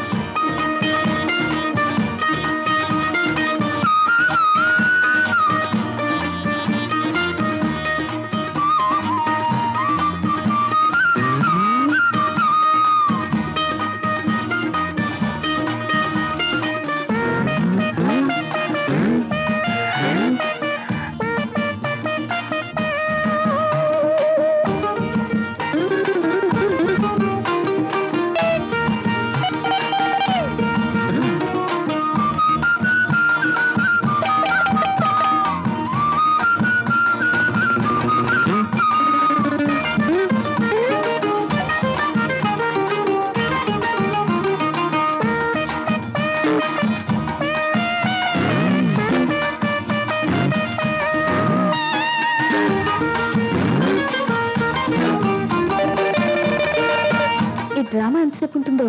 డ్రామా ఎంతసేపు ఉంటుందో?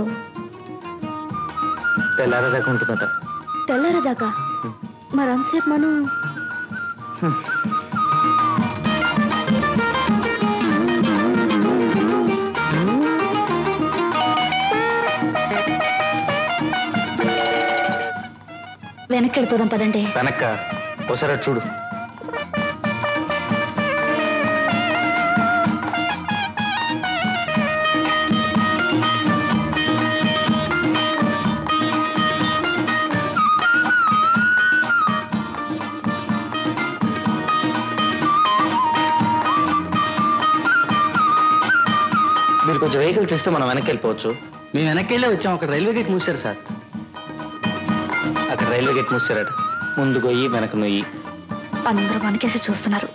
తెల్లారదాకా ఉంటుందట. తెల్లారదాకా? మరి అంతసేపు మనం వెనక్కి వెళ్ళిపోదాం పదండి. వెనక్క ఒకసారి చూడు. మీరు కొంచెం వెహికల్స్ ఇస్తే మనం వెనక్కి వెళ్ళిపోవచ్చు. మేము వెనక్కి వెళ్ళే వచ్చాం. అక్కడ రైల్వే గేట్ మూసారు సార్. అక్కడ రైల్వే గేట్ మూసారట. ముందు గొయ్యి వెనక నొయ్యి. అందరూ మనకేసి చూస్తున్నారు.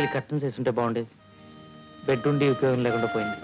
కిటికీలు కట్టం చేస్తుంటే బాగుండేది. బెడ్ ఉండి ఉపయోగం లేకుండా పోయింది.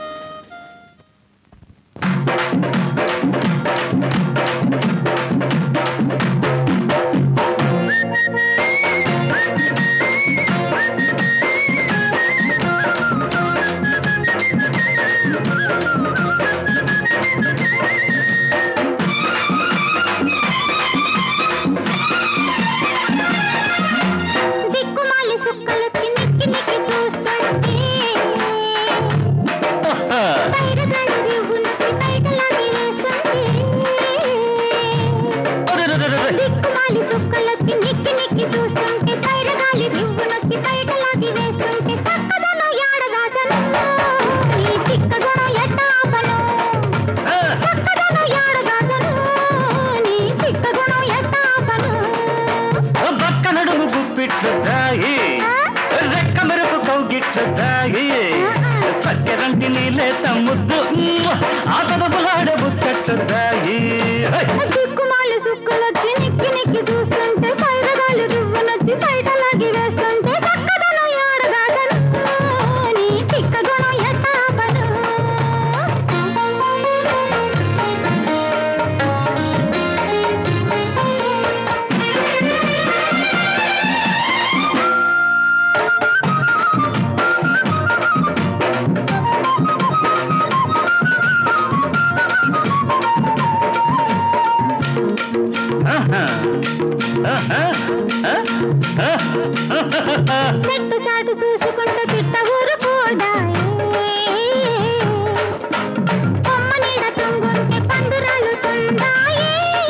చెట్టు చాటు చూసుకుంటూ పిట్ట ఊరు కూడా కొమ్మ నీడ తుంగుంటే పండురాలు తుందాయి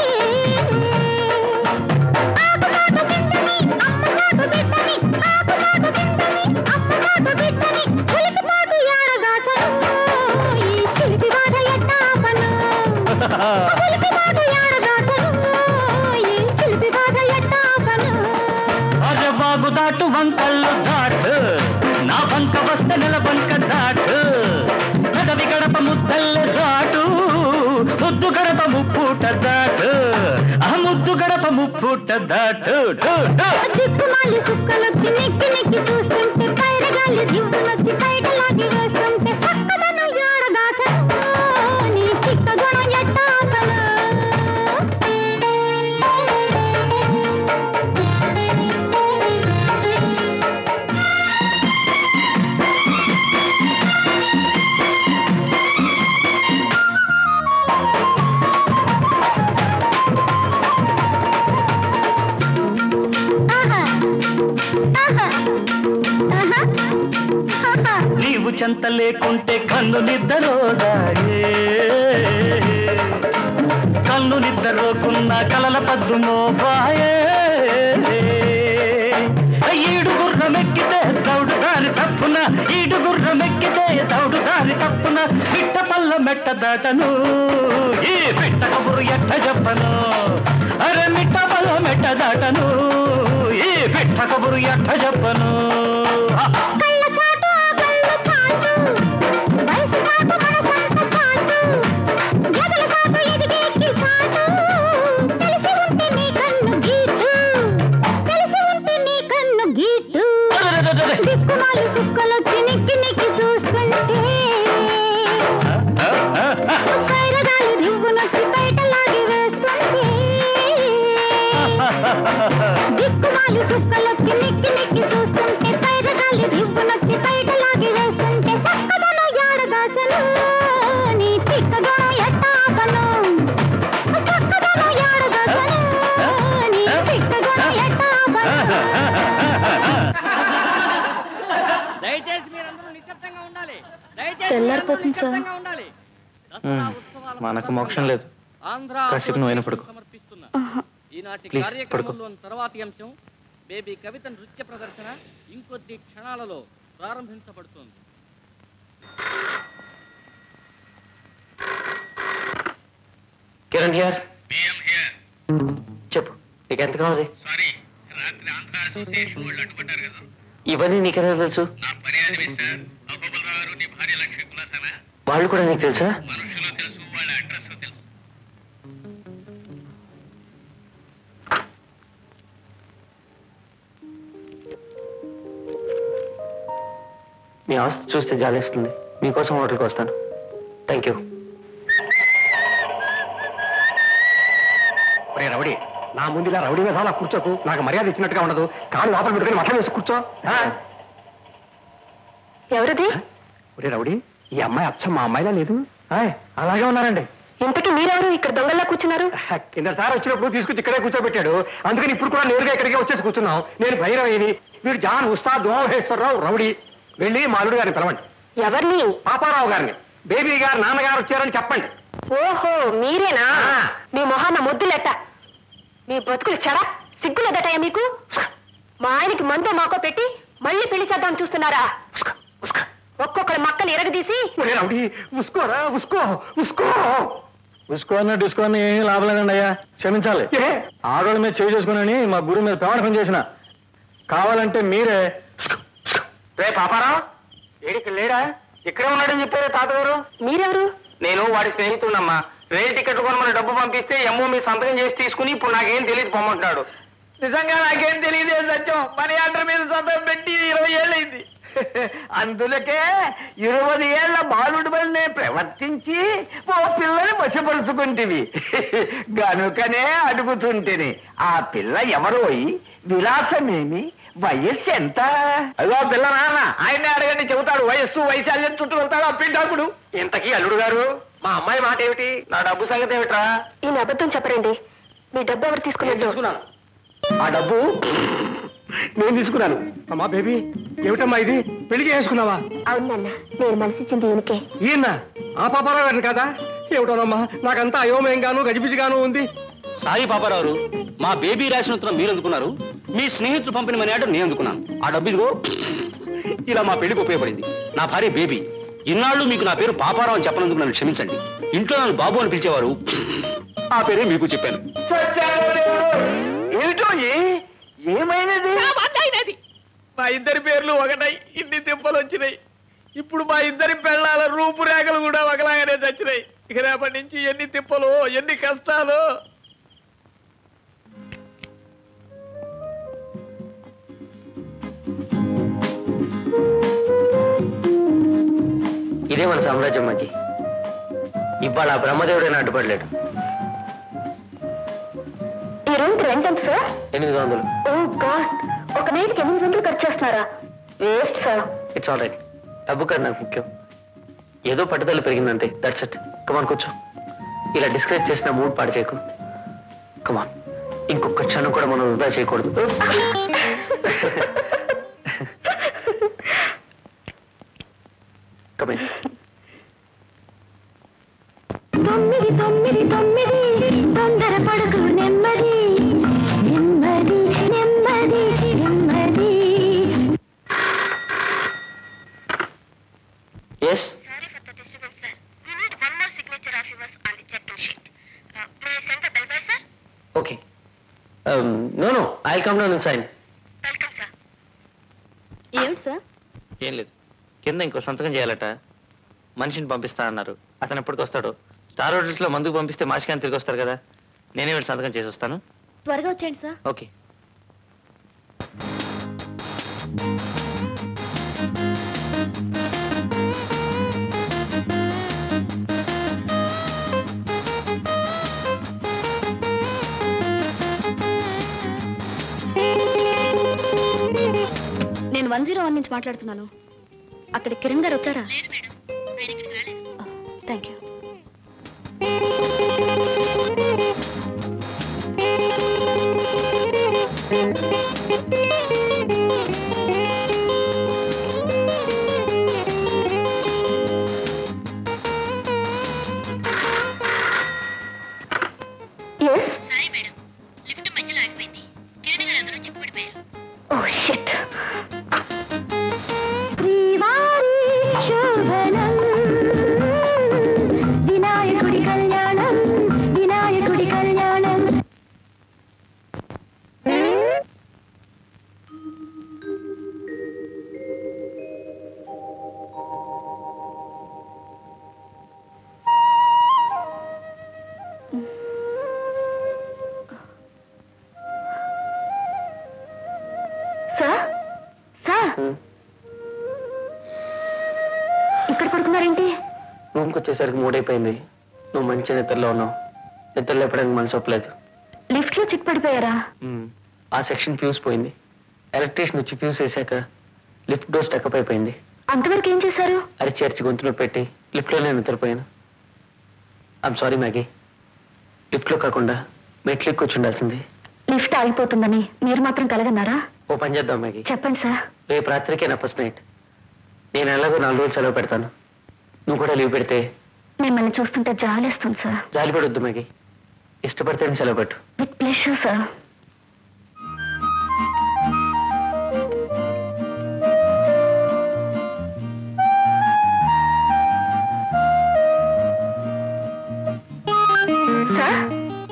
ఆకుచాటు బిడ్డని అమ్మచాటు బిడ్డని ఆకుచాటు బిడ్డని అమ్మచాటు బిడ్డని చిలిపిపాటు యాడగాచను ఈ చిలిపి బాధ ఎట్టాపను చిలిపిపాటు యాడగాచను ఈ చిలిపి బాధ ఎట్టాపను బాగు దాటు వంకళ్ళు దాటు నా వంక వస్తే నెలబంక దాటు పెదవి గడప ముద్దల్లె దాటు ముద్దు గడప ముప్పూట దాటు ఆ ముద్దు గడప ముప్పూట దాటు దిక్కుమాలి సుక్కలొచ్చి నెక్కి నెక్కి చూస్తుంటే పైరగాలి దివ్వులొచ్చి బయటలాగి వేస్తుంటే సక్కదను యాడగాచను నీ తిక్క గుణం ఎట్టాపను నీవు చెంత లేకుంటే కన్ను నిద్రలోదాయే కన్ను నిద్రలోకున్న కలల పద్దుమో బాయే ఈడు గుర్రమెక్కితే దౌడు దారి తప్పున ఈడు గుర్రమెక్కితే దౌడు దారి తప్పున పిట్ట పల్ల మెట్ట దాటను ఈ పిట్ట కబురు ఎట్ట చెప్పను అరే మిట్ట పల్ల మెట్ట దాటను ఈ పిట్ట కబురు ఎట్ట చెప్పను దిక్కుమాలి సుక్కలొచ్చి నెక్కి నెక్కి చూస్తుంటే పైరగాలి దివ్వునొచ్చి బయటలాగి వేస్తుంటే దిక్కుమాలి సుక్కలొచ్చి నెక్కి నెక్కి చూస్తుంటే పైరగాలి దివ్వునొచ్చి బయటలాగి వేస్తుంటే సక్కదను యాడగాచను నీ తిక్క గుణం ఎట్టాపను సక్కదను యాడగాచను నీ తిక్క గుణం ఎట్టాపను దయచేసి మీరందరూ నిశ్శబ్దంగా ఉండాలి. తెల్లారిపోతుంది సార్. మనకు మోక్షం లేదు. కాసేపు నువ్వు అయిన పడుకో. ఈనాటి కార్యక్రమంలోని తర్వాతి అంశం బేబీ కవిత నృత్య ప్రదర్శన ఇంకొద్ది క్షణాలలో ప్రారంభించబడుతుంది. కిరణ్ హియర్. చెప్పు, నీకు ఎంత కావాలి? ఇవన్నీ నీకెలా తెలుసు? వాళ్ళు కూడా నీకు తెలుసా? మీ ఆస్తి చూస్తే జాలేస్తుంది. మీకోసం హోటల్కి వస్తాను. Thank you. రౌడీ, నా ముందు ఇలా రౌడీ మీద కూర్చోకు. నాకు మర్యాద ఇచ్చినట్టుగా ఉండదు. కాళ్ళు లోపల పెట్టుకుని మఠం వేసి కూర్చో. ఎవరిది? ఒరే రౌడీ, ఈ అమ్మాయి అచ్చం మా అమ్మాయిలా లేదు. అలాగే ఉన్నారండి. ఇంతకీ మీరెవరు ఇక్కడ దొంగల్లా కూర్చున్నారు? కిందసారి వచ్చినప్పుడు తీసుకొచ్చి ఇక్కడే కూర్చోబెట్టాడు. అందుకని ఇప్పుడు కూడా నేరుగా ఇక్కడికే వచ్చేసి కూర్చున్నాం. నేను భైరవేని, వీడు జాన్ ఉస్తాద్ మోహేశ్వరరావు రౌడీ. వెళ్ళి మా అల్లుడు గారిని పిలవండి. ఎవరిని? పాపారావు గారిని. బేబీ గారు నాన్నగారు వచ్చారని చెప్పండి. ఓహో, మీరేనా? మీ మొహాన్న ముద్దులెట్ట, మీ బతుకులు చెడా, సిగ్గులేదటయ్యా మీకు? మా ఆయనకి మందో మాకో పెట్టి మళ్ళీ పెళ్లి చేద్దాం చూస్తున్నారా? ఒక్కొక్కరి మక్కలు ఎరగదీసి. ఉసుకోరా, ఉసుకో ఉసుకో. ఉసుకోని డిస్కోని ఏం లాభం లేదండి అయ్యా, క్షమించాలి. ఆడవాళ్ళ మీద చేయి చేసుకుని మా గురువు మీద ప్రమాణం చేసిన. కావాలంటే మీరే. రే పాపారావు, ఏడికి లేడా? ఇక్కడే ఉన్నాడని చెప్పారు తాతగారు. మీరెవరు? నేను వాడి స్నేహితుడమ్మా. రైలు టికెట్ కొని మన డబ్బు పంపిస్తే ఎమ్మో మీ సంతకం చేసి తీసుకుని ఇప్పుడు నాకేం తెలియదు పొమ్మంటున్నాడు. నిజంగా నాకేం తెలియదే సత్యం. మనీ ఆర్డర్ మీద సంతకం పెట్టి 20 ఏళ్ళైంది. అందులకే 20 ఏళ్ల బాలుడి వల్లనే ప్రవర్తించి ఓ పిల్లని వశపరుచుకుంటేవి. గనుకనే అడుగుతుంటేని, ఆ పిల్ల ఎవరోయి, విలాసమేమి, వయస్సు ఎంత? అదో పిల్ల నాన్న, ఆయనే అడగండి చెబుతాడు. వయస్సు వైశాల్యం చుట్టూ వెళ్తాడు ఆ పిండాకుడు. ఇంతకీ అల్లుడు గారు, మా అమ్మాయి మాట ఏమిటి? నా డబ్బు సంగతి ఏమిట్రా? ఈయన అబద్ధం చెప్పరండి. మీ డబ్బు ఎవరు తీసుకున్నాడు? ఆ డబ్బు నేను తీసుకున్నాను. అమ్మా బేబీ, ఏమిటమ్మా ఇది? పెళ్లి చేసుకున్నావా? అవునన్నా, నేను మనసిచ్చింది ఈయనకే. ఈయన ఆ పాపారావు గారిని కదా? ఏమిటోనమ్మా, నాకంతా అయోమయంగాను గజిబిజిగాను ఉంది. సాయి పాపారావు, మా బేబీ రాసిన ఉత్తరం మీరు అందుకున్నారు, మీ స్నేహితులు పంపిన మనీ ఆర్డర్ నేను అందుకున్నాను. ఆ డబ్బు ఇదిగో ఇలా మా పెళ్లికి ఉపయోగపడింది. నా భార్య బేబీ. ఇన్నాళ్ళు మీకు నా పేరు పాపారావు అని చెప్పనందుకు నన్ను క్షమించండి. ఇంట్లో నన్ను బాబు అని పిలిచేవారు, ఆ పేరే మీకు చెప్పాను. ఏమిటో ఏమైనది? మా ఇద్దరి పేర్లు ఒకటై ఇన్ని తిప్పలు వచ్చినాయి. ఇప్పుడు మా ఇద్దరి పెళ్ళాల రూపురేఖలు కూడా ఒకలాగానే చచ్చినాయి. ఇక రేపటి నుంచి ఎన్ని తిప్పలు, ఎన్ని కష్టాలు. ఇదే మన సామ్రాజ్యం మధ్య. ఇవాళ ఆ బ్రహ్మదేవుడైనా అడ్డుపడలేడు. ఈ రూమ్ రెంట్ ఎంత సార్? 800. ఓ గాడ్, ఒక నైట్కి 800 ఖర్చు చేస్తున్నారా? Waste sir. It's all right. డబ్బు కాదు నాకు ముఖ్యం. ఏదో పట్టుదల పెరిగిందంతే. That's it. కమాన్ కూర్చో. ఇలా డిస్కరేజ్ చేసిన మూడ్ పాడు చేయకు. కమాన్, ఇంకొక క్షణం కూడా మనం వృధా చేయకూడదు. కమాన్. 9 తొందర పడుకు, నెమ్మది నెమ్మది నెమ్మది నెమ్మది. Yes? Sorry for the disturbance, sir. We need one more signature of yours on the check bill sheet. Please send the bill by, sir. Okay. No. I'll come down and sign. Welcome, sir. ఏమిటి sir? ఏం లేదు, కింద ఇంకో సంతకం చేయాలట. మనిషిని పంపిస్తా అన్నారు. అతను ఎప్పటికి వస్తాడు? స్టార్ హోటల్స్ లో మందుకు పంపిస్తే మాసికాని తిరిగి వస్తారు కదా. నేనే వెళ్ళి సంతకం చేసి వస్తాను. త్వరగా వచ్చేయండి సార్. ఓకే. నేను 101 నుంచి మాట్లాడుతున్నాను. అక్కడ కిరణ్ గారు వచ్చారా? Thank you. ఇక్కడ పడుకున్నారేంటి? రూమ్కి వచ్చేసరికి 3 అయిపోయింది. నువ్వు మంచి నిద్రలో ఉన్నావు. నిద్ర లేపడానికి మనసు ఒప్పలేదు. లిఫ్ట్ లో చిక్ పడిపోయారా? ఆ సెక్షన్ ఫ్యూజ్ పోయింది. ఎలక్ట్రీషియన్ వచ్చి ఫ్యూజ్ వేసాక లిఫ్ట్ డోర్ స్టక్అప్ అయిపోయింది. అంతవరకు ఏం చేశారు? అరిచి గొంతులో పెట్టి లిఫ్ట్లోనే నిద్రపోయాను. I'm sorry Maggie. లిఫ్ట్లో కాకుండా మెట్లు ఎక్కొచ్చి ఉండాల్సింది. లిఫ్ట్ ఆగిపోతుందని మీరు మాత్రం కలగన్నారా? ఓ పని చేద్దాం మ్యాగీ. చెప్పండి సార్. రేపు రాత్రికే నా ఫస్ట్ నైట్. నేను ఎలాగో 4 రోజులు సెలవు పెడతాను. నువ్వు కూడా లీవ్ పెడితే. మిమ్మల్ని చూస్తుంటే జాలేస్తుంది సార్. జాలి పడొద్దు మ్యాగీ. ఇష్టపడితే సెలవు పెట్టు. With pleasure sir. Sir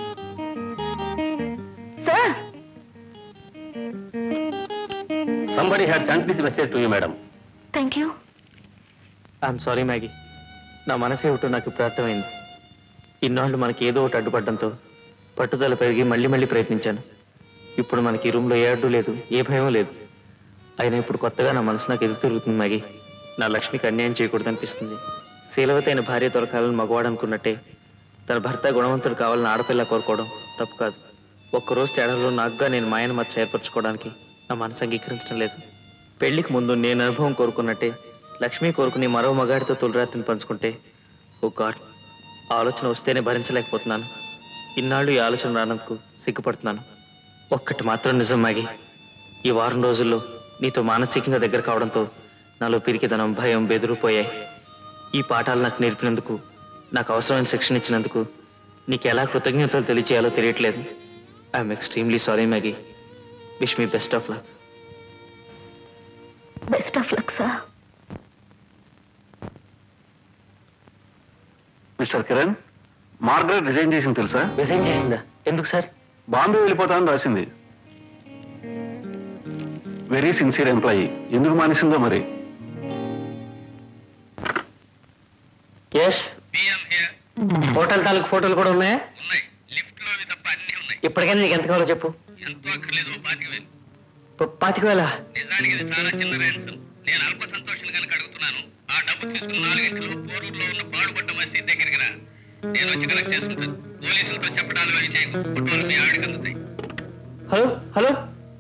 sir Somebody had sent this message to you, madam. Thank you. I'm sorry Maggie. నా మనసు ఏమిటో నాకు ఇప్పుడు అర్థమైంది. ఇన్నాళ్ళు మనకి ఏదో ఒకటి అడ్డుపడడంతో పట్టుదల పెరిగి మళ్ళీ ప్రయత్నించాను. ఇప్పుడు మనకి ఈ రూమ్లో ఏ అడ్డు లేదు, ఏ భయం లేదు. అయినా ఇప్పుడు కొత్తగా నా మనసు నాకు ఎదురు తిరుగుతుంది మ్యాగీ. నా లక్ష్మికి అన్యాయం చేయకూడదు అనిపిస్తుంది. శీలవతైన భార్య దొరకాలని మగవాడు అనుకున్నట్టే తన భర్త గుణవంతుడు కావాలని ఆడపిల్ల కోరుకోవడం తప్పు కాదు. ఒక్కరోజు తేడాలో నాకుగా నేను మాయను మచ్చ ఏర్పరచుకోవడానికి నా మనసు అంగీకరించడం లేదు. పెళ్లికి ముందు నేను అనుభవం కోరుకున్నట్టే లక్ష్మి కోరుకుని మరో మగాడితో తొలిరాత్రిని పంచుకుంటే, ఓ గాడ్, ఆలోచన వస్తేనే భరించలేకపోతున్నాను. ఇన్నాళ్ళు ఈ ఆలోచన రానందుకు సిగ్గుపడుతున్నాను. ఒక్కటి మాత్రం నిజం మ్యాగీ, ఈ వారం రోజుల్లో నీతో మానసికంగా దగ్గర కావడంతో నాలో పిరికిదనం, భయం, బెదిరిపోయాయి. ఈ పాఠాలు నాకు నేర్పినందుకు, నాకు అవసరమైన శిక్షణ ఇచ్చినందుకు నీకు ఎలా కృతజ్ఞతలు తెలియచేయాలో తెలియట్లేదు. I'm extremely sorry Maggie. Wish me best of luck. Best of luck sir. Mister Kiran, Margaret resign చేసింది తెలుసా? రిజైన్ చేసిందా? ఎందుకు సార్? బాంబే వెళ్ళిపోతానని రాసింది. Very sincere employee. ఎందుకు మానేసిందో మరి. ఎస్, హోటల్ తాలూకు ఫోటోలు కూడా ఉన్నాయా? ఇప్పటికైనా నీకు ఎంత కావాలో చెప్పు. 25,000? నిజానికి ఇది చాలా చిన్న ర్యాన్సం. నేను అల్ప సంతోషం కనుక అడుగుతున్నాను. ఆ డబ్బు తీసుకుని 4 గంటలు పోరూరులో ఉన్న పాడుపడ్డ మసీద్ దగ్గరికి రా. నేను వచ్చి కలెక్ట్ చేసుకుంటాను. పోలీసులతో చెప్పడాలు అవి చేయకు. ఫోటోలు మీ ఆవిడకి అందుతాయి. హలో,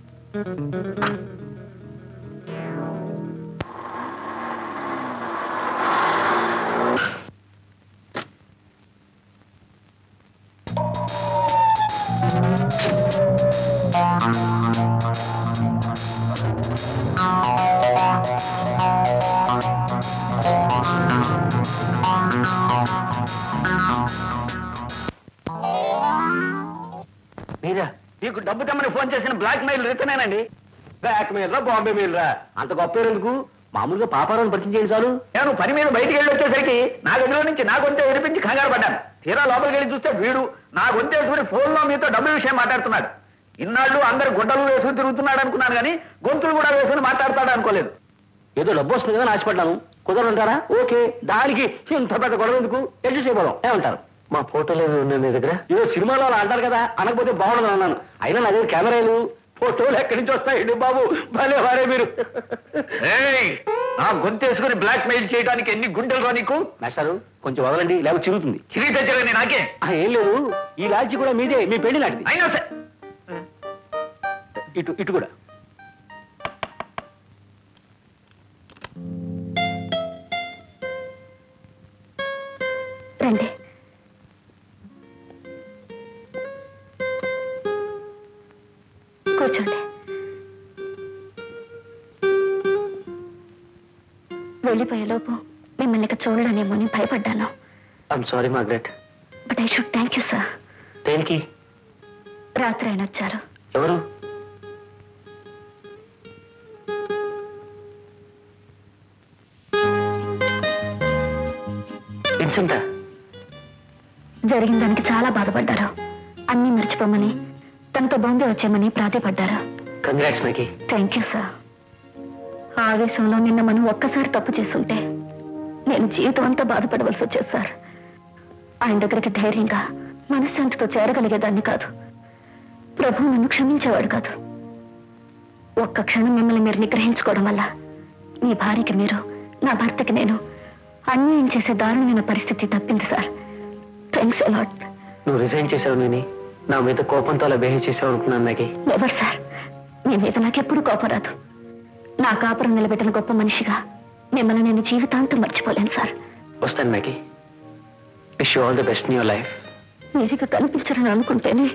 మీరా? మీకు డబ్బు తెమ్మని ఫోన్ చేసిన బ్లాక్ మెయిల్ రిటర్నేనండి. బ్లాక్ మెయిల్ రా, బాంబే మెయిల్ రా. అంత గొప్ప ఎందుకు? మామూలుగా పాపారాన్ని పరిచయం చేయండి చాలు. నేను పని మీద బయటికి వెళ్ళి వచ్చేసరికి నా గదిలో నుంచి నా గొంతే వినిపించి కంగారు పడ్డాను. తీరా లోపలికి వెళ్ళి చూస్తే వీడు నా గొంతు వేసుకుని ఫోన్లో మీతో డబ్బుల విషయం మాట్లాడుతున్నాడు. ఇన్నాళ్ళు అందరు గుడ్డలు వేసుకుని తిరుగుతున్నాడు అనుకున్నాను, కానీ గొంతులు కూడా వేసుకుని మాట్లాడతాడు అనుకోలేదు. ఏదో డబ్బు వస్తుంది కదా ఆశపడ్డాను. కుదరంటారా? ఓకే, దానికి ఇంత పెద్ద గొడవ ఎందుకు? ఎడ్జస్ట్ చేయబోదాం. ఏమంటారు? మా ఫోటోలు ఏమి ఉన్నాయి మీ దగ్గర? ఇదో సినిమాలో అలా అంటారు కదా, అనకపోతే బాగుండదు అన్నాను. అయినా నా దగ్గర కెమెరాలు, ఫోటోలు ఎక్కడి నుంచి వస్తాయండి బాబు? భలే వారే మీరు. నా గొంతేసుకుని బ్లాక్ మెయిల్ చేయడానికి ఎన్ని గుండెలు రా నీకు? మాస్టారు కొంచెం వదలండి, లేకపోతే చిరుగుతుంది. చిరిగితే చిరగండి, నాకే ఏం లేదు. ఈ లాడ్జి కూడా మీదే, మీ పెళ్లి లాంటిది. అయినా సరే ఇటు కూడా. రండి. కూర్చోండి. వెళ్ళిపోయేలోపు మిమ్మల్ని ఇక చూడలేనేమో అని భయపడ్డాను. I'm sorry Margaret. But I should thank you sir. దేనికి? రాత్రి ఆయన వచ్చారు. ఎవరు? విన్సెంటా? జరిగిన దానికి చాలా బాధపడ్డారు. అన్నీ మర్చిపోమని, తనతో బాంబే వచ్చామని ప్రాధేయపడ్డారు. Congrats Maggie. Thank you sir. ఆవేశంలో నిన్న మనం ఒక్కసారి తప్పు చేస్తుంటే నేను జీవితం అంతా బాధపడవలసి వచ్చేది సార్. ఆయన దగ్గరికి ధైర్యంగా మనశ్శాంతితో చేరగలిగేదాన్ని కాదు. ప్రభు నన్ను క్షమించేవాడు కాదు. ఒక్క క్షణం మిమ్మల్ని మీరు నిగ్రహించుకోవడం వల్ల మీ భార్యకి మీరు, నా భర్తకి నేను అన్యాయం చేసే దారుణమైన పరిస్థితి తప్పింది సార్. Thanks a lot. నువ్వు రిజైన్ చేసావు నేను నా మీద కోపంతో అలా బిహేవ్ చేసావు అనుకున్నాను మ్యాగీ. ఎవరు సార్, మీ మీద నాకెప్పుడు కోపం రాదు. నా కాపురం నిలబెట్టిన గొప్ప మనిషిగా మిమ్మల్ని నేను జీవితాంతం మర్చిపోలేను సార్. వస్తాను Maggie. Wish you all the best in your life. మీరిక కనిపించరని అనుకుంటేనే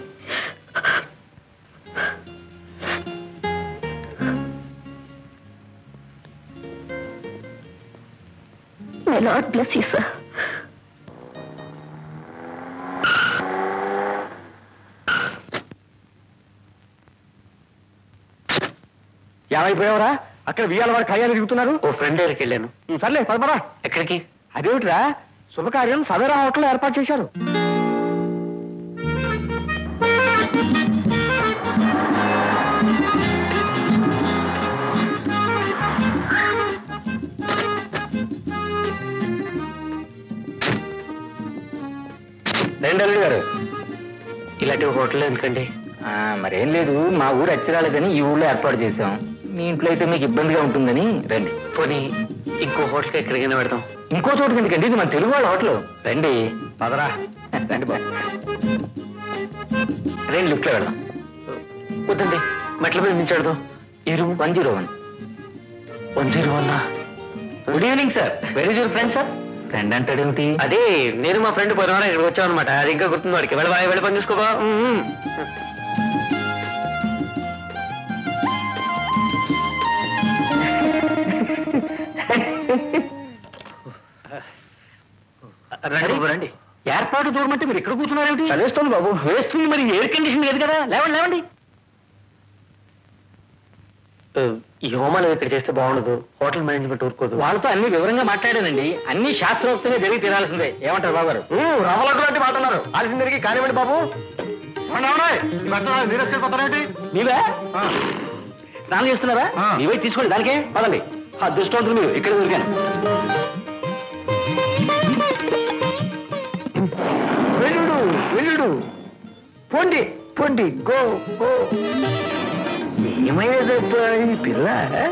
May Lord bless you, sir. ఏమైపోయావరా? అక్కడ వియ్యాల వారి కళ్యాణం తిరుగుతున్నారు. ఓ ఫ్రెండ్ దగ్గరికి వెళ్ళాను. సర్లే పదమరా. ఎక్కడికి? అదేమిట్రా, శుభకార్యం సవేరా హోటల్లో ఏర్పాటు చేశారు. రెండల్లుడు గారు, ఇలాంటి హోటల్ ఎందుకండి? మరేం లేదు, మా ఊరు అచ్చిరాలేదని ఈ ఊళ్ళో ఏర్పాటు చేశాం. మీ ఇంట్లో అయితే మీకు ఇబ్బందిగా ఉంటుందని రండి. పోనీ ఇంకో హోటల్కి ఎక్కడికైనా పెడదాం. ఇంకో చోటుకి ఎందుకండి, ఇది మన తెలుగు వాళ్ళ హోటల్. రండి పదరా. రండి బాబు, రండి లిఫ్ట్లో వెళ్దాం. వద్దండి, మెట్ల మీద నుంచి వెళ్దాం. ఈ room 101. 101. Good evening sir. Very good friend sir. Friend అంటాడేమిటి? అదే నేను మా ఫ్రెండ్ పోయిన ఇక్కడికి వచ్చాం అనమాట. అది ఇంకా గుర్తుంది వాడికి. వెళ్ళి పని చూసుకోబా. రండి. ఏర్పాటు దూరమంటే మీరు ఇక్కడ కూర్చున్నారేమిటి? చదివేస్తుంది బాబు. వేస్తుంది, మరి ఎయిర్ కండిషన్ లేదు కదా. లేవండి లేవండి. ఈ హోమాలు ఇక్కడ చేస్తే బాగుండదు. హోటల్ మేనేజ్మెంట్ ఊరుకోదు. వాళ్ళతో అన్ని వివరంగా మాట్లాడానండి. అన్ని శాస్త్రోక్తంగా జరిగి తీరాల్సిందే. ఏమంటారు బాబు గారు? రామలడ్డు లాంటి మాట అన్నారు. ఆలస్యం తిరిగి కానివ్వండి బాబు. నీవే స్నానం చేస్తున్నారా? నీవే తీసుకోండి. దానికే పదండి. దుష్టవంతులు మీరు ఇక్కడ దొరికాను. వెళ్ళుడు పోండి పోండి. Go go. ఏమయ్యేదబ్బా ఈ పిల్ల?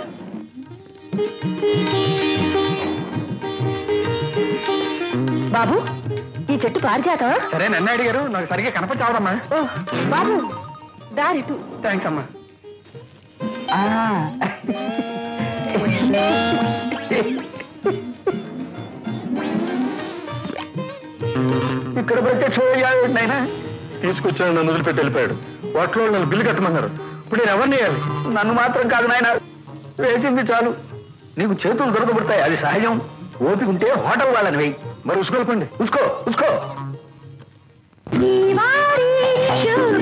బాబు, ఈ చెట్టు పారిజాతం. సరే నన్ను అడిగారు, నాకు సరిగ్గా కనపచ్చావడమ్మా. బాబు, దారిటు. థ్యాంక్స్ అమ్మా. ఇక్కడ ప్రత్యక్షమయ్యాడు నాయన. తీసుకొచ్చాడు, నన్ను వదిలిపెట్టి వెళ్ళిపోయాడు. వాటిలో నన్ను బిల్లు కట్టమన్నారు. ఇప్పుడు నేను ఎవరిని వేయాలి? నన్ను మాత్రం కాదు నాయన, వేసింది చాలు. నీకు చేతులు దొరకబడతాయి, అది సహజం. ఓపిక ఉంటే హోటల్ వాళ్ళని వేయి. మరి ఉసుకోకండి. ఉసుకో ఉసుకో.